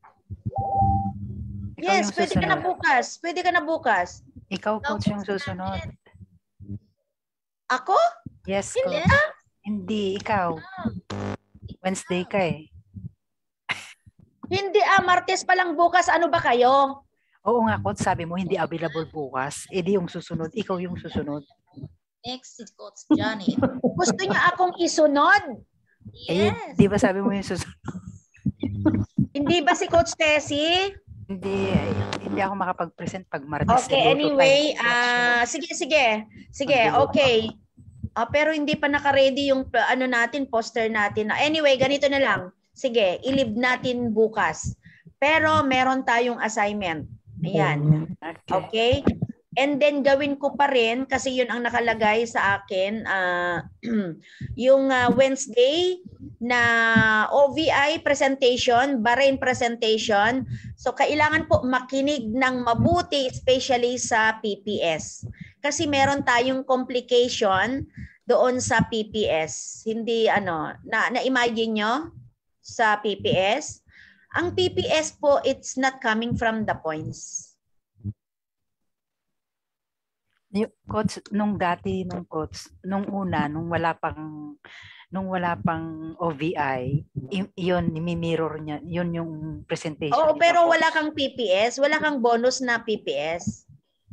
Ikaw Yes, yung pwede ka na susunod. bukas. Pwede ka na bukas. Ikaw, Coach, yung susunod. Ako? Yes, Hindi. Coach. Hindi, ikaw. Wednesday ka eh. Hindi ah, Martes pa lang bukas. Ano ba kayo? Oo nga, Coach, sabi mo hindi available bukas. Eh di yung susunod, ikaw yung susunod. Next si Coach Janet. Gusto niya akong isunod? Eh, Yes. di ba sabi mo yung susunod? Hindi ba si Coach Tessie? Hindi, eh, hindi ako makapag-present pag Martes. Okay, anyway, ah sige, sige. Sige, okay. Ah, pero hindi pa naka-ready yung uh, ano natin, poster natin. Anyway, ganito na lang. Sige, i-leave natin bukas. Pero meron tayong assignment. Ayan. Okay? And then gawin ko pa rin kasi yun ang nakalagay sa akin uh, yung uh, Wednesday na O V I presentation, Bahrain presentation. So kailangan po makinig ng mabuti especially sa P P S. Kasi meron tayong complication doon sa P P S. Hindi ano, na na-imagine nyo sa P P S? Ang P P S po, it's not coming from the points. Coach, nung dati, nung coach, nung una, nung wala pang nung wala pang O V I, yun, imi-mirror niya, yun yung presentation. Oo, pero wala kang P P S, wala kang bonus na P P S.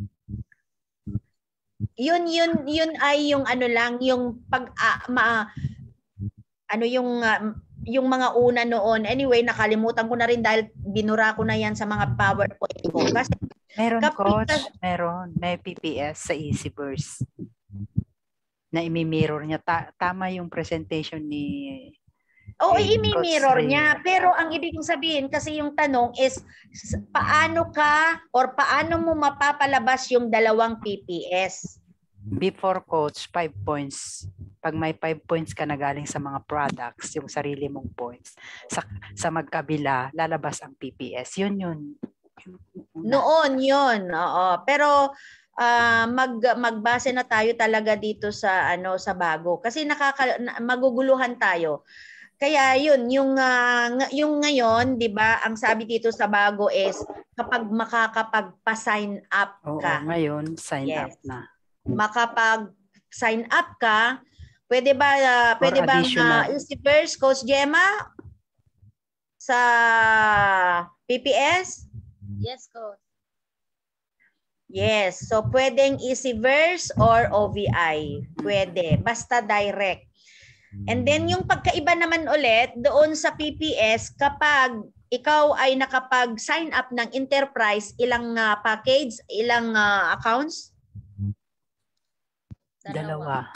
Yun, yun, yun ay yung ano lang, yung pag, uh, ma, ano yung, uh, yung mga una noon. Anyway, nakalimutan ko na rin dahil binura ko na yan sa mga PowerPoint ko. Kasi meron, kapag, Coach, meron. May P P S sa EasyBurst na imi-mirror niya. Ta tama yung presentation ni Oo, eh, imi-mirror niya. Pero ang ibig sabihin, kasi yung tanong is, paano ka or paano mo mapapalabas yung dalawang P P S? Before, Coach, five points. Pag may five points ka na galing sa mga products, yung sarili mong points, sa, sa magkabila, lalabas ang P P S. Yun yun. Noon yun. Oo. Pero uh, mag magbase na tayo talaga dito sa ano sa bago kasi nakaka maguguluhan tayo. Kaya yun yung uh, yung ngayon, 'di ba? Ang sabi dito sa bago is kapag makakapagpa-sign up ka. Oo, ngayon sign yes. up na. Makapag-sign up ka, pwede ba uh, pwede bang uh, EasyBurst, Coach Gemma sa P P S? Yes, Coach. Yes. So, pwedeng EasyBurst or O V I. Pwede. Basta direct. And then, yung pagkaiba naman ulit, doon sa P P S, kapag ikaw ay nakapag-sign up ng enterprise, ilang uh, package, ilang uh, accounts? Dalawa.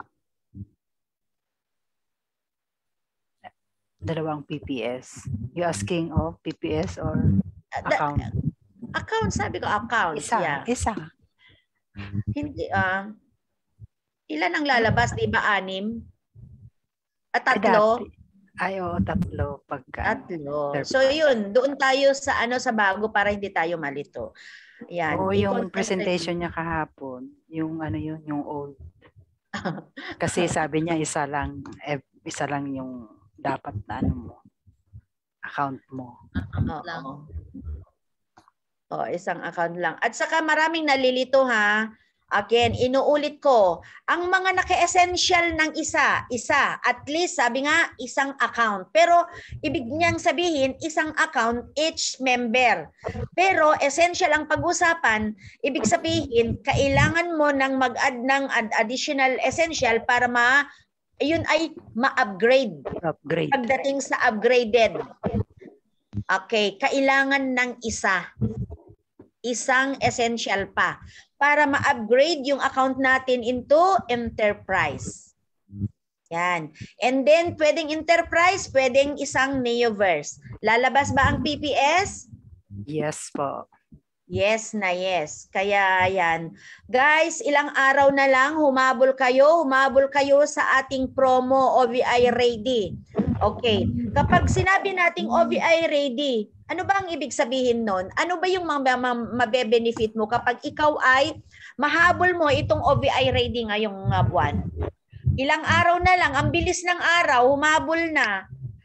Dalawang P P S. You asking of P P S or account? Uh, account, sabi ko account. Isa, yeah. isa. Hindi, uh, ilan ang lalabas, di ba, anim? At tatlo? Ay, oo, tatlo. Pagka, tatlo. So, yun, doon tayo sa ano sa bago para hindi tayo malito. Yan. Oo, yung presentation niya kahapon, yung ano yun, yung old. Kasi sabi niya, isa lang, eh, isa lang yung dapat na ano mo, account mo. Account lang. Oh, isang account lang. At saka maraming nalilito ha. Again, inuulit ko, ang mga naka-essential ng isa, isa, at least sabi nga, isang account. Pero ibig niyang sabihin, isang account each member. Pero essential ang pag-usapan, ibig sabihin, kailangan mo nang mag-add ng additional essential para ma yun ay ma-upgrade. Upgrade. Pagdating sa upgraded. Okay, kailangan ng isa. Isang essential pa para ma-upgrade yung account natin into enterprise. Yan. And then, pwedeng enterprise, pwedeng isang Neoverse. Lalabas ba ang P P S? Yes po. Yes na yes. Kaya yan. Guys, ilang araw na lang, humabol kayo, humabol kayo sa ating promo O V I ready. Okay. Kapag sinabi nating O V I ready, ano ba ang ibig sabihin nun? Ano ba yung mabe-benefit mo kapag ikaw ay mahabol mo itong O V I ready ngayong uh, buwan? Ilang araw na lang, ang bilis ng araw, humabol na.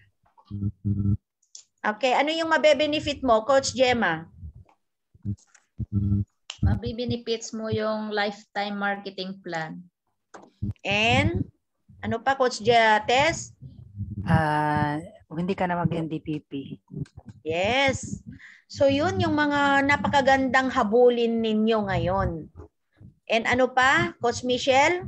Okay, ano yung mabe-benefit mo, Coach Gemma? Mabibenefits mo yung lifetime marketing plan. And ano pa, Coach Tess? Ah, hindi ka na mag-N D P P. Yes. So yun yung mga napakagandang habulin ninyo ngayon. And ano pa, Coach Michelle?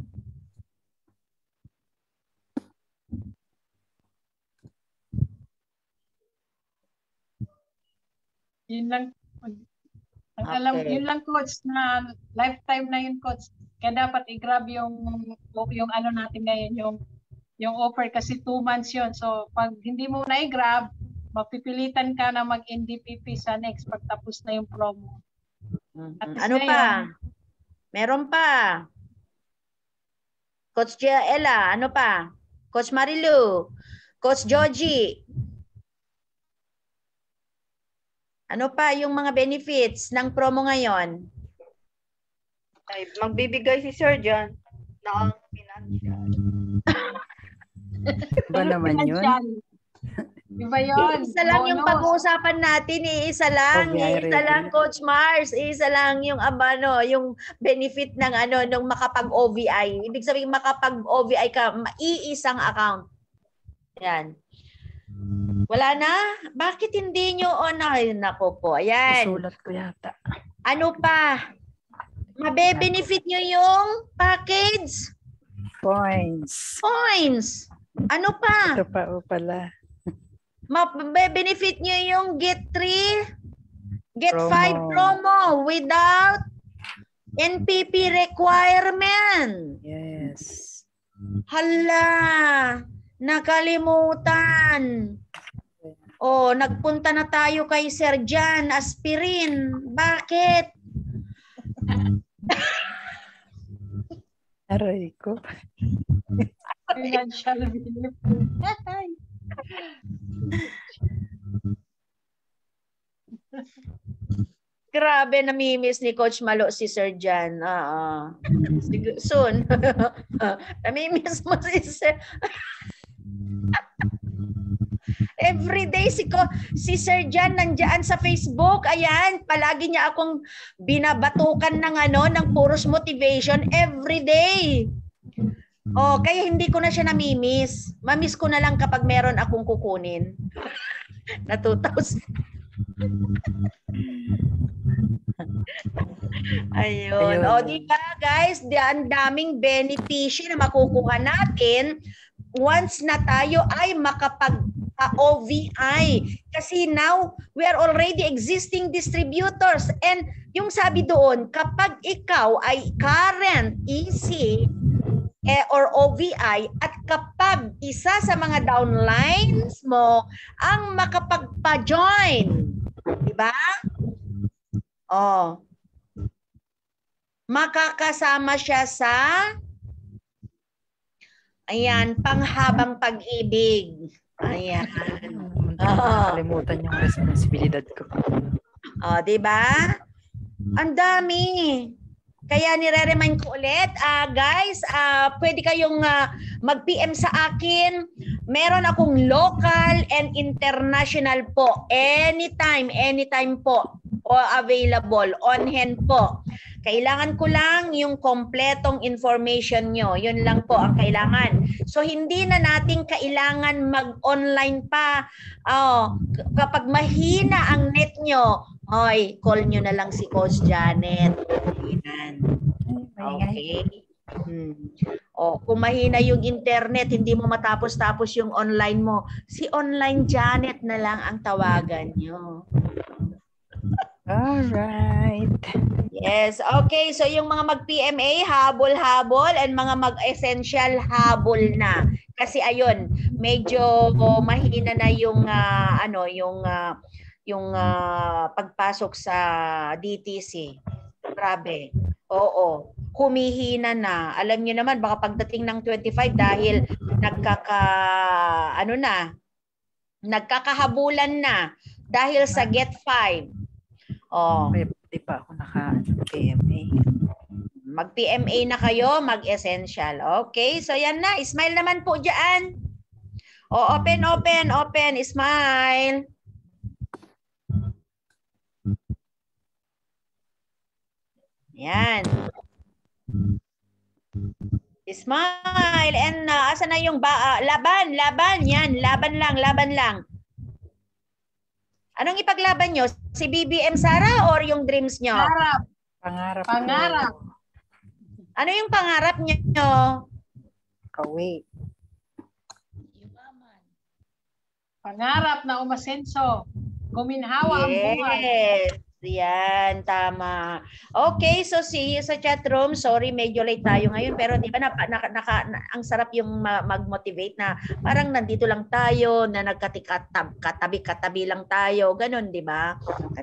Yun lang. Ang alam, Okay. yun lang coach na lifetime na yun coach. Kaya dapat i-grab yung yung ano natin ngayon, yung yung offer kasi two months yun. So pag hindi mo na i-grab, mapipilitan ka na mag-N D P P sa next pagtapos na yung promo. At least Ano ngayon, pa? Meron pa. Coach Ellah, ano pa? Coach Marilu, Coach Joji. Ano pa yung mga benefits ng promo ngayon? Ay, magbibigay si Sir John ng financial. Ba naman yun? Iba yun. Isa lang yung pag-uusapan natin, eh. Isa lang, O V I isa lang ready. Coach Mars, isa lang yung ano, yung benefit ng ano nung makapag-O V I. Ibig sabihin makapag-O V I ka, iisang account. Yan. Wala na? Bakit hindi nyo on? Ay, nako po. Ayan. Isulat ko yata. Ano pa? Mabe-benefit nyo yung package? Points. Points. Ano pa? Ito pa o pala. Mabe-benefit nyo yung get three, get Promo. five promo without N P P requirement. Yes. Hala, nakalimutan. Oh, nagpunta na tayo kay Sir Jan, aspirin. Bakit? Aray ko. Financial benefit. Grabe, namimiss ni Coach Malo si Sir Jan. Oo. Sig- Soon. Namimiss mo si Sir. Every day si, Ko, si Sir Jan nandiyan sa Facebook. Ayan, palagi niya akong binabatukan ng ano, ng puros motivation every day. Oh, kaya hindi ko na siya namimiss. Mamiss ko na lang kapag meron akong kukunin. Na two thousand. Ayun. Ayun. O, di ba guys, di, ang daming benepisyo na makukuha natin once na tayo ay makapag-O V I. Kasi now, we are already existing distributors. And yung sabi doon, kapag ikaw ay current E C eh, or O V I at kapag isa sa mga downlines mo ang makapagpa-join, di ba? Oh. Makakasama siya sa ayan, panghabang pag-ibig. Ayan. Oh. Nakalimutan yung responsibilidad ko. Oh, di ba? Ang dami. Kaya nire-remind ko ulit, uh, guys, uh, pwede kayong uh, mag-P M sa akin. Meron akong local and international po. Anytime, anytime po. O available, on hand po. Kailangan ko lang yung kompletong information nyo. Yun lang po ang kailangan. So, hindi na natin kailangan mag-online pa. Oh, kapag mahina ang net nyo, hoy, call nyo na lang si Coach Janet. Yan. Okay. Hmm. O, kung mahina yung internet, hindi mo matapos-tapos yung online mo, si Online Janet na lang ang tawagan nyo. Alright. Yes. Okay. So, yung mga mag-P M A, habol-habol, and mga mag-essential, habol na. Kasi ayun, medyo oh, mahina na yung, uh, ano, yung, uh, yung uh, pagpasok sa D T C. Grabe. Oo. Humihina na. Alam niyo naman, baka pagdating ng twenty-five dahil nagkaka, ano na, nagkakahabulan na dahil sa Get five. Oh. Hindi pa ako naka-P M A. Mag-P M A na kayo, mag-essential. Okay, so yan na. Smile naman po dyan. O, open, open, open. Smile. Yan. Smile. And uh, asa na yung ba uh, laban, laban, yan, laban lang, laban lang. Anong ipaglaban nyo? Si B B M Sara or yung dreams nyo? Pangarap. Pangarap. Pangarap. Ano yung pangarap nyo? Kawi. Pangarap na umasenso. Guminhawa ang buhay. Yes. Yan, tama. Okay, so see you sa chat room. Sorry, medyo late tayo ngayon. Pero di ba, naka, naka, naka, na, ang sarap yung mag-motivate na parang nandito lang tayo, na nagkatabi-katabi lang tayo. Ganon, di ba?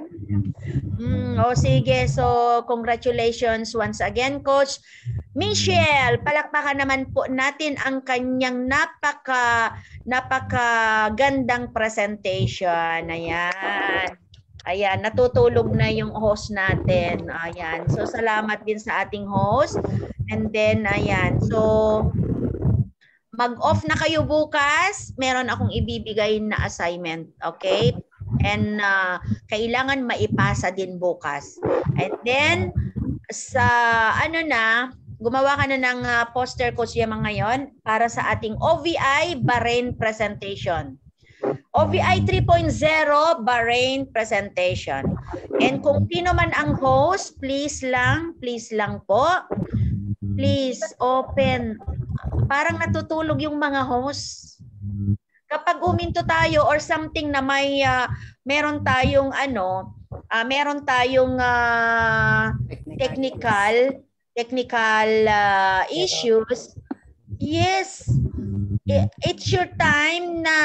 Mm, o sige, so congratulations once again, Coach Michelle. Palakpakan naman po natin ang kanyang napaka, napaka gandang presentation. Ayan. Ayan, natutulog na yung host natin. Ayan. So, salamat din sa ating host. And then, ayan. So, mag-off na kayo bukas. Meron akong ibibigay na assignment. Okay? And uh, kailangan maipasa din bukas. And then, sa ano na, gumawa ka na ng uh, poster, Coach Yama, ngayon para sa ating O V I Bahrain presentation. O V I three point oh Bahrain presentation. And kung sino man ang host, please lang, please lang po. Please open. Parang natutulog yung mga host. Kapag uminto tayo or something na may uh, meron tayong ano, uh, meron tayong uh, technical technical uh, issues. Yes. It's your time na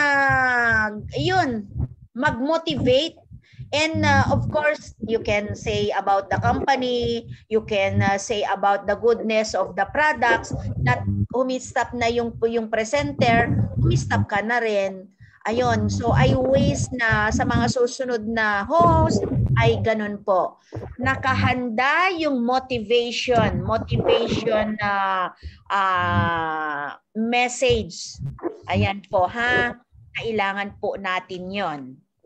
yun, mag-motivate. And uh, of course, you can say about the company, you can uh, say about the goodness of the products, that umistop na yung, yung presenter, umistop ka na rin. Ayun, so I wish na sa mga susunod na host ay ganun po. Nakahanda yung motivation, motivation na uh, uh, message. Ayan po ha, kailangan po natin yon.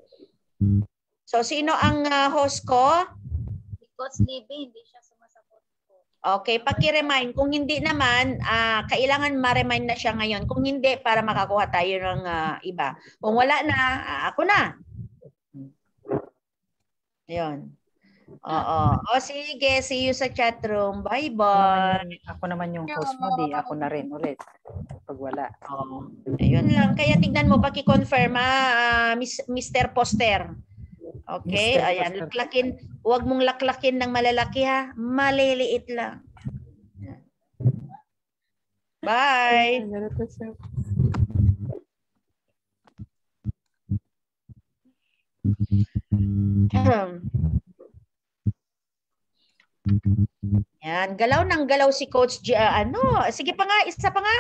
So sino ang uh, host ko? Si Coach Libby, hindi siya sumasagot po. Okay, paki-remind. Kung hindi naman, uh, kailangan ma-remind na siya ngayon. Kung hindi, para makakuha tayo ng uh, iba. Kung wala na, uh, ako na. Ayun. Oo. O sige, see you sa chat room. Bye-bye. Ako naman yung host mo, di ako na rin ulit. Pag wala. Oo. Ayun lang. Kaya tignan mo, paki-confirm ha, uh, Mister Poster. Okay, Mister ayan, Poster. laklakin, huwag mong laklakin ng malalaki ha, maliliit lang. Bye. Yan, galaw ng galaw si Coach G, uh, ano, sige pa nga, isa pa nga.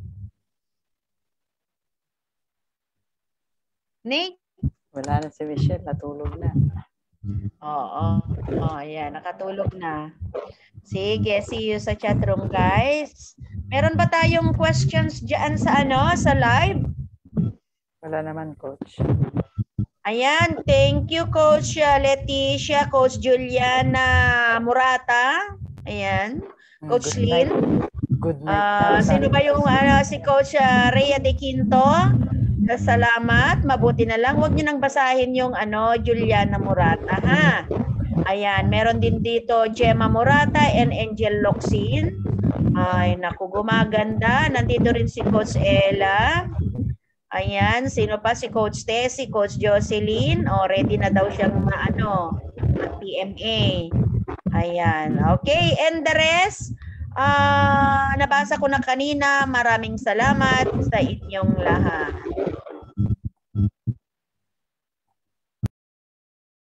Nick? Wala na si Michelle, natulog na. Oo. Oh, ayan, nakatulog na. Sige, see you sa chat room, guys. Meron ba tayong questions diyan sa ano, sa live? Wala naman, Coach. Ayan, thank you, Coach Leticia, Coach Juliana Murata. Ayan, Coach Good night. Lynn. Good night. Uh, sino ba yung ano, si Coach uh, Rhea De Quinto? Salamat, mabuti na lang. Huwag niyo nang basahin yung ano, Juliana Murata, ha? Ayan, meron din dito Gemma Murata and Angel Locsin. Ay, naku, gumaganda. Nandito rin si Coach Ellah. Ayan, sino pa? Si Coach Tessie, Coach Jocelyn. O, ready na daw siyang maano, P M A. Ayan, okay. And the rest, uh, nabasa ko na kanina. Maraming salamat sa inyong lahat.